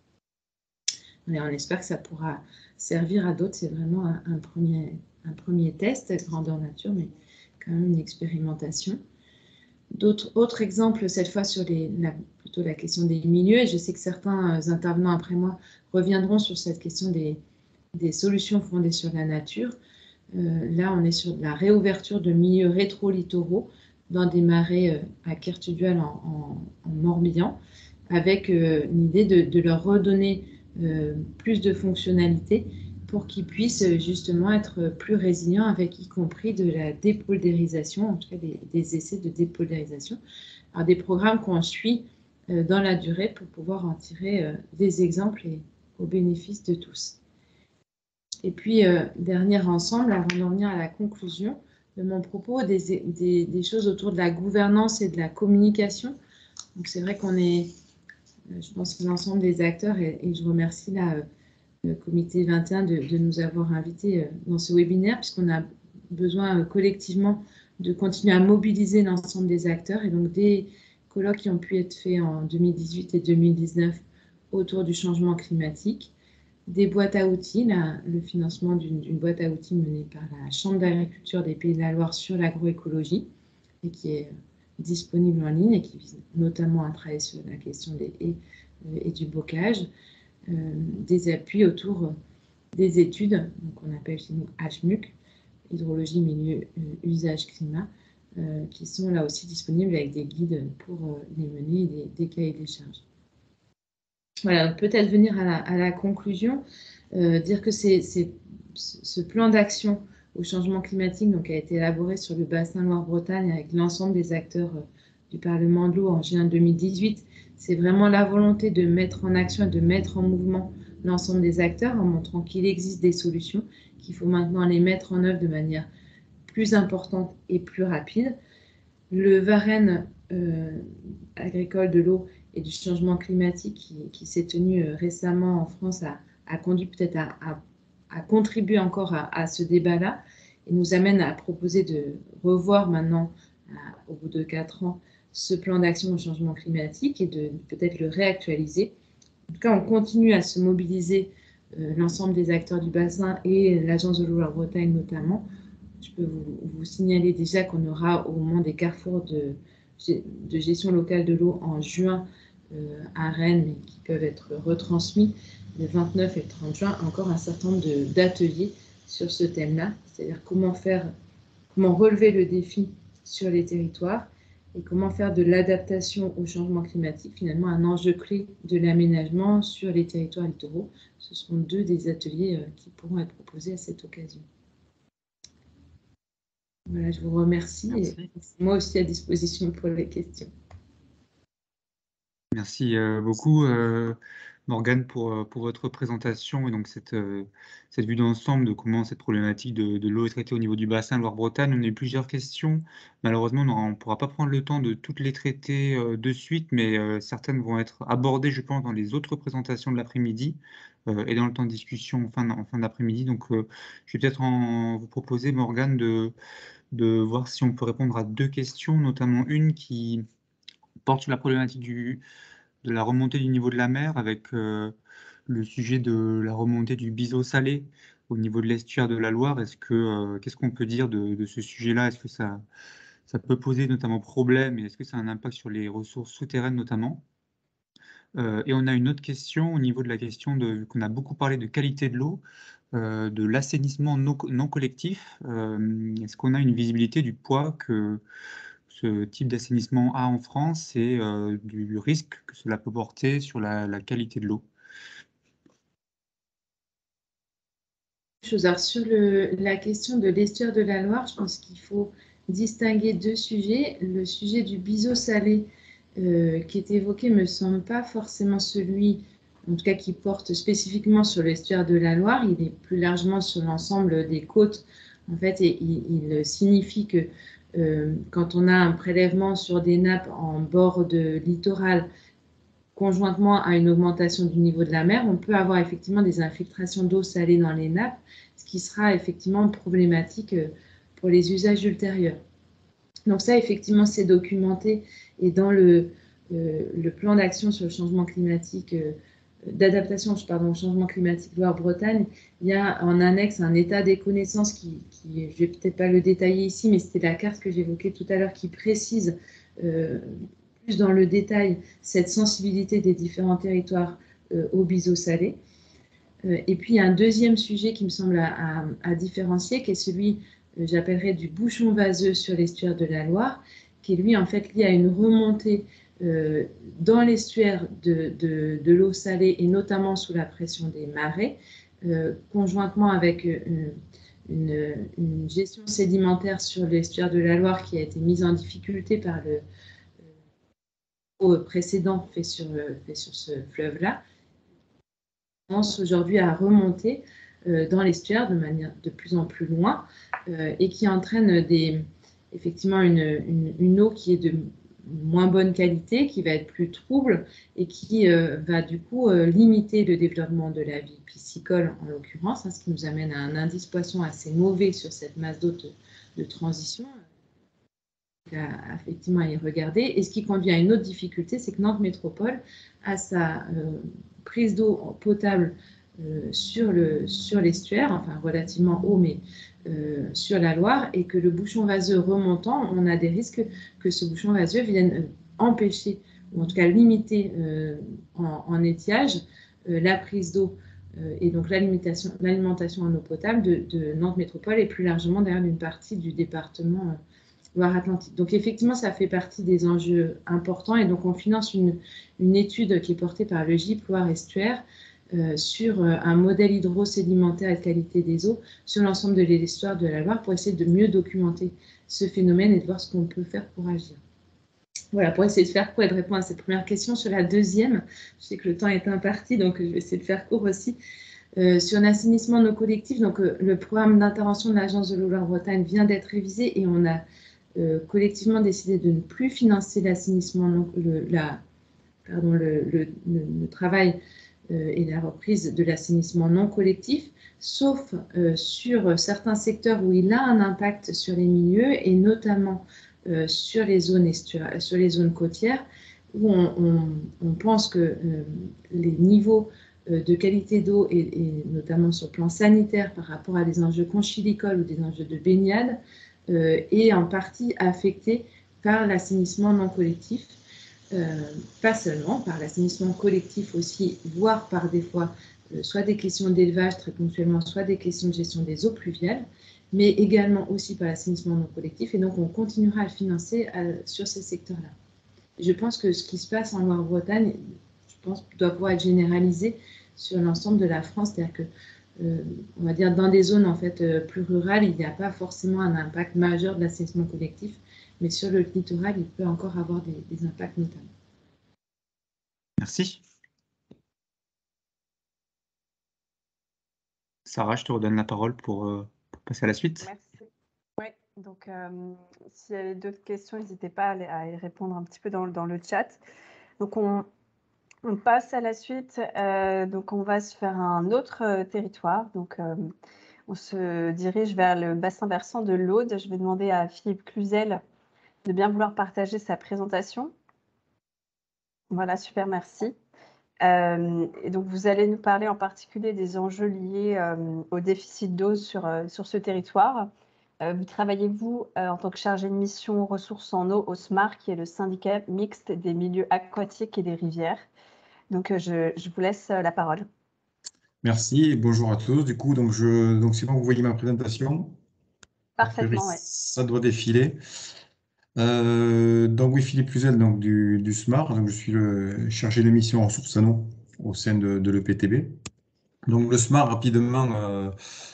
Et on espère que ça pourra servir à d'autres. C'est vraiment un, un, premier, un premier test, grandeur nature, mais quand même une expérimentation. D'autres autres exemples, cette fois sur les, la, plutôt la question des milieux, et je sais que certains intervenants après moi reviendront sur cette question des, des solutions fondées sur la nature. Euh, là, on est sur la réouverture de milieux rétro-littoraux dans des marais euh, à Kertudual en, en, en Morbihan, avec euh, l'idée de, de leur redonner euh, plus de fonctionnalités pour qu'ils puissent justement être plus résilients avec y compris de la dépolluérisation, en tout cas des, des essais de dépolluérisation. Alors des programmes qu'on suit euh, dans la durée pour pouvoir en tirer euh, des exemples et au bénéfice de tous. Et puis, euh, dernier ensemble, avant d'en venir à la conclusion de mon propos, des, des, des choses autour de la gouvernance et de la communication. Donc c'est vrai qu'on est, je pense que l'ensemble des acteurs, et, et je remercie là, le comité vingt et un de, de nous avoir invités dans ce webinaire, puisqu'on a besoin collectivement de continuer à mobiliser l'ensemble des acteurs. Et donc, des colloques qui ont pu être faits en deux mille dix-huit et deux mille dix-neuf autour du changement climatique, des boîtes à outils, là, le financement d'une boîte à outils menée par la Chambre d'agriculture des Pays de la Loire sur l'agroécologie, et qui est disponibles en ligne et qui visent notamment à travailler sur la question des haies euh, et du bocage, euh, des appuis autour des études, qu'on appelle chez nous H M U C, hydrologie, milieu, euh, usage, climat, euh, qui sont là aussi disponibles avec des guides pour euh, les mener et des, des cahiers des charges. Voilà, peut-être venir à la, à la conclusion, euh, dire que c'est, c'est, ce plan d'action au changement climatique donc, a été élaboré sur le bassin Loire-Bretagne avec l'ensemble des acteurs euh, du Parlement de l'eau en juin deux mille dix-huit. C'est vraiment la volonté de mettre en action et de mettre en mouvement l'ensemble des acteurs en montrant qu'il existe des solutions, qu'il faut maintenant les mettre en œuvre de manière plus importante et plus rapide. Le Varenne euh, agricole de l'eau et du changement climatique qui, qui s'est tenu euh, récemment en France a, a conduit peut-être à, à, à contribuer encore à, à ce débat-là et nous amène à proposer de revoir maintenant, à, au bout de quatre ans, ce plan d'action au changement climatique et de peut-être le réactualiser. En tout cas, on continue à se mobiliser, euh, l'ensemble des acteurs du bassin et l'Agence de l'eau Loire-Bretagne notamment. Je peux vous, vous signaler déjà qu'on aura au moment des carrefours de, de gestion locale de l'eau en juin euh, à Rennes, mais qui peuvent être retransmis le vingt-neuf et le trente juin, encore un certain nombre d'ateliers sur ce thème-là, c'est-à-dire comment faire, comment relever le défi sur les territoires et comment faire de l'adaptation au changement climatique finalement un enjeu clé de l'aménagement sur les territoires littoraux. Ce sont deux des ateliers euh, qui pourront être proposés à cette occasion. Voilà, je vous remercie. Merci. Et moi aussi à disposition pour les questions. Merci euh, beaucoup, euh, Morgane, pour, euh, pour votre présentation et donc cette, euh, cette vue d'ensemble de comment cette problématique de, de l'eau est traitée au niveau du bassin Loire-Bretagne. On a eu plusieurs questions. Malheureusement, on ne pourra pas prendre le temps de toutes les traiter euh, de suite, mais euh, certaines vont être abordées, je pense, dans les autres présentations de l'après-midi euh, et dans le temps de discussion en fin, en fin d'après-midi. Donc, euh, je vais peut-être vous proposer, Morgane, de, de voir si on peut répondre à deux questions, notamment une qui porte sur la problématique du, de la remontée du niveau de la mer avec euh, le sujet de la remontée du biseau salé au niveau de l'estuaire de la Loire. Est-ce que euh, qu'est-ce qu'on peut dire de, de ce sujet-là? Est-ce que ça, ça peut poser notamment problème et est-ce que ça a un impact sur les ressources souterraines notamment? Euh, et on a une autre question au niveau de la question de qu'on a beaucoup parlé de qualité de l'eau, euh, de l'assainissement non, non collectif. Euh, est-ce qu'on a une visibilité du poids que ce type d'assainissement a en France et euh, du risque que cela peut porter sur la, la qualité de l'eau? Alors, sur le, la question de l'estuaire de la Loire, je pense qu'il faut distinguer deux sujets. Le sujet du biseau salé euh, qui est évoqué ne me semble pas forcément celui, en tout cas qui porte spécifiquement sur l'estuaire de la Loire. Il est plus largement sur l'ensemble des côtes, en fait, et il, il signifie que euh, quand on a un prélèvement sur des nappes en bord de littoral, conjointement à une augmentation du niveau de la mer, on peut avoir effectivement des infiltrations d'eau salée dans les nappes, ce qui sera effectivement problématique pour les usages ultérieurs. Donc ça, effectivement, c'est documenté et dans le, euh, le plan d'action sur le changement climatique, euh, d'adaptation pardon, au changement climatique Loire-Bretagne, il y a en annexe un état des connaissances qui, qui je ne vais peut-être pas le détailler ici, mais c'était la carte que j'évoquais tout à l'heure qui précise euh, plus dans le détail cette sensibilité des différents territoires euh, au biseau salé. Euh, et puis, il y a un deuxième sujet qui me semble à, à, à différencier, qui est celui, euh, j'appellerais, du bouchon vaseux sur l'estuaire de la Loire, qui est lui, en fait, lié à une remontée euh, dans l'estuaire de, de, de l'eau salée, et notamment sous la pression des marées, euh, conjointement avec une, une, une gestion sédimentaire sur l'estuaire de la Loire qui a été mise en difficulté par le précédent fait sur, fait sur ce fleuve-là, commence aujourd'hui à remonter euh, dans l'estuaire de manière de plus en plus loin euh, et qui entraîne des, effectivement une, une, une eau qui est de moins bonne qualité, qui va être plus trouble et qui euh, va du coup euh, limiter le développement de la vie piscicole en l'occurrence, hein, ce qui nous amène à un indice poisson assez mauvais sur cette masse d'eau de, de transition. À, effectivement à y regarder. Et ce qui conduit à une autre difficulté, c'est que Nantes Métropole a sa euh, prise d'eau potable euh, sur le, sur l'estuaire, enfin relativement haut, mais euh, sur la Loire, et que le bouchon vaseux remontant, on a des risques que ce bouchon vaseux vienne euh, empêcher, ou en tout cas limiter euh, en, en étiage, euh, la prise d'eau euh, et donc l'alimentation l'alimentation en eau potable de, de Nantes Métropole et plus largement d'ailleurs d'une partie du département euh, Loire-Atlantique. Donc effectivement, ça fait partie des enjeux importants et donc on finance une, une étude qui est portée par le G I P Loire-Estuaire euh, sur euh, un modèle hydrosédimentaire et de qualité des eaux sur l'ensemble de l'histoire de la Loire pour essayer de mieux documenter ce phénomène et de voir ce qu'on peut faire pour agir. Voilà, pour essayer de faire court et de répondre à cette première question. Sur la deuxième, je sais que le temps est imparti, donc je vais essayer de faire court aussi. Euh, sur l'assainissement de nos collectifs, donc, euh, le programme d'intervention de l'Agence de l'eau Loire-Bretagne vient d'être révisé et on a euh, collectivement décidé de ne plus financer l'assainissement, le, la, pardon, le, le, le, le travail euh, et la reprise de l'assainissement non collectif, sauf euh, sur certains secteurs où il a un impact sur les milieux et notamment Euh, sur, les zones sur les zones côtières, où on, on, on pense que euh, les niveaux euh, de qualité d'eau, et, et notamment sur le plan sanitaire par rapport à des enjeux conchilicoles ou des enjeux de baignade, euh, est en partie affecté par l'assainissement non collectif, euh, pas seulement par l'assainissement collectif aussi, voire par des fois euh, soit des questions d'élevage très ponctuellement, soit des questions de gestion des eaux pluviales, mais également aussi par l'assainissement non collectif. Et donc, on continuera à le financer à, sur ces secteurs-là. Je pense que ce qui se passe en Loire-Bretagne, je pense, doit pouvoir être généralisé sur l'ensemble de la France. C'est-à-dire que, euh, on va dire, dans des zones en fait euh, plus rurales, il n'y a pas forcément un impact majeur de l'assainissement collectif, mais sur le littoral, il peut encore avoir des, des impacts notamment. Merci. Sarah, je te redonne la parole pour, euh, pour passer à la suite. Merci. Oui, donc euh, s'il y avait d'autres questions, n'hésitez pas à, les, à y répondre un petit peu dans, dans le chat. Donc on, on passe à la suite. Euh, donc on va se faire un autre euh, territoire. Donc euh, on se dirige vers le bassin versant de l'Aude. Je vais demander à Philippe Cluzel de bien vouloir partager sa présentation. Voilà, super, merci. Euh, et donc vous allez nous parler en particulier des enjeux liés euh, au déficit d'eau sur, euh, sur ce territoire. Euh, vous travaillez, vous, euh, en tant que chargé de mission ressources en eau au SMAR, qui est le syndicat mixte des milieux aquatiques et des rivières. Donc, euh, je, je vous laisse euh, la parole. Merci et bonjour à tous. Du coup, donc, je, donc c'est bon, vous voyez ma présentation. Parfaitement, oui. Ça doit défiler. Euh, donc oui, Philippe Cluzel, donc du, du SMAR. Donc, je suis le chargé de mission ressources en eau au sein de, de l'E P T B. Donc le SMAR, rapidement, euh,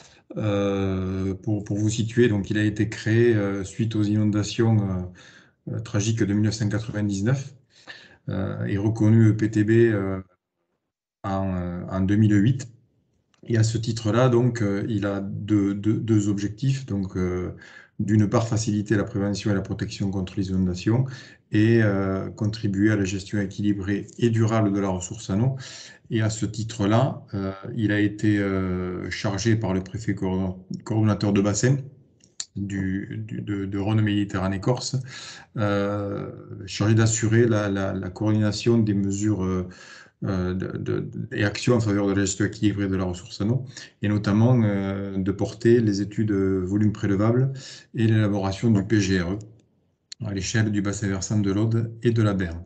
euh, pour, pour vous situer, donc il a été créé euh, suite aux inondations euh, tragiques de mille neuf cent quatre-vingt-dix-neuf euh, et reconnu E P T B euh, en, euh, en deux mille huit. Et à ce titre-là, donc, euh, il a deux, deux, deux objectifs. Donc, euh, d'une part, faciliter la prévention et la protection contre les inondations et euh, contribuer à la gestion équilibrée et durable de la ressource en eau. Et à ce titre-là, euh, il a été euh, chargé par le préfet coordonnateur de bassin du, du, de, de Rhône-Méditerranée-Corse, euh, chargé d'assurer la, la, la coordination des mesures euh, euh, de, de, et actions en faveur de la gestion équilibrée de la ressource en eau, et notamment euh, de porter les études volume prélevable et l'élaboration du P G R E à l'échelle du bassin versant de l'Aude et de la Berre.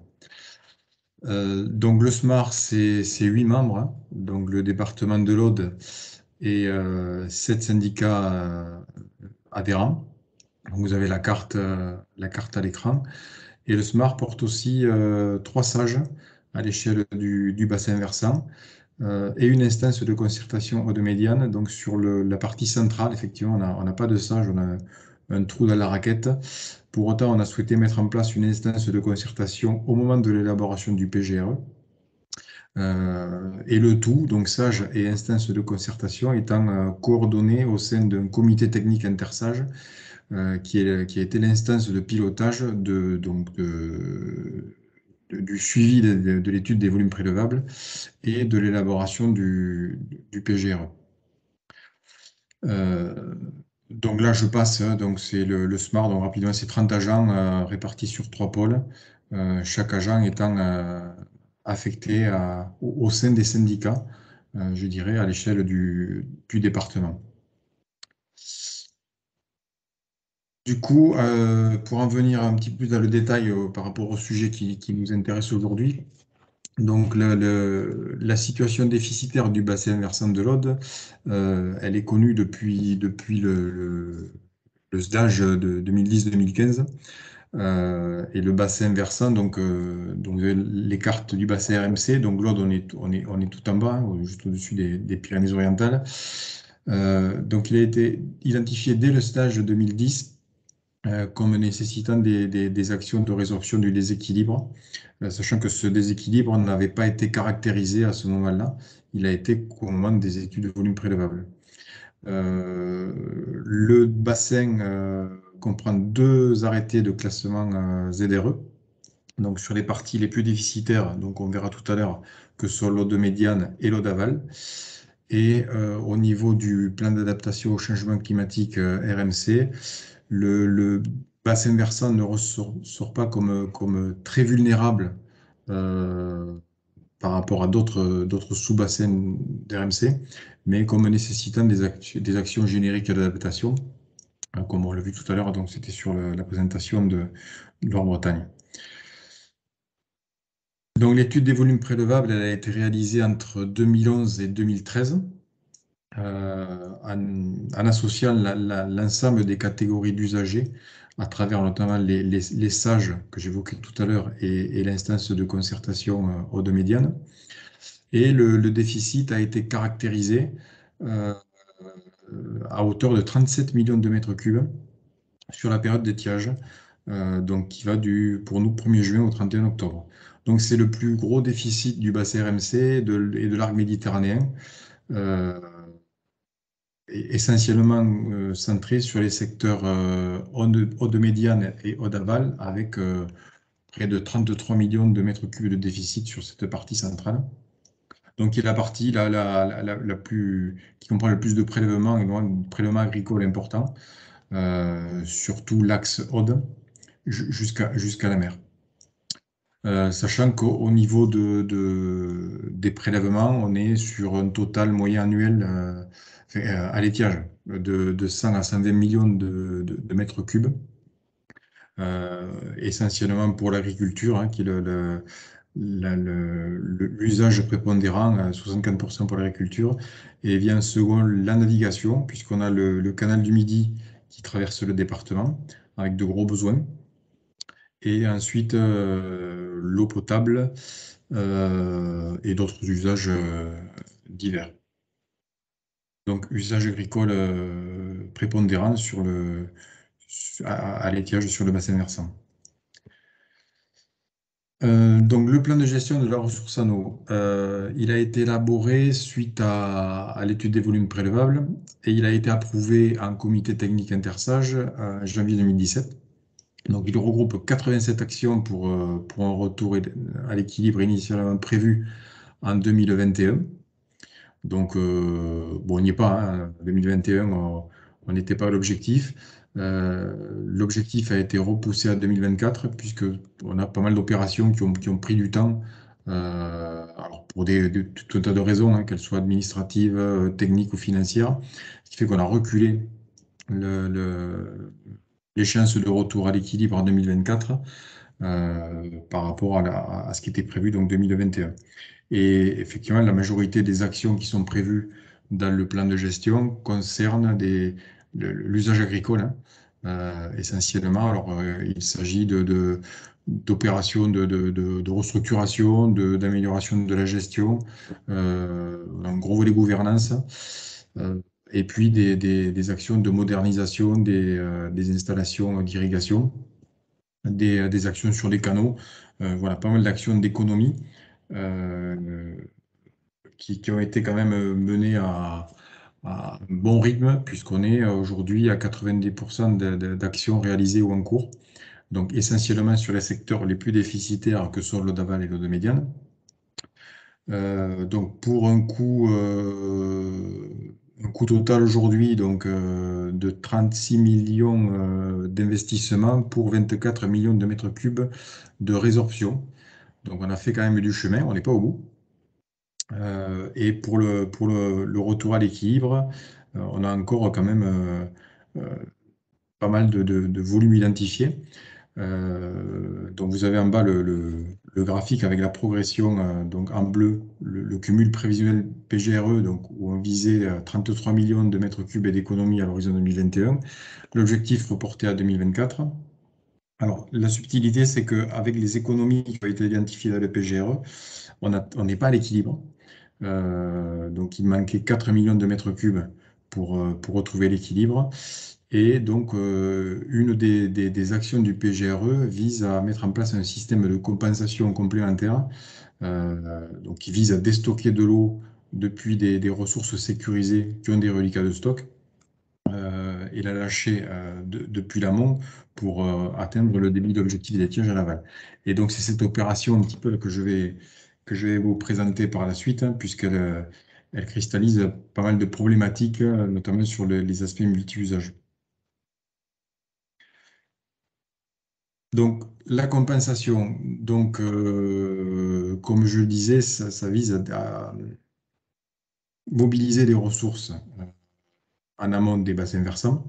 Euh, donc le SMAR, c'est huit membres, hein, donc le département de l'Aude et euh, sept syndicats euh, adhérents. Donc vous avez la carte, euh, la carte à l'écran. Et le SMAR porte aussi euh, trois sages à l'échelle du, du bassin versant euh, et une instance de concertation Aude Médiane. Donc sur le, la partie centrale, effectivement, on n'a pas de sage, on a un trou dans la raquette. Pour autant, on a souhaité mettre en place une instance de concertation au moment de l'élaboration du P G R E. Euh, et le tout, donc sage et instance de concertation, étant euh, coordonné au sein d'un comité technique intersage euh, qui, est, qui a été l'instance de pilotage de, donc de, de, du suivi de, de, de l'étude des volumes prélevables et de l'élaboration du, du P G R E. Euh, donc là, je passe, donc c'est le, le SMAR, donc rapidement, c'est trente agents euh, répartis sur trois pôles, euh, chaque agent étant euh, affecté à, au, au sein des syndicats euh, je dirais, à l'échelle du, du département. Du coup, euh, pour en venir un petit peu dans le détail euh, par rapport au sujet qui, qui nous intéresse aujourd'hui, donc le- le- la situation déficitaire du bassin versant de l'Aude, euh, elle est connue depuis, depuis le, le, le stage de deux mille dix-deux mille quinze. Euh, et le bassin versant, donc, euh, donc vous avez les cartes du bassin R M C, donc l'Aude, on est, on est, on est tout en bas, hein, juste au-dessus des, des Pyrénées-Orientales. Euh, donc il a été identifié dès le stage de deux mille dix euh, comme nécessitant des, des- des actions de résorption du déséquilibre, euh, sachant que ce déséquilibre n'avait pas été caractérisé à ce moment-là, il a été au moment des études de volume prélevable. Euh, le bassin euh, comprend deux arrêtés de classement euh, Z R E. Donc sur les parties les plus déficitaires, donc on verra tout à l'heure que sont l'eau de médiane et l'eau d'aval. Et euh, au niveau du plan d'adaptation au changement climatique euh, R M C, le, le bassin versant ne ressort sort pas comme, comme très vulnérable euh, par rapport à d'autres d'autres sous-bassins d'R M C, mais comme nécessitant des, actu- des actions génériques d'adaptation, euh, comme on l'a vu tout à l'heure, donc c'était sur le- la présentation de, de Loire-Bretagne. Donc l'étude des volumes prélevables, elle a été réalisée entre deux mille onze et deux mille treize. Euh, en, en associant la- la- l'ensemble des catégories d'usagers à travers notamment les, les, les sages que j'évoquais tout à l'heure et, et l'instance de concertation euh, eau de médiane. Et le, le déficit a été caractérisé euh, à hauteur de trente-sept millions de mètres cubes sur la période d'étiage, euh, donc qui va du, pour nous, premier juin au trente et un octobre. Donc c'est le plus gros déficit du bassin R M C de- et de l'arc méditerranéen. Euh, est essentiellement euh, centré sur les secteurs euh, eau de, eau de médiane et eau d'aval, avec euh, près de trente-trois millions de mètres cubes de déficit sur cette partie centrale. Donc, qui est la partie la, la, la, la- la plus, qui comprend le plus de prélèvements et de prélèvements agricoles importants, euh, surtout l'axe Aude ju- jusqu'à jusqu'à la mer. Euh, sachant qu'au au niveau de, de- des prélèvements, on est sur un total moyen annuel euh, enfin, euh, à l'étiage de, de cent à cent vingt millions de, de- de mètres cubes, euh, essentiellement pour l'agriculture, hein, qui est le, le- la- le- le- l'usage prépondérant, à soixante-quinze pour cent pour l'agriculture, et vient second la navigation, puisqu'on a le, le canal du Midi qui traverse le département, avec de gros besoins. Et ensuite, euh, l'eau potable euh, et d'autres usages euh, divers. Donc, usage agricole euh, prépondérant sur le, à, à l'étiage sur le bassin versant. Euh, donc, le plan de gestion de la ressource en eau, euh, il a été élaboré suite à, à l'étude des volumes prélevables et il a été approuvé en comité technique intersage en janvier deux mille dix-sept. Donc, il regroupe quatre-vingt-sept actions pour, euh, pour un retour à l'équilibre initialement prévu en deux mille vingt et un. Donc, euh, bon, on n'y est pas, hein. deux mille vingt et un, on on n'était pas à l'objectif. Euh, l'objectif a été repoussé à deux mille vingt-quatre, puisqu'on a pas mal d'opérations qui ont, qui ont pris du temps, euh, alors pour des, de- tout un tas de raisons, hein, qu'elles soient administratives, euh, techniques ou financières, ce qui fait qu'on a reculé le, le- l'échéance de retour à l'équilibre en deux mille vingt-quatre euh, par rapport à, la- à ce qui était prévu, donc deux mille vingt et un. Et effectivement, la majorité des actions qui sont prévues dans le plan de gestion concernent des, le- l'usage agricole, hein, euh, essentiellement. Alors, euh, il s'agit de, de- d'opérations de, de, de- de restructuration, de- d'amélioration de la gestion, euh, un gros volet gouvernance, euh, et puis des, des- des actions de modernisation des, euh, des installations d'irrigation, des, des actions sur les canaux, euh, voilà, pas mal d'actions d'économie. euh, qui, qui ont été quand même euh, menées à, à un bon rythme, puisqu'on est euh, aujourd'hui à quatre-vingt-dix pour cent de- de- d'actions réalisées ou en cours, donc essentiellement sur les secteurs les plus déficitaires que sont l'eau d'aval et l'eau de médiane. Euh, donc pour un coût, euh, un coût total aujourd'hui donc, euh, de trente-six millions euh, d'investissements pour vingt-quatre millions de mètres cubes de résorption. Donc on a fait quand même du chemin, on n'est pas au bout. Euh, et pour le, pour le, le retour à l'équilibre, euh, on a encore quand même euh, euh, pas mal de, de, de volumes identifiés. Euh, donc vous avez en bas le, le- le graphique avec la progression, euh, donc en bleu, le, le cumul prévisionnel P G R E, donc où on visait euh, trente-trois millions de mètres cubes et d'économie à l'horizon deux mille vingt et un. L'objectif reporté à deux mille vingt-quatre. Alors la subtilité, c'est qu'avec les économies qui ont été identifiées dans le P G R E, on a- on n'est pas à l'équilibre. Euh, donc il manquait quatre millions de mètres cubes pour, euh, pour retrouver l'équilibre. Et donc, euh, une des, des- des actions du P G R E vise à mettre en place un système de compensation complémentaire, euh, donc qui vise à déstocker de l'eau depuis des, des ressources sécurisées qui ont des reliquats de stock, euh, et la lâcher euh, de- depuis l'amont pour euh, atteindre le débit d'objectif des tiges à l'aval. Et donc, c'est cette opération un petit peu que je vais, que je vais vous présenter par la suite, hein, puisqu'elle euh, elle cristallise pas mal de problématiques, euh, notamment sur le- les aspects multi-usages. Donc, la compensation, donc, euh, comme je le disais, ça, ça vise à, à mobiliser les ressources euh, en amont des bassins versants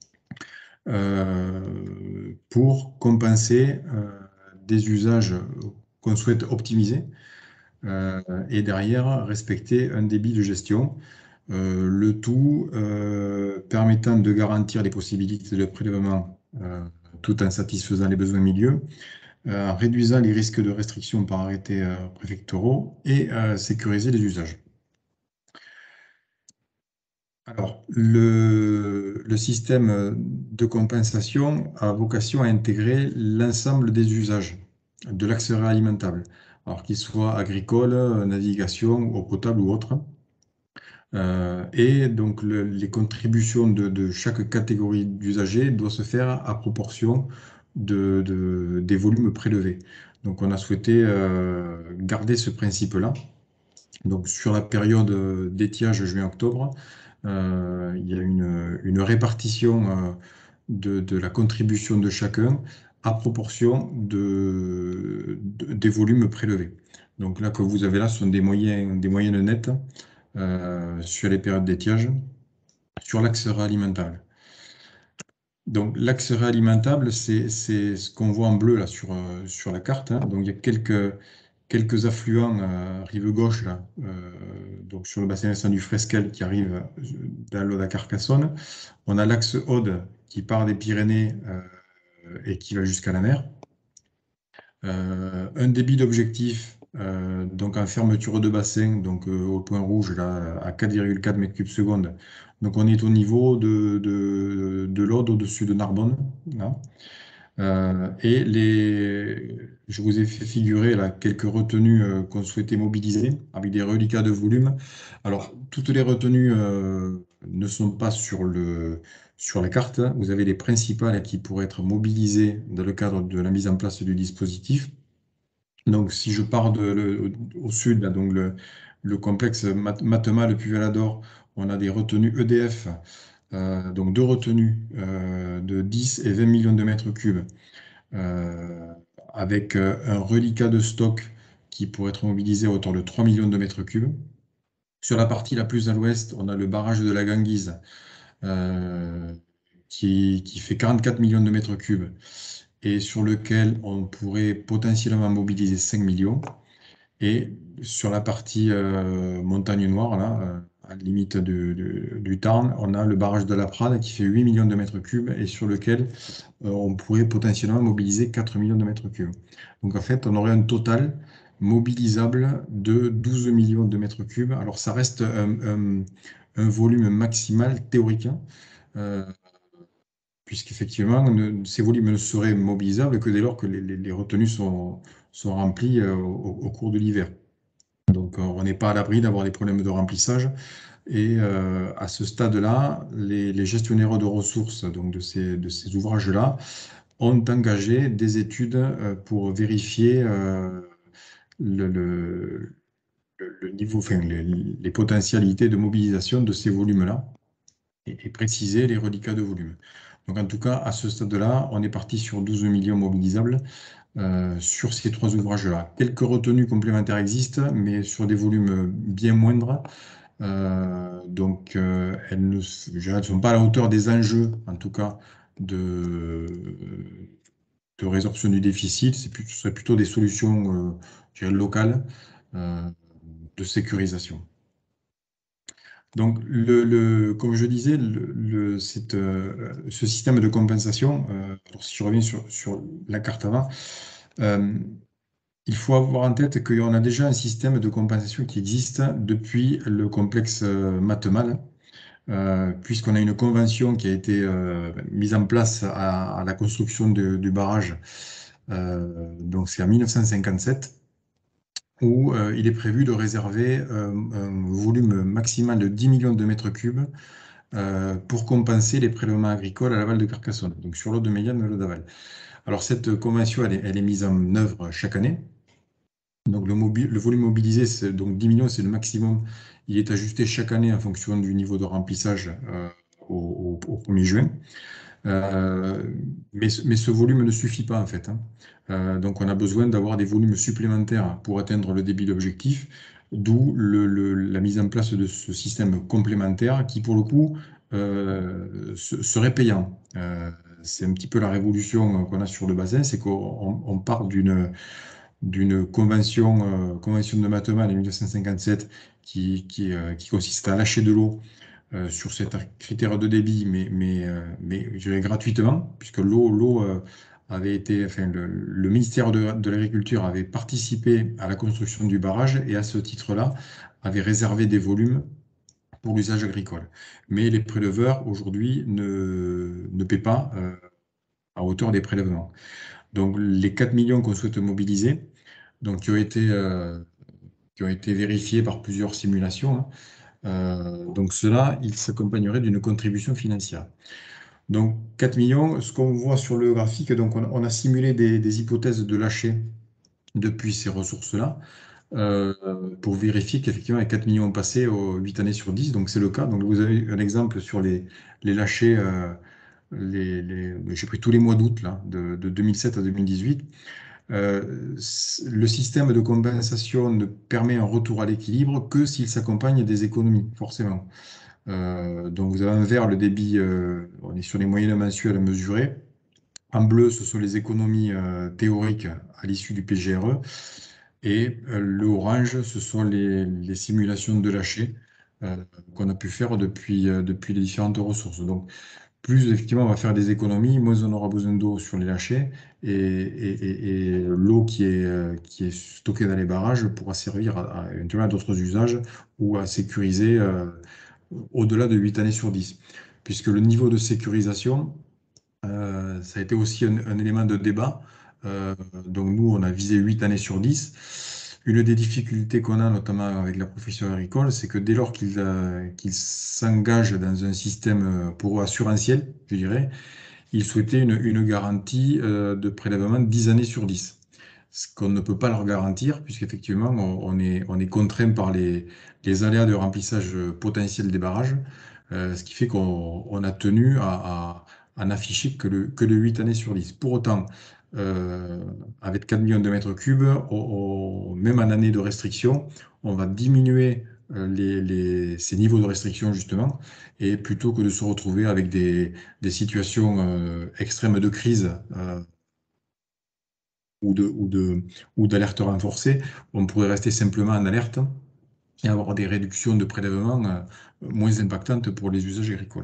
euh, pour compenser euh, des usages qu'on souhaite optimiser euh, et derrière respecter un débit de gestion. Euh, le tout euh, permettant de garantir les possibilités de prélèvement euh, tout en satisfaisant les besoins milieux, euh, en réduisant les risques de restriction par arrêté euh, préfectoraux et euh, sécuriser les usages. Alors, le, le système de compensation a vocation à intégrer l'ensemble des usages de l'axe réalimentable, alors qu'ils soient agricoles, navigation, eau potable ou autres. Euh, et donc, le- les contributions de, de chaque catégorie d'usagers doivent se faire à proportion de, de- des volumes prélevés. Donc, on a souhaité euh, garder ce principe-là. Donc, sur la période d'étiage juin-octobre, euh, il y a une, une répartition euh, de, de la contribution de chacun à proportion de, de- des volumes prélevés. Donc là, que vous avez là, ce sont des moyens, des moyennes nettes euh, sur les périodes d'étiage, sur l'axe réalimentable. Donc l'axe réalimentable, c'est c'est ce qu'on voit en bleu là sur, euh, sur la carte, hein. Donc il y a quelques, quelques affluents euh, rive gauche là, euh, donc sur le bassin versant du Fresquel qui arrive euh, dans l'Aude à Carcassonne. On a l'axe Aude qui part des Pyrénées euh, et qui va jusqu'à la mer. Euh, un débit d'objectif, euh, donc en fermeture de bassin, donc euh, au point rouge, là, à quatre virgule quatre mètres cubes secondes. Donc on est au niveau de, de, de l'Aude au-dessus de Narbonne, là. Euh, et les, je vous ai fait figurer là, quelques retenues euh, qu'on souhaitait mobiliser avec des reliquats de volume. Alors, toutes les retenues euh, ne sont pas sur le, sur la carte. Vous avez les principales qui pourraient être mobilisées dans le cadre de la mise en place du dispositif. Donc, si je pars de, le- au sud, là, donc le, le complexe Mat- Matema, le Puy-Valador, on a des retenues E D F, euh, donc deux retenues euh, de dix et vingt millions de mètres cubes, euh, avec euh, un reliquat de stock qui pourrait être mobilisé à hauteur de trois millions de mètres cubes. Sur la partie la plus à l'ouest, on a le barrage de la Ganguise, euh, qui, qui fait quarante-quatre millions de mètres cubes et sur lequel on pourrait potentiellement mobiliser cinq millions. Et sur la partie euh, Montagne Noire, là, euh, à la limite de- de- du Tarn, on a le barrage de la Prade qui fait huit millions de mètres cubes et sur lequel euh, on pourrait potentiellement mobiliser quatre millions de mètres cubes. Donc en fait, on aurait un total mobilisable de douze millions de mètres cubes. Alors ça reste un, un- un volume maximal théorique, hein, euh, puisqu'effectivement, ne- ces volumes ne seraient mobilisables que dès lors que les, les- les retenues sont, sont remplies euh, au, au cours de l'hiver. Donc euh, on n'est pas à l'abri d'avoir des problèmes de remplissage. Et euh, à ce stade-là, les, les gestionnaires de ressources donc de ces, de ces ouvrages-là ont engagé des études euh, pour vérifier euh, le, le- le- le niveau, enfin, les, les potentialités de mobilisation de ces volumes-là. et, et préciser les reliquats de volume. Donc en tout cas, à ce stade-là, on est parti sur douze millions mobilisables euh, sur ces trois ouvrages-là. Quelques retenues complémentaires existent, mais sur des volumes bien moindres. Euh, donc, euh, elles ne je dirais, elles sont pas à la hauteur des enjeux, en tout cas, de, de résorption du déficit. C'est plus- ce serait plutôt des solutions euh, je dirais, locales euh, de sécurisation. Donc, le, le- comme je disais, le, le- cette, euh, ce système de compensation, euh, alors si je reviens sur, sur la carte avant, euh, il faut avoir en tête qu'on a déjà un système de compensation qui existe depuis le complexe euh, Matemal, euh, puisqu'on a une convention qui a été euh, mise en place à, à la construction de- du barrage, euh, donc c'est en mille neuf cent cinquante-sept, où euh, il est prévu de réserver euh, un volume maximal de dix millions de mètres cubes euh, pour compenser les prélèvements agricoles à l'aval de Carcassonne, donc sur l'eau de médiane et l'eau d'aval. Alors cette convention, elle est, elle est mise en œuvre chaque année. Donc le, mobi- le volume mobilisé, c'est donc dix millions, c'est le maximum. Il est ajusté chaque année en fonction du niveau de remplissage euh, au, au- au premier juin. Euh, mais, ce- mais ce volume ne suffit pas en fait, hein. Euh, donc on a besoin d'avoir des volumes supplémentaires pour atteindre le débit d'objectif, d'où le- le- la mise en place de ce système complémentaire qui pour le coup euh, se- serait payant. Euh, c'est un petit peu la révolution qu'on a sur le bassin, c'est qu'on on- on part d'une d'une convention, euh, convention de Matemal en mille neuf cent cinquante-sept qui, qui, euh, qui consiste à lâcher de l'eau euh, sur cet critère de débit, mais, mais, euh, mais je dirais gratuitement, puisque l'eau l'eau euh, avait été, enfin, le, le ministère de, de l'Agriculture avait participé à la construction du barrage et à ce titre-là avait réservé des volumes pour l'usage agricole. Mais les préleveurs aujourd'hui ne, ne paient pas euh, à hauteur des prélèvements. Donc les quatre millions qu'on souhaite mobiliser, donc qui ont été, euh, qui ont été vérifiés par plusieurs simulations, hein, euh, donc cela, il s'accompagnerait d'une contribution financière. Donc quatre millions, ce qu'on voit sur le graphique, donc on, on a simulé des, des hypothèses de lâcher depuis ces ressources-là euh, pour vérifier qu'effectivement les quatre millions ont passé aux huit années sur dix, donc c'est le cas. Donc vous avez un exemple sur les, les lâchers, euh, les, les- j'ai pris tous les mois d'août là, de, de deux mille sept à deux mille dix-huit. Euh, le système de compensation ne permet un retour à l'équilibre que s'il s'accompagne des économies, forcément. Euh, donc vous avez en vert le débit, euh, on est sur les moyennes mensuelles mesurées. En bleu, ce sont les économies euh, théoriques à l'issue du P G R E. Et euh, le orange, ce sont les, les simulations de lâcher euh, qu'on a pu faire depuis, euh, depuis les différentes ressources. Donc, plus effectivement on va faire des économies, moins on aura besoin d'eau sur les lâchers et, et- et- et l'eau qui est, euh, qui est stockée dans les barrages pourra servir à, à, éventuellement à d'autres usages ou à sécuriser euh, au-delà de huit années sur dix. Puisque le niveau de sécurisation, euh, ça a été aussi un, un élément de débat. Euh, donc nous, on a visé huit années sur dix. Une des difficultés qu'on a, notamment avec la profession agricole, c'est que dès lors qu'ils euh, qu'ils s'engagent dans un système euh, pour eux assurantiel, je dirais, ils souhaitaient une, une garantie euh, de prélèvement dix années sur dix. Ce qu'on ne peut pas leur garantir, puisqu'effectivement, on, on est, on est contraint par les, les aléas de remplissage potentiel des barrages, euh, ce qui fait qu'on on a tenu à, à, à n'afficher que le, que le huit années sur dix. Pour autant, euh, avec quatre millions de mètres cubes, on- on- même en année de restriction, on va diminuer euh, les, les- ces niveaux de restriction, justement, et plutôt que de se retrouver avec des, des situations euh, extrêmes de crise euh, ou de, ou de, ou d'alerte renforcée, on pourrait rester simplement en alerte et avoir des réductions de prélèvements euh, moins impactantes pour les usages agricoles.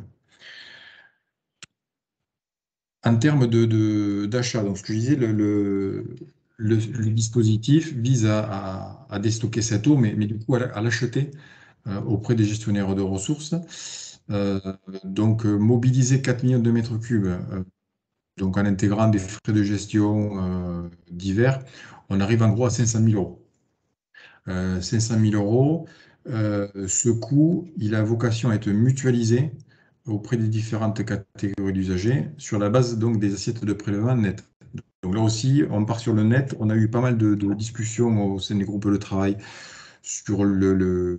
En termes de, de- d'achat, donc ce que je disais, le, le, le- le dispositif vise à, à- à déstocker cette eau, mais, mais du coup à, la- à l'acheter euh, auprès des gestionnaires de ressources. Euh, donc euh, mobiliser quatre millions de mètres cubes, euh, donc en intégrant des frais de gestion euh, divers, on arrive en gros à cinq cent mille euros. Euh, cinq cent mille euros, euh, ce coût, il a vocation à être mutualisé auprès des différentes catégories d'usagers sur la base donc des assiettes de prélèvement net. Donc là aussi, on part sur le net. On a eu pas mal de, de discussions au sein des groupes de travail sur le, le-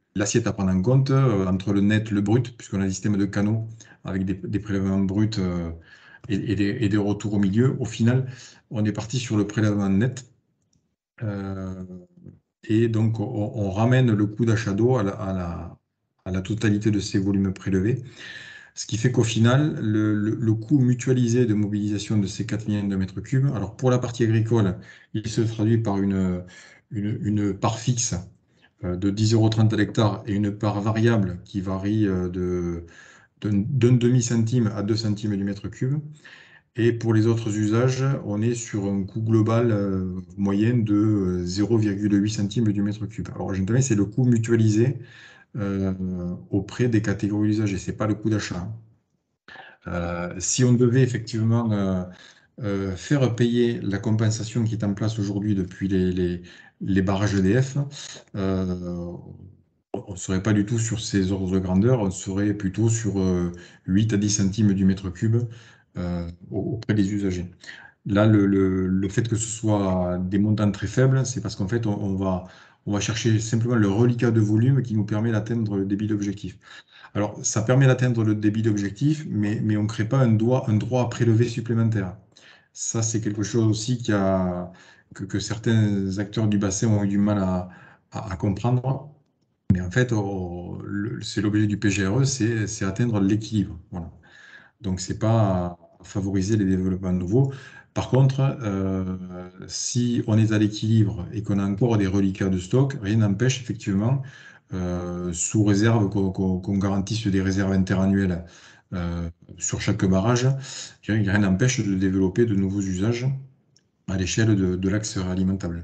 l'assiette à prendre en compte euh, entre le net, le brut, puisqu'on a des systèmes de canaux avec des, des prélèvements bruts euh, et, et des, et des retours au milieu. Au final, on est parti sur le prélèvement net. Euh, et donc, on, on ramène le coût d'achat d'eau à la, à la- à la totalité de ces volumes prélevés. Ce qui fait qu'au final, le, le- le coût mutualisé de mobilisation de ces quatre millions de mètres cubes, alors pour la partie agricole, il se traduit par une, une, une part fixe euh, de dix euros trente à l'hectare et une part variable qui varie euh, de, d'un d'un demi-centime à deux centimes du mètre cube. Et pour les autres usages, on est sur un coût global euh, moyen de euh, zéro virgule huit centimes du mètre cube. Alors, j'entends, c'est le coût mutualisé euh, auprès des catégories d'usagers, ce n'est pas le coût d'achat. Hein. Euh, si on devait effectivement euh, euh, faire payer la compensation qui est en place aujourd'hui depuis les, les, les barrages E D F, euh, on ne serait pas du tout sur ces ordres de grandeur, on serait plutôt sur euh, huit à dix centimes du mètre cube euh, auprès des usagers. Là, le, le- le fait que ce soit des montants très faibles, c'est parce qu'en fait, on, on va, on va chercher simplement le reliquat de volume qui nous permet d'atteindre le débit d'objectif. Alors, ça permet d'atteindre le débit d'objectif, mais, mais on ne crée pas un droit, un droit à prélever supplémentaire. Ça, c'est quelque chose aussi qui a, que, que certains acteurs du bassin ont eu du mal à, à- à comprendre. Mais en fait, oh, le- c'est l'objet du P G R E, c'est c'est atteindre l'équilibre. Voilà. Donc, c'est pas favoriser les développements nouveaux. Par contre, euh, si on est à l'équilibre et qu'on a encore des reliquats de stock, rien n'empêche effectivement, euh, sous réserve qu'on qu'on- qu'on garantisse des réserves interannuelles euh, sur chaque barrage, rien n'empêche de développer de nouveaux usages à l'échelle de, de l'axe alimentable.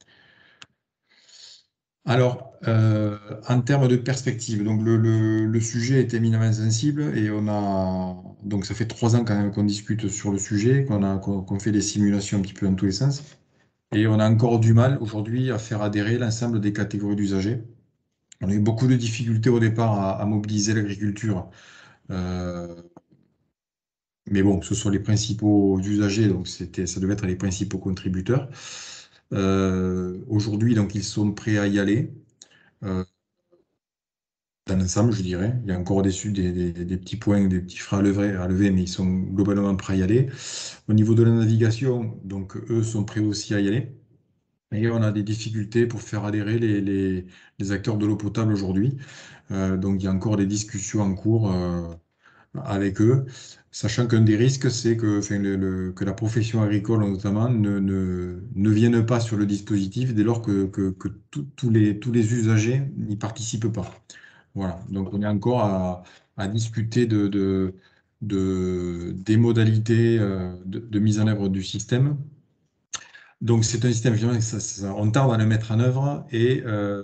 Alors, euh, en termes de perspective, donc le, le- le sujet est éminemment sensible et on a donc ça fait trois ans quand même qu'on discute sur le sujet, qu'on a qu'on qu'on fait des simulations un petit peu dans tous les sens et on a encore du mal aujourd'hui à faire adhérer l'ensemble des catégories d'usagers. On a eu beaucoup de difficultés au départ à, à mobiliser l'agriculture, euh, mais bon, ce sont les principaux usagers, donc c'était ça devait être les principaux contributeurs. Euh, aujourd'hui, donc ils sont prêts à y aller. Euh, Dans l'ensemble, je dirais. Il y a encore des, su- des, des- des petits points, des petits freins à lever, à lever, mais ils sont globalement prêts à y aller. Au niveau de la navigation, donc eux sont prêts aussi à y aller. Et on a des difficultés pour faire adhérer les, les- les acteurs de l'eau potable aujourd'hui. Euh, donc il y a encore des discussions en cours euh, avec eux, sachant qu'un des risques, c'est que, enfin, le- le- que la profession agricole notamment ne, ne, ne vienne pas sur le dispositif dès lors que, que, que tous tous les, tous les usagers n'y participent pas. Voilà, donc on est encore à, à discuter de, de, de- des modalités euh, de, de mise en œuvre du système. Donc c'est un système, finalement, ça- ça- on tarde à le mettre en œuvre et euh,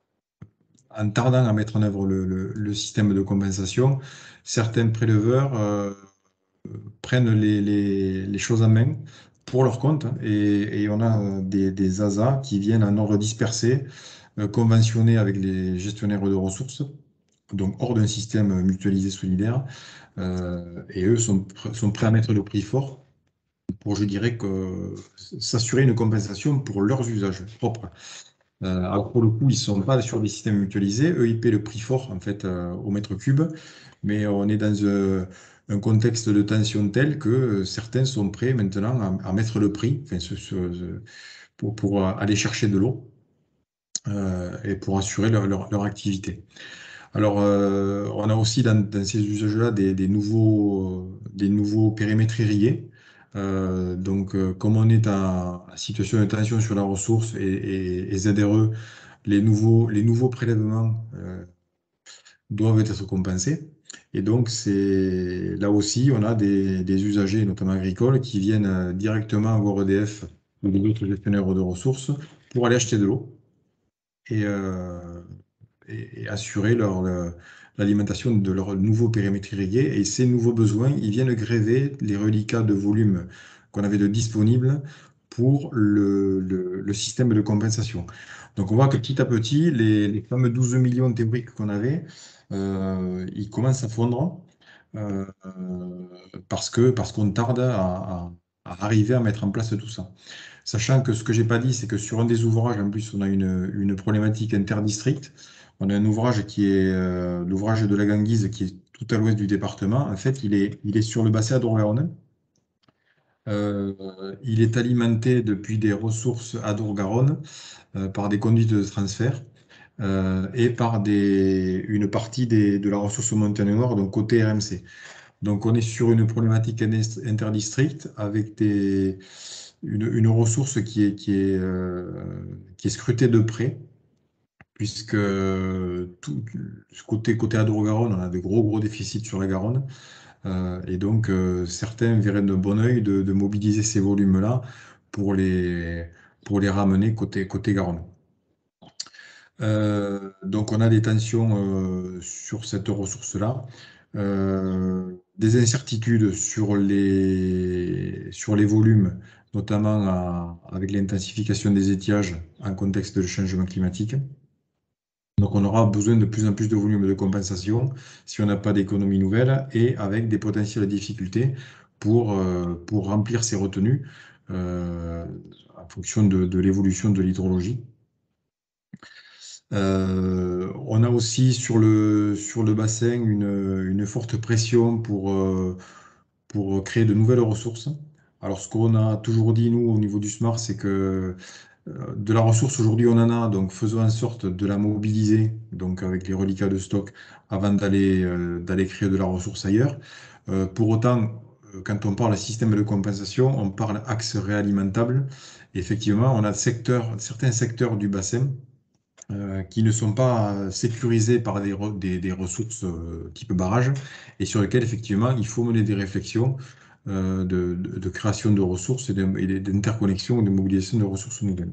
en tardant à mettre en œuvre le, le- le système de compensation, certains préleveurs euh, prennent les, les- les choses en main pour leur compte hein, et, et on a euh, des, des A S A qui viennent en ordre dispersé, euh, conventionnés avec les gestionnaires de ressources, donc hors d'un système mutualisé solidaire, euh, et eux sont, pr- sont prêts à mettre le prix fort pour, je dirais, que s'assurer une compensation pour leurs usages propres. Euh, alors pour le coup, ils ne sont pas sur des systèmes mutualisés, eux, ils paient le prix fort en fait euh, au mètre cube, mais on est dans euh, un contexte de tension tel que euh, certains sont prêts maintenant à, à mettre le prix enfin, ce- ce- ce- pour, pour euh, aller chercher de l'eau euh, et pour assurer leur, leur- leur activité. Alors, euh, on a aussi dans, dans ces usages-là des, des nouveaux, euh, des nouveaux périmètres irrigués. Euh, donc, euh, comme on est en, en situation de tension sur la ressource et, et- et Z R E, les nouveaux, les nouveaux prélèvements euh, doivent être compensés. Et donc, c'est là aussi, on a des, des usagers, notamment agricoles, qui viennent euh, directement voir E D F ou d'autres gestionnaires de ressources pour aller acheter de l'eau. Et, euh, et, et assurer leur, le- l'alimentation de leur nouveau périmètre irrigué. Et ces nouveaux besoins, ils viennent grever les reliquats de volume qu'on avait de disponibles pour le, le- le système de compensation. Donc on voit que petit à petit, les, les fameux douze millions théoriques qu'on avait, euh, ils commencent à fondre euh, euh, parce que, parce qu'on tarde à, à- à arriver à mettre en place tout ça. Sachant que ce que j'ai pas dit, c'est que sur un des ouvrages, en plus, on a une, une problématique interdistrict. On a un ouvrage qui est euh, l'ouvrage de la Ganguise, qui est tout à l'ouest du département. En fait, il est, il est sur le bassin Adour-Garonne. Euh, il est alimenté depuis des ressources Adour-Garonne euh, par des conduites de transfert euh, et par des, une partie des, de la ressource Montagne Noire, donc côté R M C. Donc on est sur une problématique interdistrict avec des, une, une ressource qui est, qui est, euh, qui est scrutée de près, puisque tout, côté, côté Adour-Garonne, on a de gros gros déficits sur la Garonne. Euh, et donc, euh, certains verraient de bon oeil de, de mobiliser ces volumes-là pour les, pour les ramener côté, côté Garonne. Euh, donc, on a des tensions euh, sur cette ressource-là, euh, des incertitudes sur les, sur les volumes, notamment à- avec l'intensification des étiages en contexte de changement climatique. Donc, on aura besoin de plus en plus de volumes de compensation si on n'a pas d'économie nouvelle et avec des potentielles difficultés pour, euh, pour remplir ces retenues euh, en fonction de, de l'évolution de l'hydrologie. Euh, on a aussi sur le, sur le bassin une, une forte pression pour, euh, pour créer de nouvelles ressources. Alors, ce qu'on a toujours dit, nous, au niveau du SMART, c'est que euh, de la ressource, aujourd'hui, on en a, donc faisons en sorte de la mobiliser, donc avec les reliquats de stock, avant d'aller euh, d'aller créer de la ressource ailleurs. Euh, pour autant, euh, quand on parle système de compensation, on parle axe réalimentable. Et effectivement, on a secteurs, certains secteurs du bassin euh, qui ne sont pas euh, sécurisés par des, re- des, des ressources euh, type barrage et sur lesquels, effectivement, il faut mener des réflexions euh, de, de- de création de ressources et de- et d'interconnexion, de mobilisation de ressources nouvelles.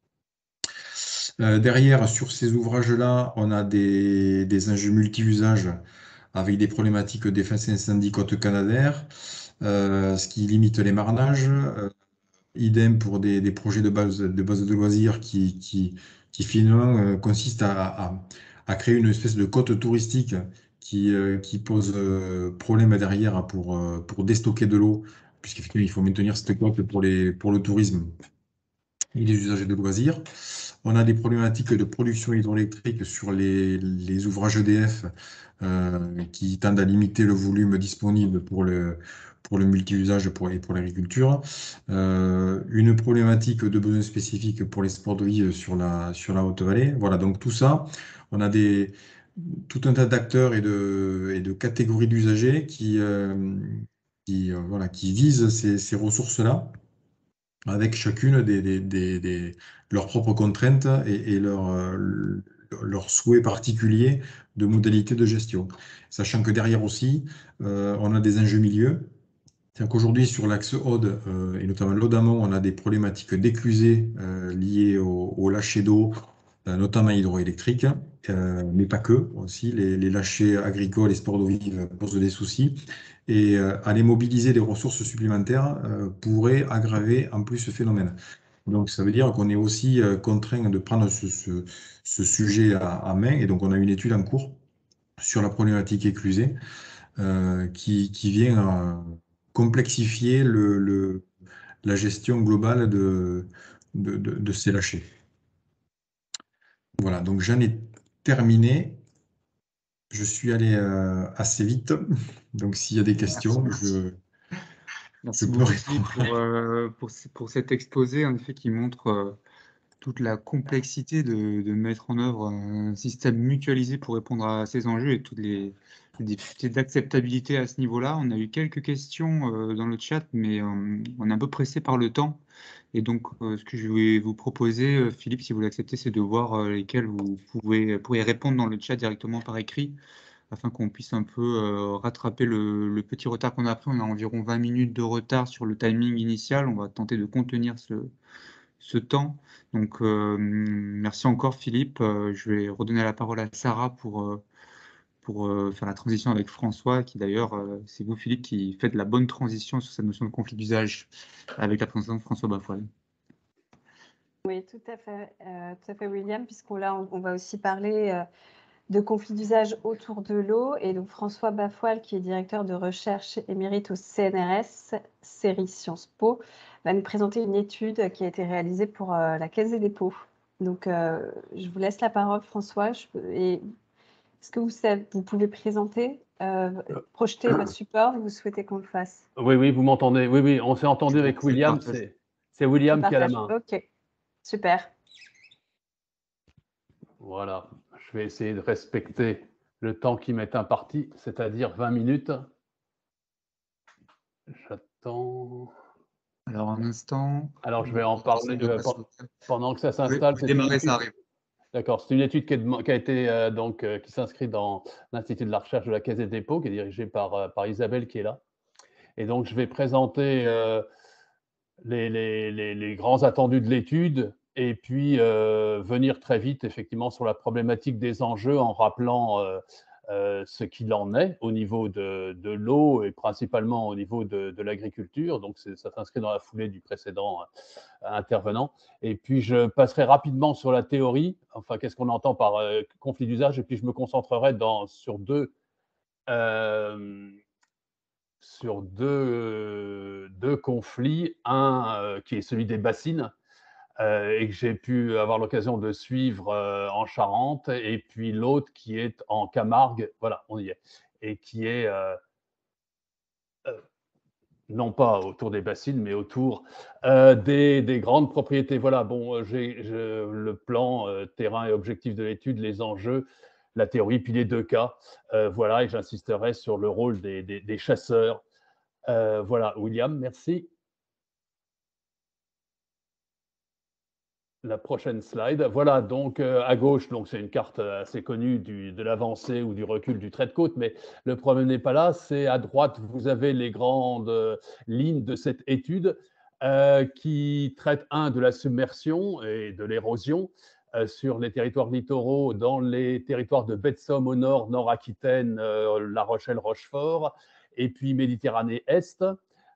Euh, derrière, sur ces ouvrages-là, on a des, des enjeux multi-usages avec des problématiques de défense incendie côte canadaire, euh, ce qui limite les marnages. Euh, idem pour des, des projets de base de, base de loisirs qui, qui, qui finalement euh, consistent à, à, à créer une espèce de côte touristique qui, euh, qui pose euh, problème derrière pour, euh, pour déstocker de l'eau, puisqu'effectivement, il faut maintenir cette côte pour les, pour le tourisme et les usagers de loisirs. On a des problématiques de production hydroélectrique sur les, les ouvrages E D F euh, qui tendent à limiter le volume disponible pour le, pour le multi-usage pour, et pour l'agriculture. Euh, une problématique de besoins spécifiques pour les sports de vie sur la, sur la Haute-Vallée. Voilà, donc tout ça, on a des, tout un tas d'acteurs et de, et de catégories d'usagers qui, euh, qui, euh, voilà, qui visent ces, ces ressources-là avec chacune des, des- des- des- leurs propres contraintes et, et leurs euh, leurs souhaits particuliers de modalités de gestion. Sachant que derrière aussi, euh, on a des enjeux milieux. C'est-à-dire qu'aujourd'hui, sur l'axe Aude, euh, et notamment l'Aude amont, on a des problématiques d'éclusée euh, liées au, au lâcher d'eau, euh, notamment hydroélectrique, euh, mais pas que, aussi. Les, les lâchers agricoles et sports d'eau vive posent des soucis. Et euh, aller mobiliser des ressources supplémentaires euh, pourrait aggraver en plus ce phénomène. Donc, ça veut dire qu'on est aussi euh, contraint de prendre ce, ce- ce sujet à, à main. Et donc, on a une étude en cours sur la problématique éclusée euh, qui, qui vient euh, complexifier le, le- la gestion globale de, de, de- de ces lâchers. Voilà, donc j'en ai terminé. Je suis allé euh, assez vite. Donc, s'il y a des Merci, questions, merci. je, je Merci peux beaucoup Philippe répondre. pour, euh, pour, ce- pour cet exposé, en effet, qui montre euh, toute la complexité de, de mettre en œuvre un système mutualisé pour répondre à ces enjeux et toutes les, les difficultés d'acceptabilité à ce niveau-là. On a eu quelques questions euh, dans le chat, mais euh, on est un peu pressé par le temps. Et donc, euh, ce que je vais vous proposer, euh, Philippe, si vous l'acceptez, c'est de voir euh, lesquels vous pouvez, pourriez répondre dans le chat directement par écrit, afin qu'on puisse un peu euh, rattraper le, le petit retard qu'on a pris. On a environ vingt minutes de retard sur le timing initial. On va tenter de contenir ce, ce temps. Donc, euh, merci encore, Philippe. Euh, je vais redonner la parole à Sarah pour, euh, pour euh, faire la transition avec François, qui d'ailleurs, euh, c'est vous, Philippe, qui faites la bonne transition sur cette notion de conflit d'usage avec la présentation de François Bafoil. Oui, tout à fait, euh, tout à fait, William, puisqu'on là, on, on va aussi parler euh, de conflits d'usage autour de l'eau. Et donc, François Bafoil, qui est directeur de recherche émérite au C N R S, série Sciences Po, va nous présenter une étude qui a été réalisée pour euh, la Caisse des dépôts. Donc, euh, je vous laisse la parole, François. Je peux- et est-ce que vous, savez- vous pouvez présenter, euh, projeter votre support, vous souhaitez qu'on le fasse? Oui, oui, vous m'entendez. Oui, oui, on s'est entendu avec C'est William. parfait. C'est c'est William Je qui a la partage. main. Ok, super. Voilà, je vais essayer de respecter le temps qui m'est imparti, c'est-à-dire vingt minutes. J'attends. Alors, un instant. Alors, je vais en parler euh, pen- pendant que ça Oui, s'installe. vous C'est une démarrez, ça étude- arrive. D'accord, c'est une étude qui, est dem- qui a été euh, donc euh, qui s'inscrit dans l'Institut de la recherche de la Caisse des dépôts, qui est dirigée par, euh, par Isabelle qui est là. Et donc, je vais présenter euh, les, les- les- les grands attendus de l'étude et puis euh, venir très vite effectivement sur la problématique des enjeux en rappelant euh, euh, ce qu'il en est au niveau de, de l'eau et principalement au niveau de, de l'agriculture. Donc, c'est- ça s'inscrit dans la foulée du précédent euh, intervenant. Et puis, je passerai rapidement sur la théorie, enfin, qu'est-ce qu'on entend par euh, conflit d'usage, et puis je me concentrerai dans, sur deux. euh, sur deux, deux conflits, un euh, qui est celui des bassines, euh, et que j'ai pu avoir l'occasion de suivre euh, en Charente, et puis l'autre qui est en Camargue, voilà, on y est, et qui est euh, euh, non pas autour des bassines, mais autour euh, des, des grandes propriétés. Voilà, bon, j'ai je- le plan euh, terrain et objectif de l'étude, les enjeux, la théorie, puis les deux cas. Euh, voilà, et j'insisterai sur le rôle des, des, des chasseurs. Euh, voilà, William, merci. La prochaine slide. Voilà, donc euh, à gauche, donc c'est une carte assez connue du, de l'avancée ou du recul du trait de côte, mais le problème n'est pas là. C'est à droite, vous avez les grandes euh, lignes de cette étude euh, qui traite, un, de la submersion et de l'érosion euh, sur les territoires littoraux, dans les territoires de baie de Somme au nord, Nord-Aquitaine, euh, La Rochelle, Rochefort, et puis Méditerranée Est.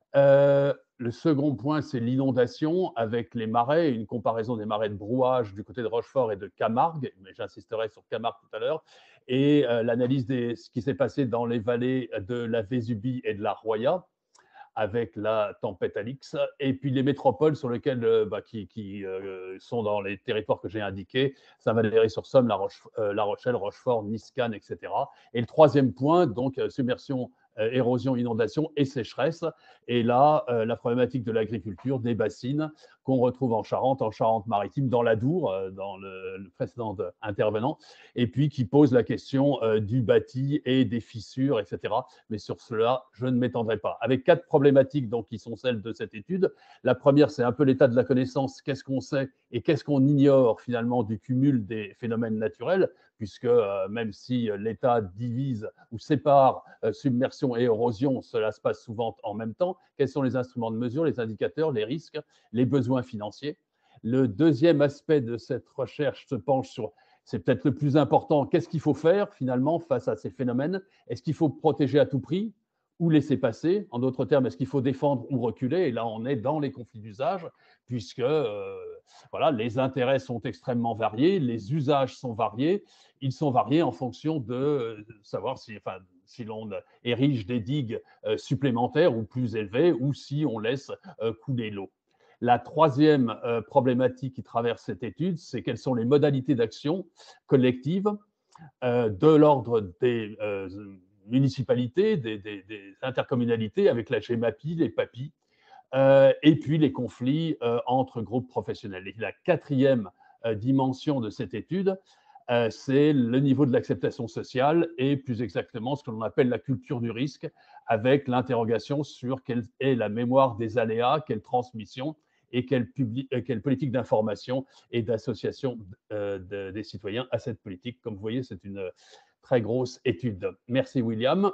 Euh, le second point, c'est l'inondation avec les marais, une comparaison des marais de brouage du côté de Rochefort et de Camargue, mais j'insisterai sur Camargue tout à l'heure, et euh, l'analyse de ce qui s'est passé dans les vallées de la Vésubie et de la Roya avec la tempête Alix, et puis les métropoles sur lesquelles, euh, bah, qui, qui euh, sont dans les territoires que j'ai indiqués, Saint-Valery-sur-Somme, la, Roche, euh, la Rochelle, Rochefort, Nice, Cannes, et cetera. Et le troisième point, donc euh, submersion, euh, érosion, inondation et sécheresse. Et là, euh, la problématique de l'agriculture, des bassines qu'on retrouve en Charente, en Charente-Maritime, dans l'Adour, euh, dans le, le précédent intervenant, et puis qui pose la question euh, du bâti et des fissures, et cetera. Mais sur cela, je ne m'étendrai pas. Avec quatre problématiques donc, qui sont celles de cette étude. La première, c'est un peu l'état de la connaissance, qu'est-ce qu'on sait et qu'est-ce qu'on ignore finalement du cumul des phénomènes naturels, puisque euh, même si l'État divise ou sépare euh, submersion et érosion, cela se passe souvent en même temps. Quels sont les instruments de mesure, les indicateurs, les risques, les besoins financiers? Le deuxième aspect de cette recherche se penche sur, c'est peut-être le plus important, qu'est-ce qu'il faut faire finalement face à ces phénomènes? Est-ce qu'il faut protéger à tout prix ou laisser passer? En d'autres termes, est-ce qu'il faut défendre ou reculer? Et là, on est dans les conflits d'usage, puisque euh, voilà, les intérêts sont extrêmement variés, les usages sont variés, ils sont variés en fonction de euh, savoir si, enfin, si l'on érige des digues euh, supplémentaires ou plus élevées, ou si on laisse euh, couler l'eau. La troisième euh, problématique qui traverse cette étude, c'est quelles sont les modalités d'action collective euh, de l'ordre des euh, municipalités, des, des, des, intercommunalités, avec la GEMAPI, les PAPI, euh, et puis les conflits euh, entre groupes professionnels. Et la quatrième euh, dimension de cette étude, euh, c'est le niveau de l'acceptation sociale et plus exactement ce que l'on appelle la culture du risque, avec l'interrogation sur quelle est la mémoire des aléas, quelle transmission et quelle, publi- quelle politique d'information et d'association euh, de, des citoyens à cette politique. Comme vous voyez, c'est une très grosse étude. Merci William.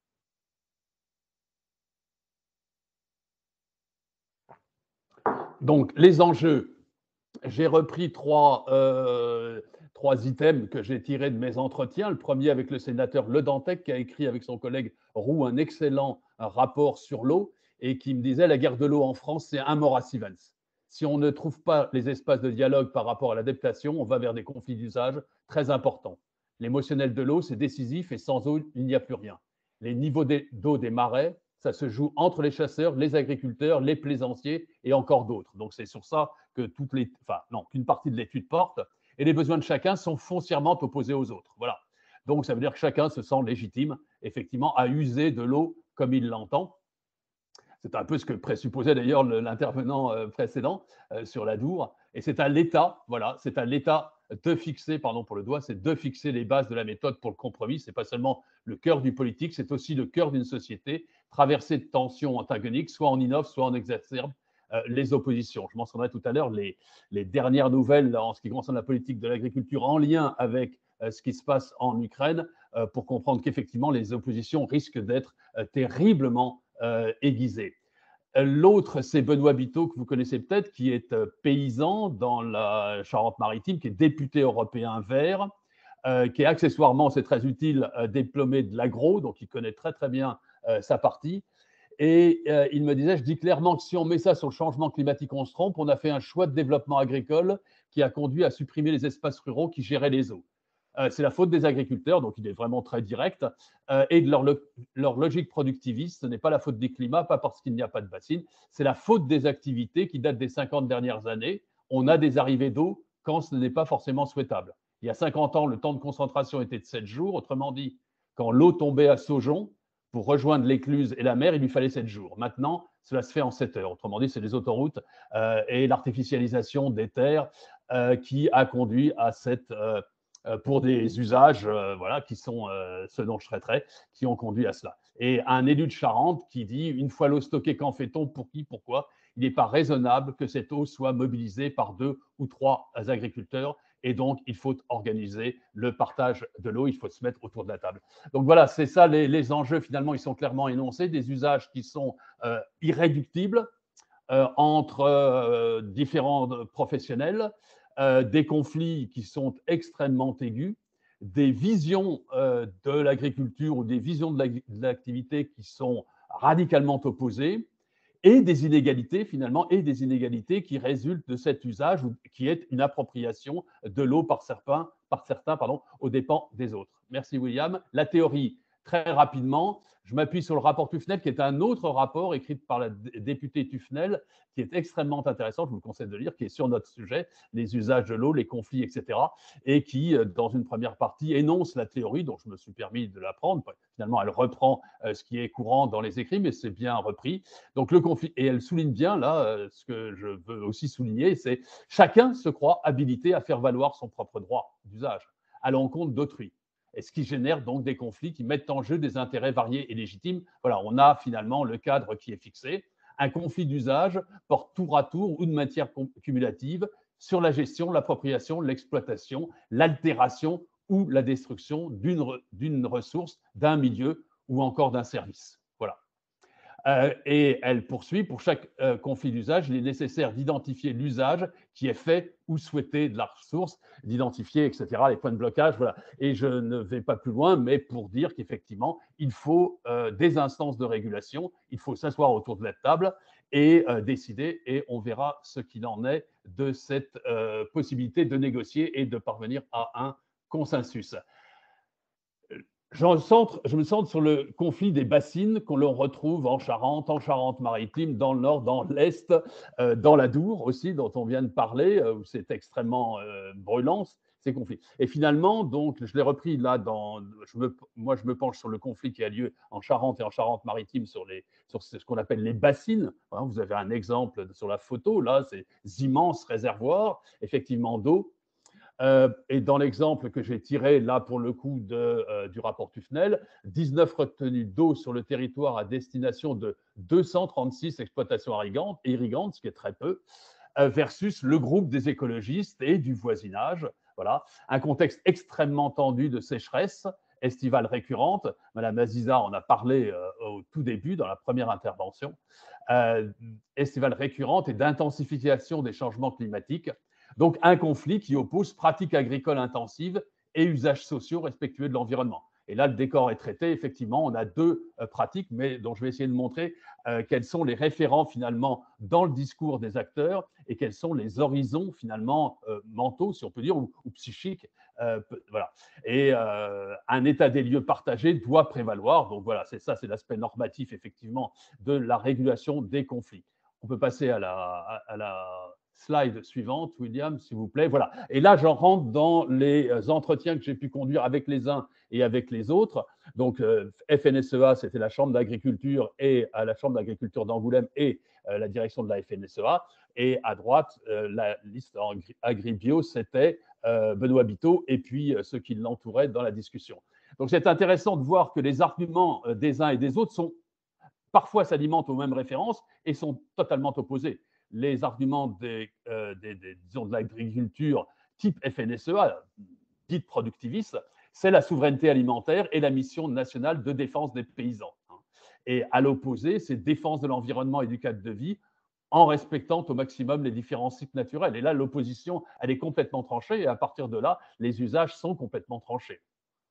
Donc, les enjeux. J'ai repris trois, euh, trois items que j'ai tirés de mes entretiens. Le premier avec le sénateur Le Dantec, qui a écrit avec son collègue Roux un excellent rapport sur l'eau et qui me disait la guerre de l'eau en France, c'est un Maurice Evans. Si on ne trouve pas les espaces de dialogue par rapport à l'adaptation, on va vers des conflits d'usage très importants. L'émotionnel de l'eau, c'est décisif et sans eau, il n'y a plus rien. Les niveaux d'eau des marais, ça se joue entre les chasseurs, les agriculteurs, les plaisanciers et encore d'autres. Donc c'est sur ça que toutes les, enfin non, qu'une partie de l'étude porte. Et les besoins de chacun sont foncièrement opposés aux autres. Voilà. Donc ça veut dire que chacun se sent légitime, effectivement, à user de l'eau comme il l'entend. C'est un peu ce que présupposait d'ailleurs l'intervenant précédent euh, sur l'Adour. Et c'est à l'État, voilà, c'est à l'État de fixer, pardon pour le doigt, c'est de fixer les bases de la méthode pour le compromis. Ce n'est pas seulement le cœur du politique, c'est aussi le cœur d'une société traversée de tensions antagoniques, soit en innove, soit en exacerbe euh, les oppositions. Je mentionnerai tout à l'heure les, les dernières nouvelles en ce qui concerne la politique de l'agriculture en lien avec euh, ce qui se passe en Ukraine euh, pour comprendre qu'effectivement les oppositions risquent d'être euh, terriblement euh, aiguisées. L'autre, c'est Benoît Biteau, que vous connaissez peut-être, qui est paysan dans la Charente-Maritime, qui est député européen vert, euh, qui est accessoirement, c'est très utile, euh, diplômé de l'agro, donc il connaît très très bien euh, sa partie. Et euh, il me disait, je dis clairement que si on met ça sur le changement climatique, on se trompe. On a fait un choix de développement agricole qui a conduit à supprimer les espaces ruraux qui géraient les eaux. Euh, c'est la faute des agriculteurs, donc il est vraiment très direct, euh, et de leur, leur logique productiviste. Ce n'est pas la faute des climats, pas parce qu'il n'y a pas de bassines, c'est la faute des activités qui datent des cinquante dernières années. On a des arrivées d'eau quand ce n'est pas forcément souhaitable. Il y a cinquante ans, le temps de concentration était de sept jours. Autrement dit, quand l'eau tombait à Saujon, pour rejoindre l'écluse et la mer, il lui fallait sept jours. Maintenant, cela se fait en sept heures. Autrement dit, c'est les autoroutes euh, et l'artificialisation des terres euh, qui a conduit à cette... Euh, pour des usages euh, voilà, qui sont euh, ceux dont je traiterai, qui ont conduit à cela. Et un élu de Charente qui dit, une fois l'eau stockée, qu'en fait-on, pour qui, pourquoi? Il n'est pas raisonnable que cette eau soit mobilisée par deux ou trois agriculteurs, et donc il faut organiser le partage de l'eau, il faut se mettre autour de la table. Donc voilà, c'est ça les, les enjeux, finalement, ils sont clairement énoncés, des usages qui sont euh, irréductibles euh, entre euh, différents professionnels, Euh, des conflits qui sont extrêmement aigus, des visions euh, de l'agriculture ou des visions de l'activité qui sont radicalement opposées, et des inégalités finalement, et des inégalités qui résultent de cet usage, qui est une appropriation de l'eau par certains, par certains pardon, aux dépens des autres. Merci William. La théorie, très rapidement, je m'appuie sur le rapport Tufnel, qui est un autre rapport écrit par la députée Tufnel, qui est extrêmement intéressant, je vous le conseille de lire, qui est sur notre sujet, les usages de l'eau, les conflits, et cetera, et qui, dans une première partie, énonce la théorie, dont je me suis permis de l'apprendre. Finalement, elle reprend ce qui est courant dans les écrits, mais c'est bien repris. Donc, le conflit, et elle souligne bien, là, ce que je veux aussi souligner, c'est chacun se croit habilité à faire valoir son propre droit d'usage à l'encontre d'autrui. Et ce qui génère donc des conflits qui mettent en jeu des intérêts variés et légitimes. Voilà, on a finalement le cadre qui est fixé. Un conflit d'usage porte tour à tour ou de matière cumulative sur la gestion, l'appropriation, l'exploitation, l'altération ou la destruction d'une d'une ressource, d'un milieu ou encore d'un service. Voilà. Euh, et elle poursuit, pour chaque euh, conflit d'usage, il est nécessaire d'identifier l'usage qui est fait ou souhaité de la ressource, d'identifier, et cetera, les points de blocage. Voilà. Et je ne vais pas plus loin, mais pour dire qu'effectivement, il faut euh, des instances de régulation, il faut s'asseoir autour de la table et euh, décider, et on verra ce qu'il en est de cette euh, possibilité de négocier et de parvenir à un consensus. Je me, centre, je me centre sur le conflit des bassines qu'on retrouve en Charente, en Charente-Maritime, dans le nord, dans l'est, euh, dans l'Adour aussi, dont on vient de parler, euh, où c'est extrêmement euh, brûlant, ces conflits. Et finalement, donc, je l'ai repris là, dans, je me, moi je me penche sur le conflit qui a lieu en Charente et en Charente-Maritime sur, les, sur ce qu'on appelle les bassines. Hein, vous avez un exemple sur la photo, là, ces immenses réservoirs, effectivement, d'eau. Euh, et dans l'exemple que j'ai tiré là pour le coup de, euh, du rapport Tufnel, dix-neuf retenues d'eau sur le territoire à destination de deux cent trente-six exploitations irrigantes, irrigantes, ce qui est très peu, euh, versus le groupe des écologistes et du voisinage. Voilà, un contexte extrêmement tendu de sécheresse estivale récurrente. Madame Aziza en a parlé euh, au tout début, dans la première intervention. Euh, estivale récurrente et d'intensification des changements climatiques. Donc, un conflit qui oppose pratiques agricoles intensives et usages sociaux respectueux de l'environnement. Et là, le décor est traité. Effectivement, on a deux euh, pratiques, mais dont je vais essayer de montrer euh, quels sont les référents finalement dans le discours des acteurs et quels sont les horizons finalement euh, mentaux, si on peut dire, ou, ou psychiques. Euh, voilà. Et euh, un état des lieux partagé doit prévaloir. Donc voilà, c'est ça, c'est l'aspect normatif effectivement de la régulation des conflits. On peut passer à la, à, à la slide suivante, William, s'il vous plaît. Voilà. Et là, j'en rentre dans les entretiens que j'ai pu conduire avec les uns et avec les autres. Donc, euh, F N S E A, c'était la Chambre d'agriculture et à la Chambre d'agriculture d'Angoulême et euh, la direction de la F N S E A. Et à droite, euh, la liste Agribio, c'était euh, Benoît Biteau et puis euh, ceux qui l'entouraient dans la discussion. Donc, c'est intéressant de voir que les arguments euh, des uns et des autres sont parfois s'alimentent aux mêmes références et sont totalement opposés. Les arguments des, euh, des, des, disons, de l'agriculture type F N S E A, dite productiviste, c'est la souveraineté alimentaire et la mission nationale de défense des paysans. Et à l'opposé, c'est défense de l'environnement et du cadre de vie en respectant au maximum les différents cycles naturels. Et là, l'opposition, elle est complètement tranchée et à partir de là, les usages sont complètement tranchés.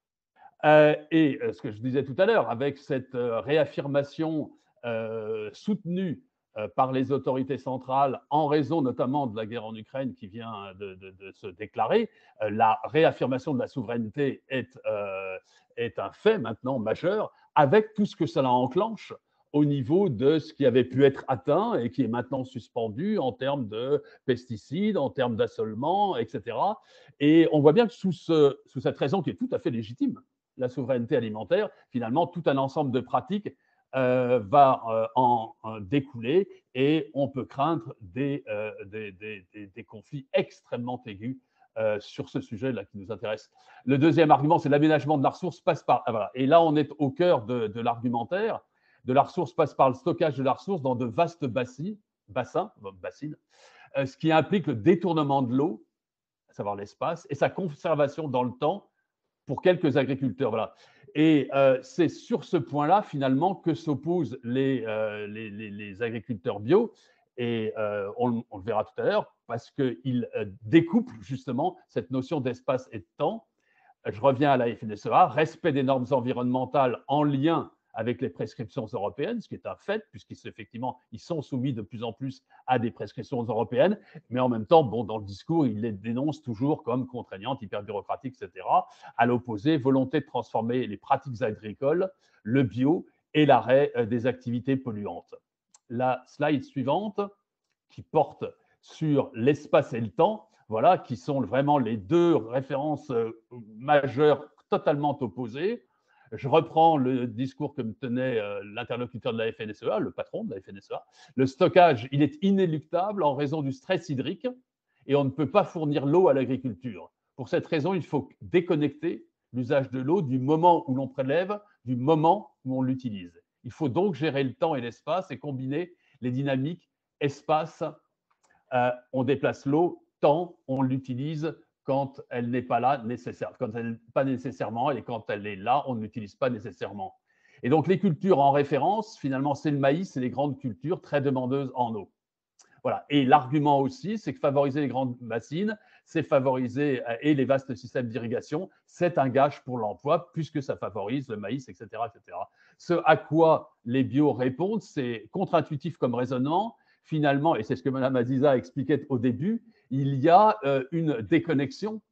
Euh, et euh, ce que je disais tout à l'heure, avec cette euh, réaffirmation euh, soutenue euh, par les autorités centrales en raison notamment de la guerre en Ukraine qui vient de, de, de se déclarer, euh, la réaffirmation de la souveraineté est, euh, est un fait maintenant majeur, avec tout ce que cela enclenche au niveau de ce qui avait pu être atteint et qui est maintenant suspendu en termes de pesticides, en termes d'assolement, et cetera. Et on voit bien que sous, ce, sous cette raison qui est tout à fait légitime, la souveraineté alimentaire, finalement, tout un ensemble de pratiques euh, va euh, en, en découler et on peut craindre des, euh, des, des, des, des conflits extrêmement aigus euh, sur ce sujet-là qui nous intéresse. Le deuxième argument, c'est l'aménagement de la ressource passe par… Ah, voilà. Et là, on est au cœur de, de l'argumentaire. De la ressource passe par le stockage de la ressource dans de vastes bassins, bassins, bassines, euh, ce qui implique le détournement de l'eau, à savoir l'espace, et sa conservation dans le temps pour quelques agriculteurs. Voilà. Et euh, c'est sur ce point-là, finalement, que s'opposent les, euh, les, les, les agriculteurs bio, et euh, on, on le verra tout à l'heure, parce qu'ils euh, découplent justement cette notion d'espace et de temps. Je reviens à la F N S E A, respect des normes environnementales en lien avec les prescriptions européennes, ce qui est un fait, puisqu'effectivement, ils sont soumis de plus en plus à des prescriptions européennes, mais en même temps, bon, dans le discours, ils les dénoncent toujours comme contraignantes, hyper-bureaucratiques, et cetera. À l'opposé, volonté de transformer les pratiques agricoles, le bio et l'arrêt des activités polluantes. La slide suivante, qui porte sur l'espace et le temps, voilà, qui sont vraiment les deux références majeures totalement opposées. Je reprends le discours que me tenait euh, l'interlocuteur de la F N S E A, le patron de la F N S E A. Le stockage, il est inéluctable en raison du stress hydrique et on ne peut pas fournir l'eau à l'agriculture. Pour cette raison, il faut déconnecter l'usage de l'eau du moment où l'on prélève, du moment où on l'utilise. Il faut donc gérer le temps et l'espace et combiner les dynamiques espace, euh, on déplace l'eau, temps, on l'utilise quand elle n'est pas là nécessaire, quand elle n'est pas nécessairement, et quand elle est là, on ne l'utilise pas nécessairement. Et donc, les cultures en référence, finalement, c'est le maïs et les grandes cultures très demandeuses en eau. Voilà. Et l'argument aussi, c'est que favoriser les grandes bassines, c'est favoriser, et les vastes systèmes d'irrigation, c'est un gage pour l'emploi, puisque ça favorise le maïs, et cetera, et cetera. Ce à quoi les bio répondent, c'est contre-intuitif comme raisonnement. Finalement, et c'est ce que Mme Aziza expliquait au début, il y a euh, une déconnexion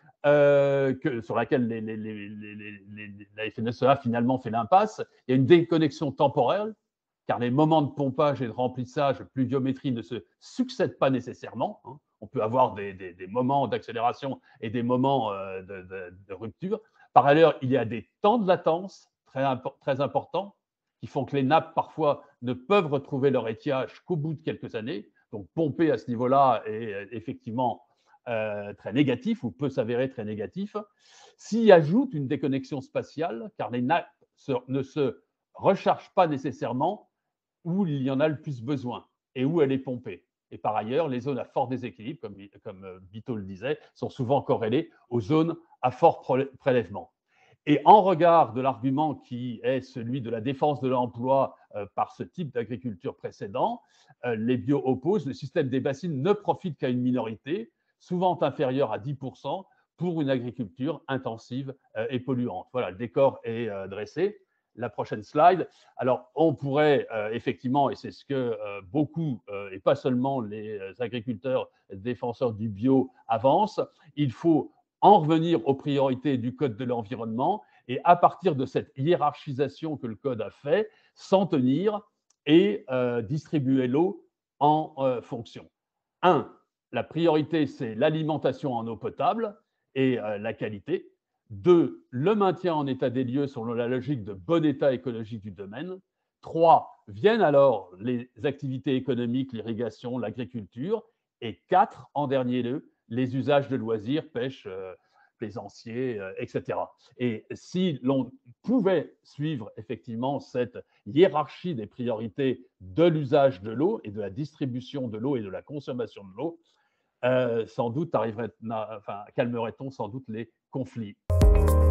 euh, que, sur laquelle les, les, les, les, les, la F N S E A finalement fait l'impasse. Il y a une déconnexion temporelle, car les moments de pompage et de remplissage, de pluviométrie ne se succèdent pas nécessairement. Hein. On peut avoir des, des, des moments d'accélération et des moments euh, de, de, de rupture. Par ailleurs, il y a des temps de latence très, très importants qui font que les nappes, parfois, ne peuvent retrouver leur étiage qu'au bout de quelques années. Donc, pomper à ce niveau-là est effectivement euh, très négatif ou peut s'avérer très négatif. S'y ajoute une déconnexion spatiale, car les nappes se, ne se rechargent pas nécessairement où il y en a le plus besoin et où elle est pompée. Et par ailleurs, les zones à fort déséquilibre, comme, comme Biteau le disait, sont souvent corrélées aux zones à fort prélèvement. Et en regard de l'argument qui est celui de la défense de l'emploi euh, par ce type d'agriculture précédent, euh, les bio opposent, le système des bassines ne profite qu'à une minorité, souvent inférieure à dix pour cent, pour une agriculture intensive euh, et polluante. Voilà, le décor est euh, dressé. La prochaine slide. Alors, on pourrait euh, effectivement, et c'est ce que euh, beaucoup, euh, et pas seulement les agriculteurs défenseurs du bio avancent, il faut en revenir aux priorités du Code de l'environnement et à partir de cette hiérarchisation que le Code a fait, s'en tenir et euh, distribuer l'eau en euh, fonction. Un, la priorité, c'est l'alimentation en eau potable et euh, la qualité. Deux, le maintien en état des lieux selon la logique de bon état écologique du domaine. Trois, viennent alors les activités économiques, l'irrigation, l'agriculture. Et quatre, en dernier lieu, les usages de loisirs, pêche, euh, plaisancier, euh, et cetera. Et si l'on pouvait suivre effectivement cette hiérarchie des priorités de l'usage de l'eau et de la distribution de l'eau et de la consommation de l'eau, euh, sans doute arriverait, enfin, calmerait-on sans doute les conflits.